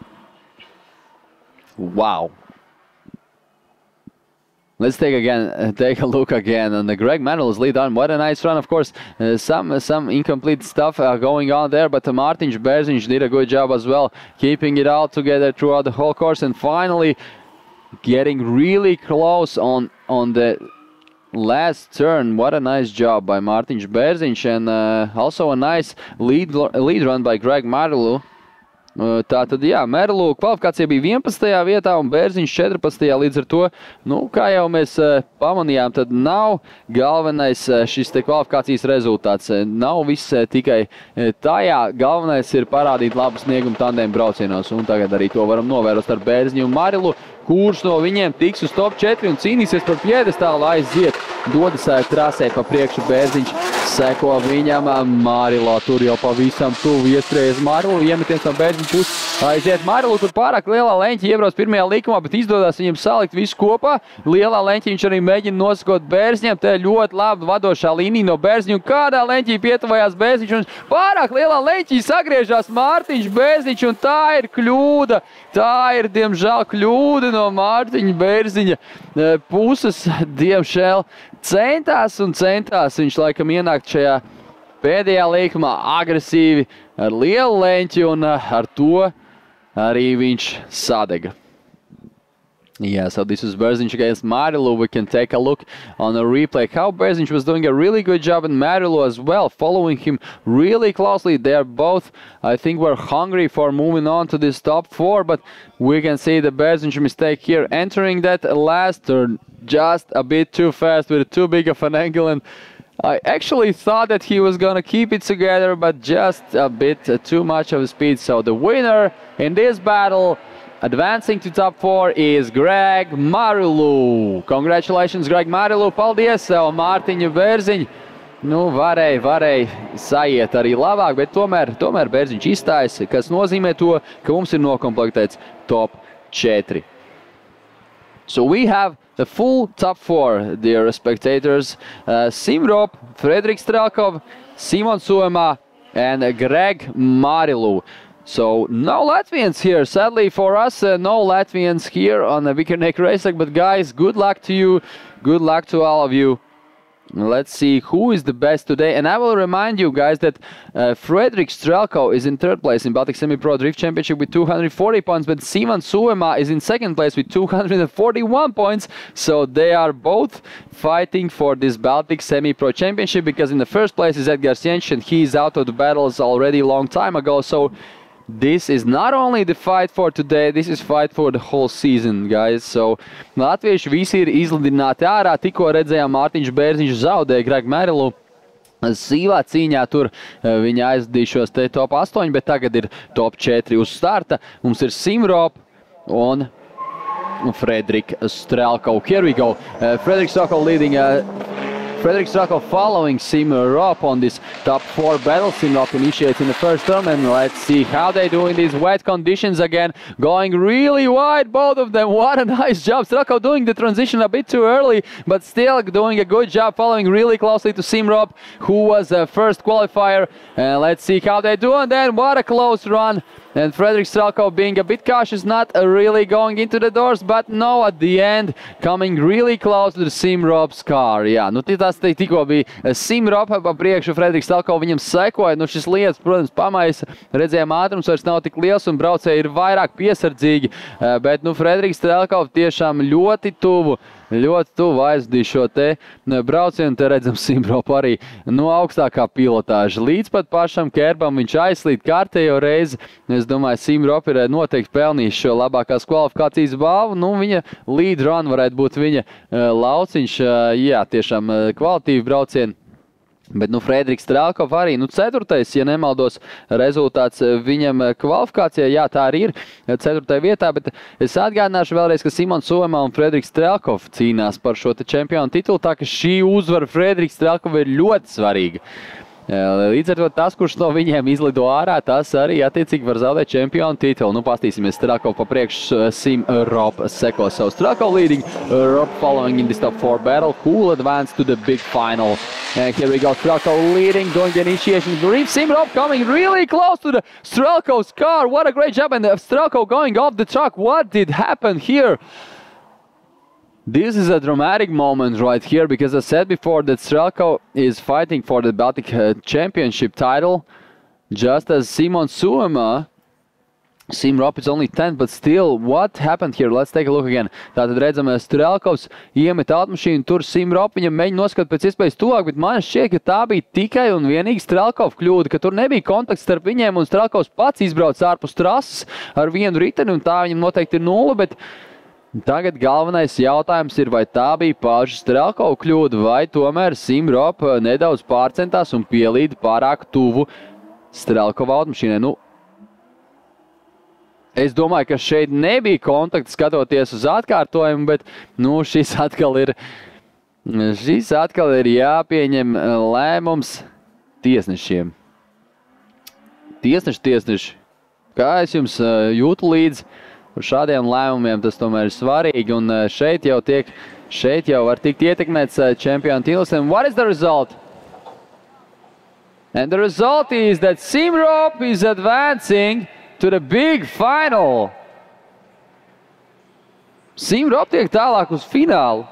Wow! Let's take a look again on the Greg Merelu's lead on. What a nice run, of course. Some incomplete stuff going on there, but Mārtiņš Bērziņš did a good job as well, keeping it all together throughout the whole course and finally getting really close on the last turn. What a nice job by Mārtiņš Bērziņš, and also a nice lead run by Greg Merelu. Tātad, jā, Merelu kvalifikācija bija 11. vietā un Bērziņš 14. līdz ar to, kā jau mēs pamanījām, tad nav galvenais šis te kvalifikācijas rezultāts. Nav viss tikai tajā. Galvenais ir parādīt labu sniegumu tandēmu braucienos, un tagad arī to varam novērot ar Bērziņu un Merelu, kurš no viņiem tiks uz top 4 un cīnīsies par piedestālu, aiziet, dodas trasē pa priekšu. Bērziņš seko viņam, Merelu tur jau pavisam tuvu iestrējas Merelu, iemetiens no Bērziņa puses, aiziet Merelu, tur pārāk lielā leņķī iebrauc pirmajā likumā, bet izdodas viņam salikt visu kopā. Lielā leņķī viņš arī mēģina nosakot Bērziņam, te ļoti labi vadošā līnija no Bērziņa, un kādā leņķī pietuvājās Bērziņš, un pārāk lielā leņķī sagriežās Mārtiņš Bērziņš, un tā ir kļūda. Tā ir, diemžēl, kļūda no Mārtiņa Bērziņa puses. Diemžēl centās, viņš laikam ienākt šajā pēdējā līkumā agresīvi ar lielu leņķi, un ar to arī viņš sadega. Yeah, so this is Bērziņš against Merelu. We can take a look on a replay how Bērziņš was doing a really good job, and Merelu as well, following him really closely. They are both, I think, were hungry for moving on to this top 4, but we can see the Bērziņš mistake here, entering that last turn just a bit too fast with too big of an angle, and I actually thought that he was gonna keep it together, but just a bit too much of speed. So the winner in this battle advancing to top 4 is Greg Marilu. Congratulations, Greg Marilu. Paldies, Mārtiņu Bērziņu. Nu, varēja saiet arī labāk, bet tomēr Bērziņš izstājas, kas nozīmē to, ka mums ir nokomplektēts top 4. So we have the full top 4, dear spectators. Simrop, Fredrik Strelkov, Simon Suomā, and Greg Marilu. So no Latvians here, sadly for us, no Latvians here on the Vikerniek Racetrack, but guys, good luck to you, good luck to all of you. Let's see who is the best today, and I will remind you guys that Fredrik Strelkov is in 3rd place in Baltic Semi-Pro Drift Championship with 240 points, but Simon Suomā is in 2nd place with 241 points, so they are both fighting for this Baltic Semi-Pro Championship, because in the 1st place is Edgars Jenčs, and he is out of the battles already a long time ago, so this is not only the fight for today, this is fight for the whole season, guys. So, latvieši visi ir izlidināti ārā. Tikko redzējām, Mārtiņš Bērziņš zaudēja Greg Marilu. Sīvā cīņā tur viņa aizdīšos te top 8, bet tagad ir top 4 uz starta. Mums ir Simrop un Fredrik Strelkov. Here we go. Fredrik Strelkov leading. Fredrik Strelkov following Simrop on this top 4 battle. Simrop initiates in the 1st turn, and let's see how they do in these wet conditions again. Going really wide, both of them. What a nice job. Strelkov doing the transition a bit too early, but still doing a good job, following really closely to Simrop, who was the 1st qualifier. And let's see how they do, and then what a close run. And Fredrik Strelkov being a bit cautious, not really going into the doors, but no, at the end, coming really close to the Simrop's car. Jā, nu tas tikko bija Simrop pa priekšu, Fredrik Strelkov viņam sekoja. Nu šis lietas, protams, pamaisa, redzējām ātrums vairs nav tik liels un braucēji ir vairāk piesardzīgi, bet nu Fredrik Strelkov tiešām ļoti tuvu aizdīja šo te braucienu. Te redzam Simrop arī no augstākā pilotāža. Līdz pat pašam kerbam viņš aizslīd kārtējo reizi. Es domāju, Simrop ir noteikti pelnījis šo labākās kvalifikācijas balvu. Nu, viņa lead run varētu būt viņa lauciņš. Jā, tiešām kvalitīvi braucieni. Bet, nu, Fredriks Strelkov arī, nu, 4. ja nemaldos, rezultāts viņam kvalifikācijā, jā, tā arī ir 4. vietā, bet es atgādināšu vēlreiz, ka Simons Suomā un Fredriks Strelkov cīnās par šo te čempionu titulu, tā ka šī uzvara Fredriks Strelkov ir ļoti svarīga. Līdz ar to tas, kurš no viņiem izlido ārā, tas arī attiecīgi var zaudēt čempionu titulu. Nu, pastīsimies, Strelkov pa priekšu, Simrop seko savu. Strelkov leading, Rop following in this top 4 battle, who advanced to the big final. And here we go, Strelkov leading, doing the initiation green. Simrop coming really close to the Strelkov's car. What a great job, and Strelkov going off the track. What did happen here? This is a dramatic moment right here, because I said before that Strelkov is fighting for the Baltic Championship title, just as Simon Suomā. Simrop is only 10th, but still, what happened here? Let's take a look again. Tātad redzam, Strelkovs iemet automašīnu, tur Simrop viņam mēģina noskat pēc iespējas tuvāk, bet man šķiet, ka tā bija tikai un vienīgi Strelkov kļūda, ka tur nebija kontakts starp viņiem, un Strelkovs pats izbrauc ārpus trases ar vienu riteni, un tā viņam noteikti ir 0, bet tagad galvenais jautājums ir, vai tā bija paša Strelkova kļūda, vai tomēr Simrop nedaudz pārcentās un pielīda pārāk tuvu Strelkova automašīnai. Nu, es domāju, ka šeit nebija kontakta skatoties uz atkārtojumu, bet nu, šis atkal ir jāpieņem lēmums tiesnešiem. Tiesneši, kā es jums jūtu līdzi? Par šādiem lēmumiem tas tomēr ir svarīgi, un šeit jau var tikt ietekmēts čempionu tituls. And what is the result? And the result is that Simrop is advancing to the big final. Simrop tiek tālāk uz finālu.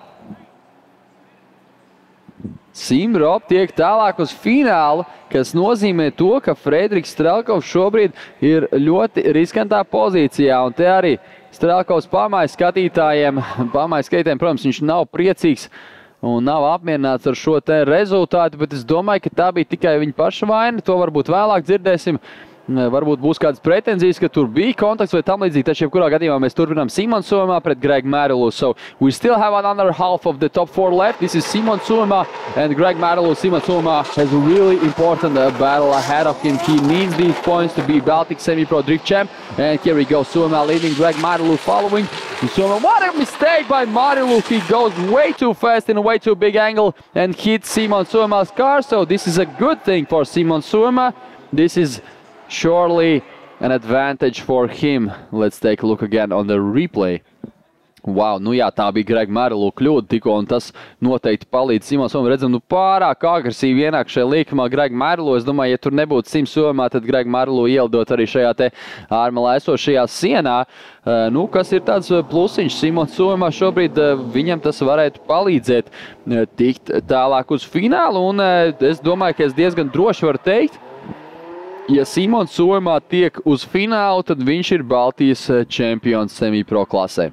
Simrop tiek tālāk uz finālu, kas nozīmē to, ka Fredriks Strelkovs šobrīd ir ļoti riskantā pozīcijā. Un te arī Strelkovs pamājas skatītājiem, protams, viņš nav priecīgs un nav apmierināts ar šo te rezultātu, bet es domāju, ka tā bija tikai viņa paša vaina. To varbūt vēlāk dzirdēsim. varbūt būs kādas pretenzijas, ka tur bija kontakts vai tam līdzīgi, taču jebkurā gadījumā mēs turpinām Simon Suomā pret Greg Marilou. So we still have another half of the top 4 left. This is Simon Suomā and Greg Marilou. Simon Suomā has a really important battle ahead of him. He needs these points to be Baltic Semi-Pro Drift Champ. And here we go, Suomā leading, Greg Marilou following. Suomā, what a mistake by Marilou. He goes way too fast in a way too big angle and hits Simon Suomā's car. So this is a good thing for Simon Suomā. This is surely an advantage for him. Let's take a look again on the replay. Wow, nu jā, tā bija Greg Marilou kļūda tikko, un tas noteikti palīdz Simon Suomā. Redzam, nu pārāk agresīvi ienāk šajā līkumā Greg Marilou. Es domāju, ja tur nebūtu Simon Suomā, tad Greg Marilou ielidot arī šajā te ārmalā esošajā sienā. Nu, kas ir tāds plusiņš Simon Suomā šobrīd, viņam tas varētu palīdzēt tikt tālāk uz finālu, un es domāju, ka es diezgan droši varu teikt, ja Simons Suomā tiek uz finālu, tad viņš ir Baltijas čempions semi-pro klasē.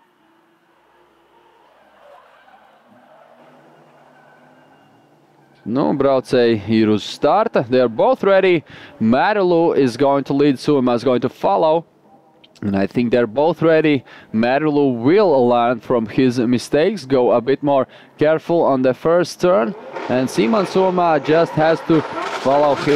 Nu, braucēji ir uz starta. They are both ready. Marilou is going to lead, Suomā is going to follow. And I think they're both ready. Marilou will learn from his mistakes, go a bit more careful on the first turn. And Simon Suomā just has to follow him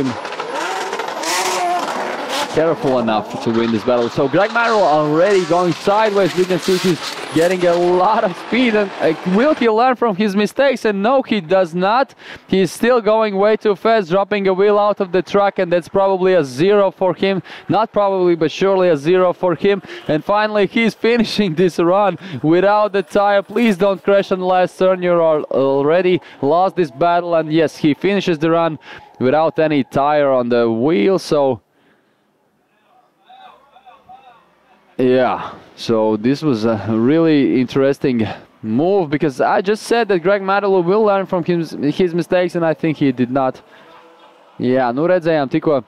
careful enough to win this battle. So Greg Marilou already going sideways. We can see he's getting a lot of speed. And will he learn from his mistakes? And no, he does not. He's still going way too fast, dropping a wheel out of the truck, and that's probably a 0 for him. Not probably, but surely a 0 for him. And finally, he's finishing this run without the tire. Please don't crash on the last turn. You're already lost this battle. And yes, he finishes the run without any tire on the wheel. So yeah, so this was a really interesting move, because I just said that Greg Marilou will learn from his mistakes, and I think he did not. Jā, nu redzējām tikko,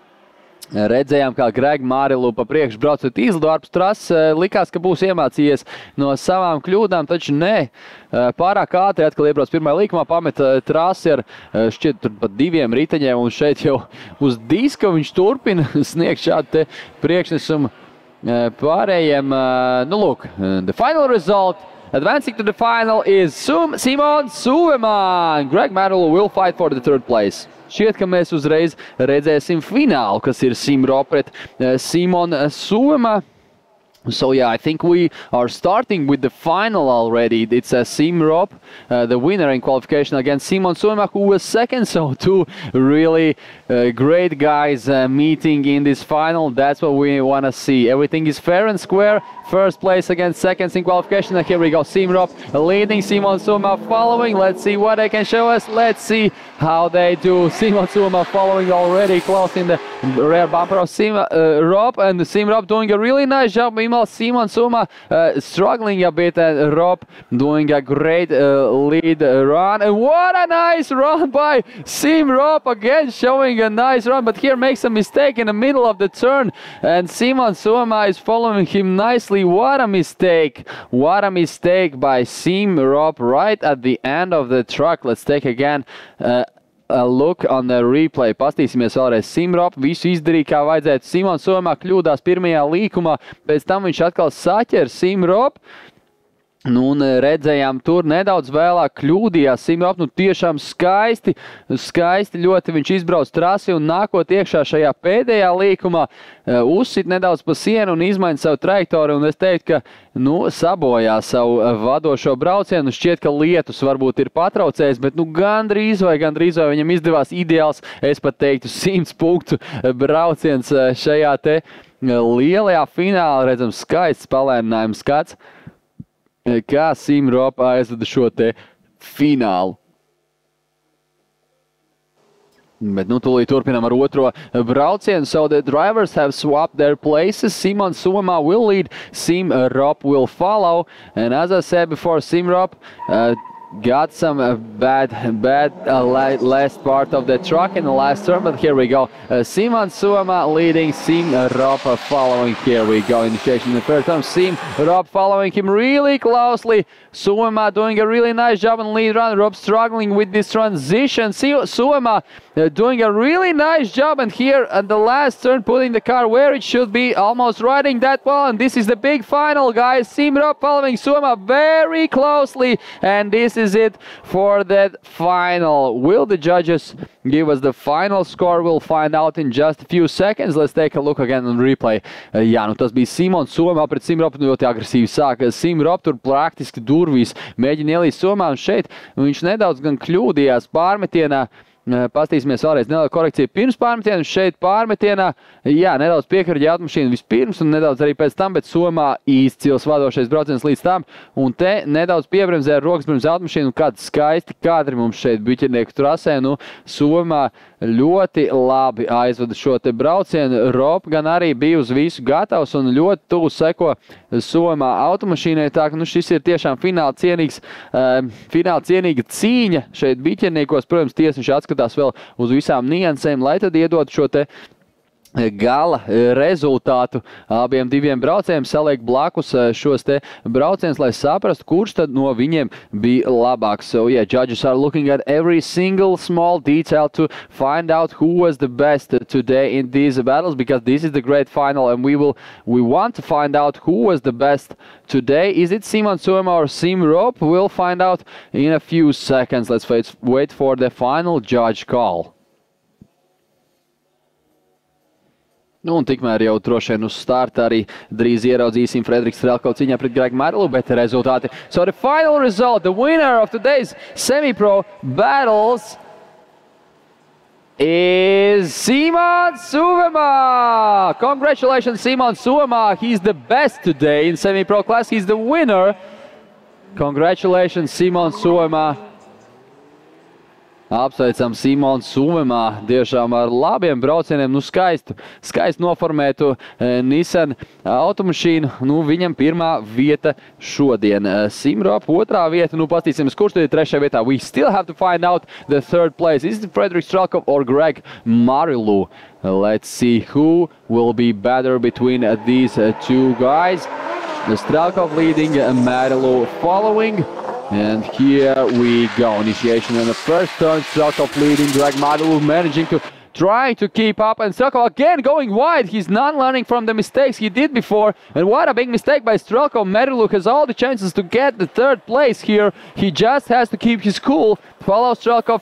kā Greg Marilou pa priekšu braucot izlido ārpus trases, likās, ka būs iemācījies no savām kļūdām, taču nē, pārāk ātri atkal iebrauc pirmajā līkumā, pamet trasi ar šķiet tur pat 2 riteņiem, un šeit jau uz diska viņš turpina sniegt šādu te priekšnesumu pārējiem. Nu, look, the final result, advancing to the final, is Simon Suomā. Greg Marilou will fight for the 3rd place. Šķiet, ka mēs uzreiz redzēsim finālu, kas ir Sim-Pro pret Simon Suomā. So yeah, I think we are starting with the final already. It's a Sim-Pro, the winner in qualification against Simon Suomā, who was 2nd. So 2 really great guys meeting in this final. That's what we want to see. Everything is fair and square. 1st place against 2nds in qualification. And here we go, Sim-Pro leading, Simon Suomā following. Let's see what they can show us. Let's see how they do. Simon Suomā following already close in the rear bumper of Sim-Pro, and Sim-Pro doing a really nice job. Meanwhile, Simon Suomā struggling a bit, and Rob doing a great lead run. And what a nice run by Sim-Pro, again showing a nice run, but here makes a mistake in the middle of the turn, and Simon Suomā is following him nicely. What a mistake! What a mistake by Sim-Pro right at the end of the truck. Let's take again a look on the replay. Pastīsimies vēlreiz. Sim-Pro visu izdarīja, kā vajadzētu. Simon Suomā kļūdās pirmajā līkumā, pēc tam viņš atkal saķer Sim-Pro. Nu, un redzējām, tur nedaudz vēlāk kļūdījās Sim-Pro, nu tiešām skaisti ļoti viņš izbrauc trasi, un nākot iekšā šajā pēdējā līkumā, uzsit nedaudz pa sienu un izmaina savu trajektoriju, un es teiktu, ka nu, sabojā savu vadošo braucienu. Šķiet, ka lietus varbūt ir patraucējis, bet nu, gandrīz vai viņam izdevās ideāls, es pat teiktu 100 punktu brauciens šajā te lielajā finālā. Redzam, skaists palēninājums skats, kā Sim-Pro aizvada šo te finālu. Bet nu tūlīt turpinām ar otro braucienu. So the drivers have swapped their places. Simon Suomā will lead, Sim-Pro will follow. And as I said before, Sim-Pro got some bad last part of the truck in the last turn, but here we go. Simon Suomela leading, Sim Rob following. Here we go, initiation in the first turn. Sim Rob following him really closely. Suomela doing a really nice job in lead run. Rob struggling with this transition. Suomela doing a really nice job, and here at the last turn putting the car where it should be, almost riding that well, and this is the big final, guys. Sim Rob following Suomela very closely, and this is it for that final. Will the judges give us the final score? We'll find out in just a few seconds. Let's take a look again on replay. Jā, nu tas bija Simons Suomela pret Sim Rob, ļoti agresīvi sāka. Sim Rob tur praktiski durvīs mēģina ielīst Suomela, un šeit viņš nedaudz gan kļūdījās pārmetienā. Pastīsimies vēlreiz nelielu korekciju pirms pārmetiena. Šeit pārmetienā, jā, nedaudz piekaraģi automašīnu vispirms un nedaudz arī pēc tam, bet Somā izcils vadošais brauciens līdz tam. Un te nedaudz piebremzē ar rokas pirms automašīnu. Kādi skaisti kadri mums šeit biķernieku trasē. Nu, Somā ļoti labi aizvada šo te braucienu. Rob gan arī bija uz visu gatavs un ļoti tuvu seko Somā automašīnai. Tā ka nu, šis ir tiešām fināla cienīga cīņa šeit biķerniekos. Protams, tiesneši atskatās vēl uz visām niansēm, lai tad iedot šo te gala rezultātu abiem diviem braucējiem, saliek blakus šos te braucienus, lai saprastu, kurš tad no viņiem bija labāks. So yeah, judges are looking at every single small detail to find out who was the best today in these battles, because this is the great final and we want to find out who was the best today. Is it Simon Suomela or Sim Rob? We'll find out in a few seconds. Let's wait for the final judge call. Nu, un tikmēr jau droši vien uz starta arī drīz ieraudzīsim Frederiku Strelkovu cīņā pret Gregu Merlu, bet rezultāti. So the final result, the winner of today's semi-pro battles is Simon Suomela. Congratulations, Simon Suomela. He's the best today in semi-pro class. He's the winner. Congratulations, Simon Suomela. Apsveicam Simonu Suomela, tiešām ar labiem braucieniem, nu skaisti noformētu Nissan automašīnu, nu viņam pirmā vieta šodien. Sim Rob otrā vieta, nu pastīsimies, kurš tad ir trešajā vietā. We still have to find out the third place. Is it Frederic Strelkov or Greg Marilou? Let's see who will be better between these two guys. Strelkov leading, Marilou following. And here we go. Initiation in the first turn. Strelkov leading. Greg Marilou managing to trying to keep up, and Strelkov again going wide. He's not learning from the mistakes he did before, and what a big mistake by Strelkov. Marilou has all the chances to get the third place here. He just has to keep his cool, follow Strelkov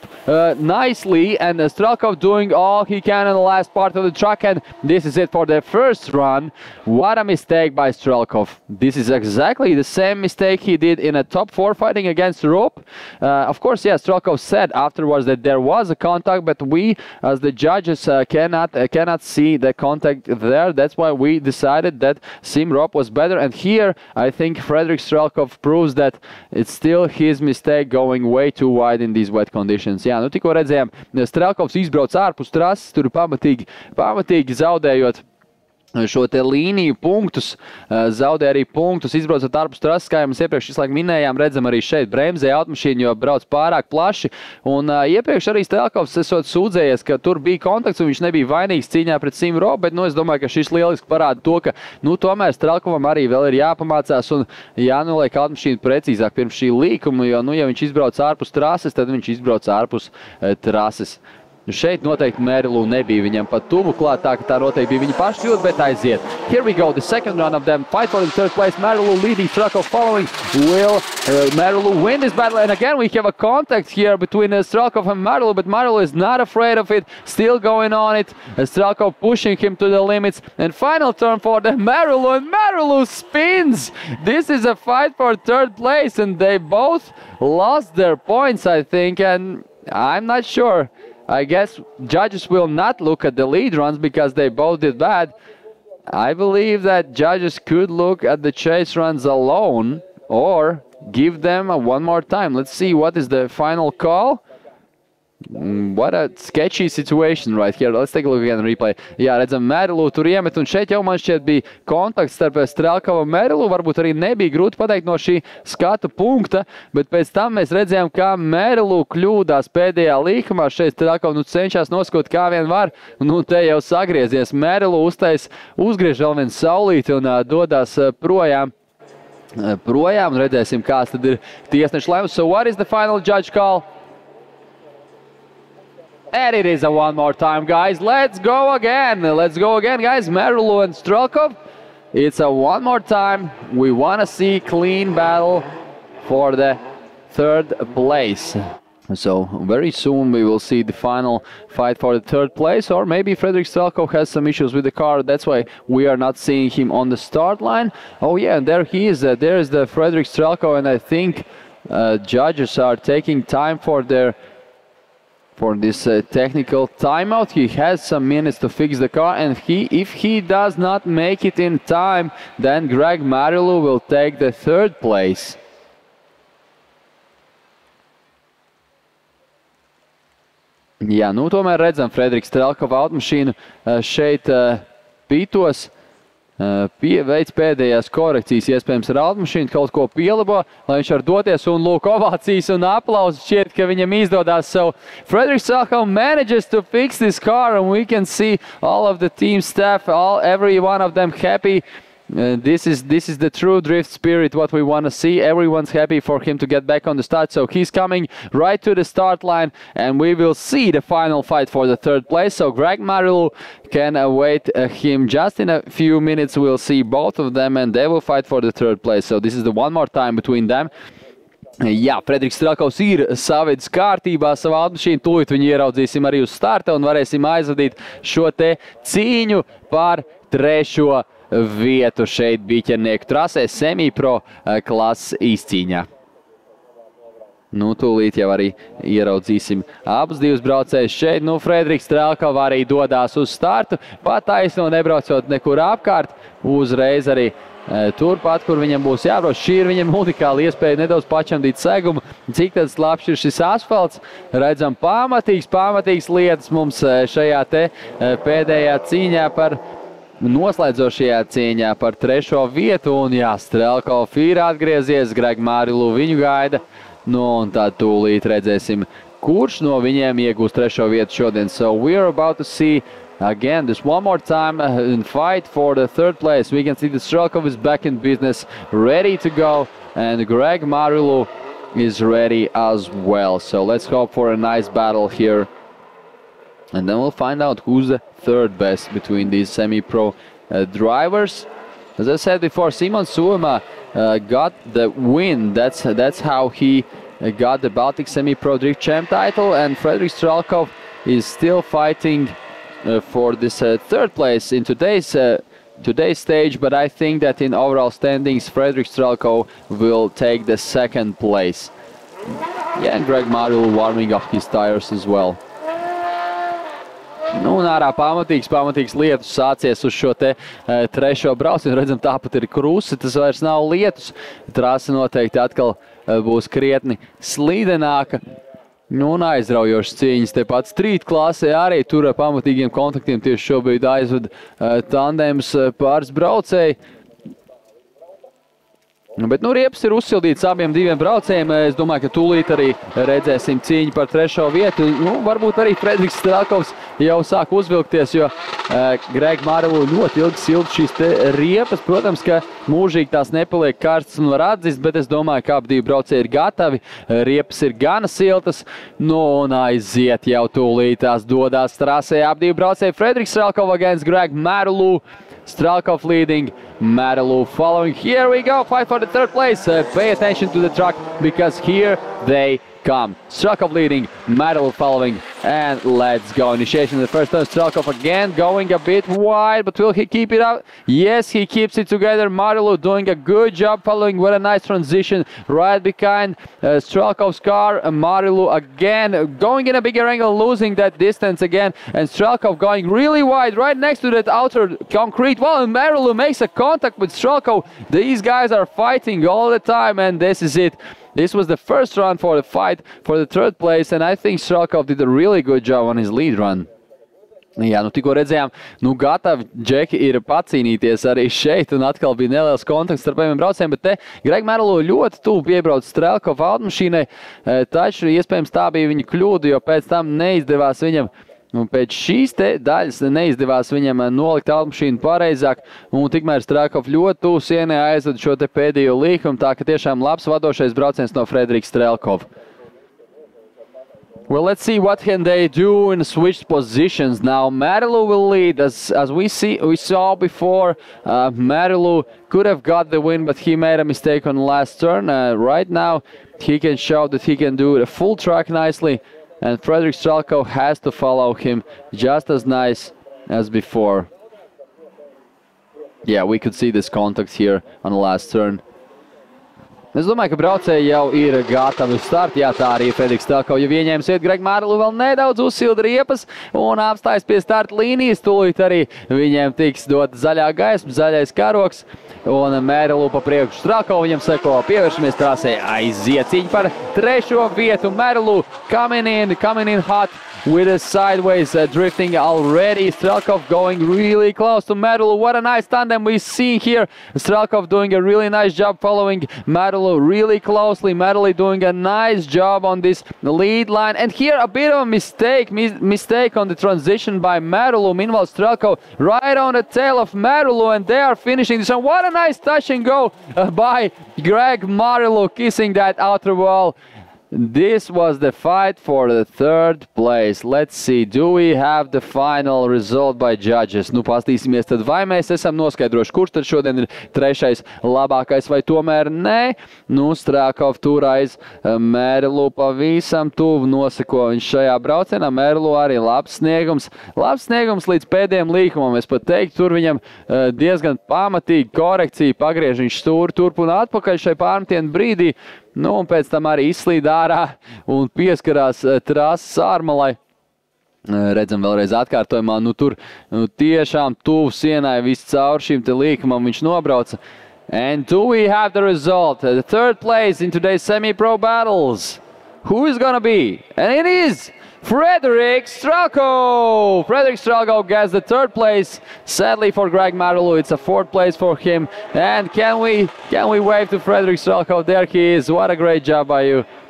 nicely, and Strelkov doing all he can in the last part of the track, and this is it for the first run. What a mistake by Strelkov. This is exactly the same mistake he did in a top 4 fighting against Rob. Of course, yeah, Strelkov said afterwards that there was a contact, but we as the judges cannot see the contact there. That's why we decided that Sim Rob was better, and here I think Frederic Strelkov proves that it's still his mistake going way too wide in these wet conditions. Jā, nu tikko redzējām, Strelkovs izbrauc ārpus trases, tur pamatīgi zaudējot šo te līniju punktus, zaudē arī punktus, izbraucot ārpus trases, kā jau mēs iepriekš visu laiku minējām, redzam arī šeit bremzē automašīnu, jo brauc pārāk plaši, un iepriekš arī Strelkovs esot sūdzējies, ka tur bija kontakts un viņš nebija vainīgs cīņā pret Sim Rob, bet, nu, es domāju, ka šis lieliski parāda to, ka, nu, tomēr Strelkovam arī vēl ir jāpamācās un jānoliek automašīnu precīzāk pirms šī līkuma, jo, nu, ja viņš izbrauc ārpus trases, tad viņš izbrauc ārpus trases. Šeit noteikti Marilou nebija viņam pat tuvu klāt, tā ka tā noteikti bija viņa paša kļūda, bet aiziet. Here we go, the second run of them. Fight for the third place. Marilou leading, Strelkov following. Will Marilou win this battle? And again, we have a contact here between Strelkov and Marilou, but Marilou is not afraid of it. Still going on it. Strelkov pushing him to the limits. And final turn for the Marilou, and Marilou spins. This is a fight for third place, and they both lost their points, I think, and I'm not sure. I guess judges will not look at the lead runs because they both did bad. I believe that judges could look at the chase runs alone or give them one more time. Let's see what is the final call. What a sketchy situation right here. Let's take a look again and replay. Jā, redzam, Merilu tur iemet, un šeit jau man šķiet bija kontakts starp Strelkovu un Merilu. Varbūt arī nebija grūti pateikt no šī skatu punkta, bet pēc tam mēs redzējām, kā Merilu kļūdās pēdējā līkumā. Šeit Strelkovu cenšas noskot kā vien var, un te jau sagriezies. Merilu uzgriež vēl viens saulīti un dodās projām. Un redzēsim, kāds tad ir tiesneša lēmums. So what is the final judge call? And it is a one more time, guys. Let's go again. Let's go again, guys. Merilu and Strelkov. It's a one more time. We want to see clean battle for the third place. So very soon we will see the final fight for the third place, or maybe Fredrik Strelkov has some issues with the car. That's why we are not seeing him on the start line. Oh yeah, and there he is. There is the Fredrik Strelkov, and I think judges are taking time for this technical timeout. He has some minutes to fix the car, and if he does not make it in time, then Greg Merilu will take the third place. Jā, nu tomēr redzam Fredriks Strelkova automašīnu šeit pītos, veids pēdējās korekcijas, iespējams ar automašīnu kaut ko pielabo, lai viņš var doties, un lūk ovācijas un aplausus šķiet, ka viņam izdodās. So Fredrik Strelkov manages to fix this car, and we can see all of the team staff, every one of them happy. This is the true drift spirit, what we want to see. Everyone's happy for him to get back on the start, so he's coming right to the start line, and we will see the final fight for the third place. So Greg Merilu can await him just in a few minutes. We'll see both of them, and they will fight for the third place. So this is the one more time between them. Jā, Fredriks Strelkovs ir savedis kārtībā savu automašīnu, tūlīt viņu ieraudzīsim arī uz starta un varēsim aizvadīt šo te cīņu par trešo vietu šeit biķernieku trasē semi-pro klases izcīņā. Nu, tūlīt jau arī ieraudzīsim abus divus braucējus šeit. Nu, Fredriks Strelkov arī dodās uz startu, pat taisno nebraucot nekur apkārt, uzreiz arī turpat, kur viņam būs jābrauc. Šī ir viņam unikāla iespēja nedaudz pačamdīt segumu. Cik tad slapjš ir šis asfalts? Redzam, pamatīgs lietas mums šajā te pēdējā cīņā par noslēdzošajā cīņā par trešo vietu, un jā, Strelkov ir atgriezies, Greg Merilu viņu gaida, nu un tad tūlīt redzēsim, kurš no viņiem iegūs trešo vietu šodien. So we are about to see again this one more time in fight for the third place. We can see that Strelkov is back in business, ready to go, and Greg Merilu is ready as well. So let's hope for a nice battle here. And then we'll find out who's the third best between these semi-pro drivers. As I said before, Simon Suoma got the win. That's how he got the Baltic Semi-Pro Drift Champ title. And Fredrik Strelkov is still fighting for this third place in today's stage. But I think that in overall standings, Fredrik Strelkov will take the second place. Yeah, and Greg Merilu warming up his tires as well. Nu, un ārā pamatīgs lietus sācies uz šo te trešo braucienu. Redzam, tāpat ir krusi, tas vairs nav lietus. Trasa noteikti atkal būs krietni slīdenāka. Nu, un aizraujošas cīņas tepat street klasē arī tur ar pamatīgiem kontaktiem tieši šobrīd aizved tandems pāris braucēji. Bet, nu, riepas ir uzsildīts abiem diviem braucējiem. Es domāju, ka tūlīt arī redzēsim cīņu par trešo vietu. Nu, varbūt arī Fredriks Strelkovs jau sāk uzvilkties, jo Greg Merilu ļoti ilgi sild šīs te riepas. Protams, ka mūžīgi tās nepaliek karstas un var atzist, bet es domāju, ka abi divi braucēji ir gatavi. Riepas ir gana siltas. Nu, un aiziet jau tūlīt tās dodās trasē. Abi divi braucēji Fredriks Strelkov against Greg Merilu. Strelkov leading, Merilu following. Here we go, fight for the third place. Pay attention to the track because here they come. Strelkov leading, Merilu following. and let's go. Initiation in the first turn. Strelkov again going a bit wide, but will he keep it out? Yes, he keeps it together. Marilou doing a good job following. What a nice transition right behind Strelkov's car. Marilou again going in a bigger angle, losing that distance again, and Strelkov going really wide right next to that outer concrete wall, and Marilou makes a contact with Strelkov. These guys are fighting all the time, and this is it. This was the first run for the fight for the third place, and I think Strelkov did a really good job on his lead run. Jā, tikko redzējām, gatavi džeki ir pacīnīties arī šeit, un atkal bija neliels kontakts starp abiem braucējiem, bet te Greg Marilou ļoti tuvu piebrauc Strelkov automašīnai, taču iespējams tā bija viņa kļūda, jo pēc tam neizdevās viņam, pēc šīs te daļas neizdevās viņam nolikt automašīnu pareizāk, un tikmēr Strelkov ļoti tuvu sienai aizved šo te pēdējo līkumu, tā ka tiešām labs vadošais brauciens no Fredrika Strelkova. Well, let's see what can they do in switched positions now. Marilou will lead, as we saw before. Marilou could have got the win, but he made a mistake on the last turn. Right now, he can show that he can do the full track nicely, and Fredrik Strelkov has to follow him just as nice as before. Yeah, we could see this contact here on the last turn. Es domāju, ka braucēji jau ir gatavi uz startu. Jā, tā arī Fredriks Strelkov jau ieņēmis vietu. Greg Marilou vēl nedaudz uzsilda riepas un apstājas pie starta līnijas. Tūlīt arī viņiem tiks dot zaļā gaisma, zaļais karoks. Un Marilou pa priekšu Strelkov viņam seko. Pievēršamies trasē, aiziet cīņa par trešo vietu. Marilou coming in hot with a sideways drifting already. Strelkov going really close to Marilou. What a nice tandem we see here. Strelkov doing a really nice job following Marilou really closely. Marilou doing a nice job on this lead line. And here a bit of a mistake on the transition by Marilou. Meanwhile, Strelkov right on the tail of Marilou, and they are finishing this one. What a nice touch and go by Greg Marilou, kissing that outer wall. This was the fight for the third place. Let's see, do we have the final result by judges? Pastīsimies tad, vai mēs esam noskaidroši, kurš tad šodien ir trešais labākais, vai tomēr nē. Strelkov tur aiz Marilou pavisam tuvu noseko viņš šajā braucienā. Marilou arī labs sniegums līdz pēdējiem līkumam. Es pat teiktu, tur viņam diezgan pamatīgi korekcija, pagriež viņš stūri turp un atpakaļ šai pārmetienu brīdī. Un pēc tam arī izslīd ārā un pieskarās trases ārmalai. Redzam vēlreiz atkārtojumā, tur tiešām tuvu sienai viss caur šīm te līkumam viņš nobrauca. And do we have the result? The third place in today's semi-pro battles. Who is gonna be? And it is Fredrik Strelkov! Fredrik Strelkov gets the third place. Sadly for Greg Marilou, it's a fourth place for him. And can we wave to Fredrik Strelkov? There he is. What a great job by you.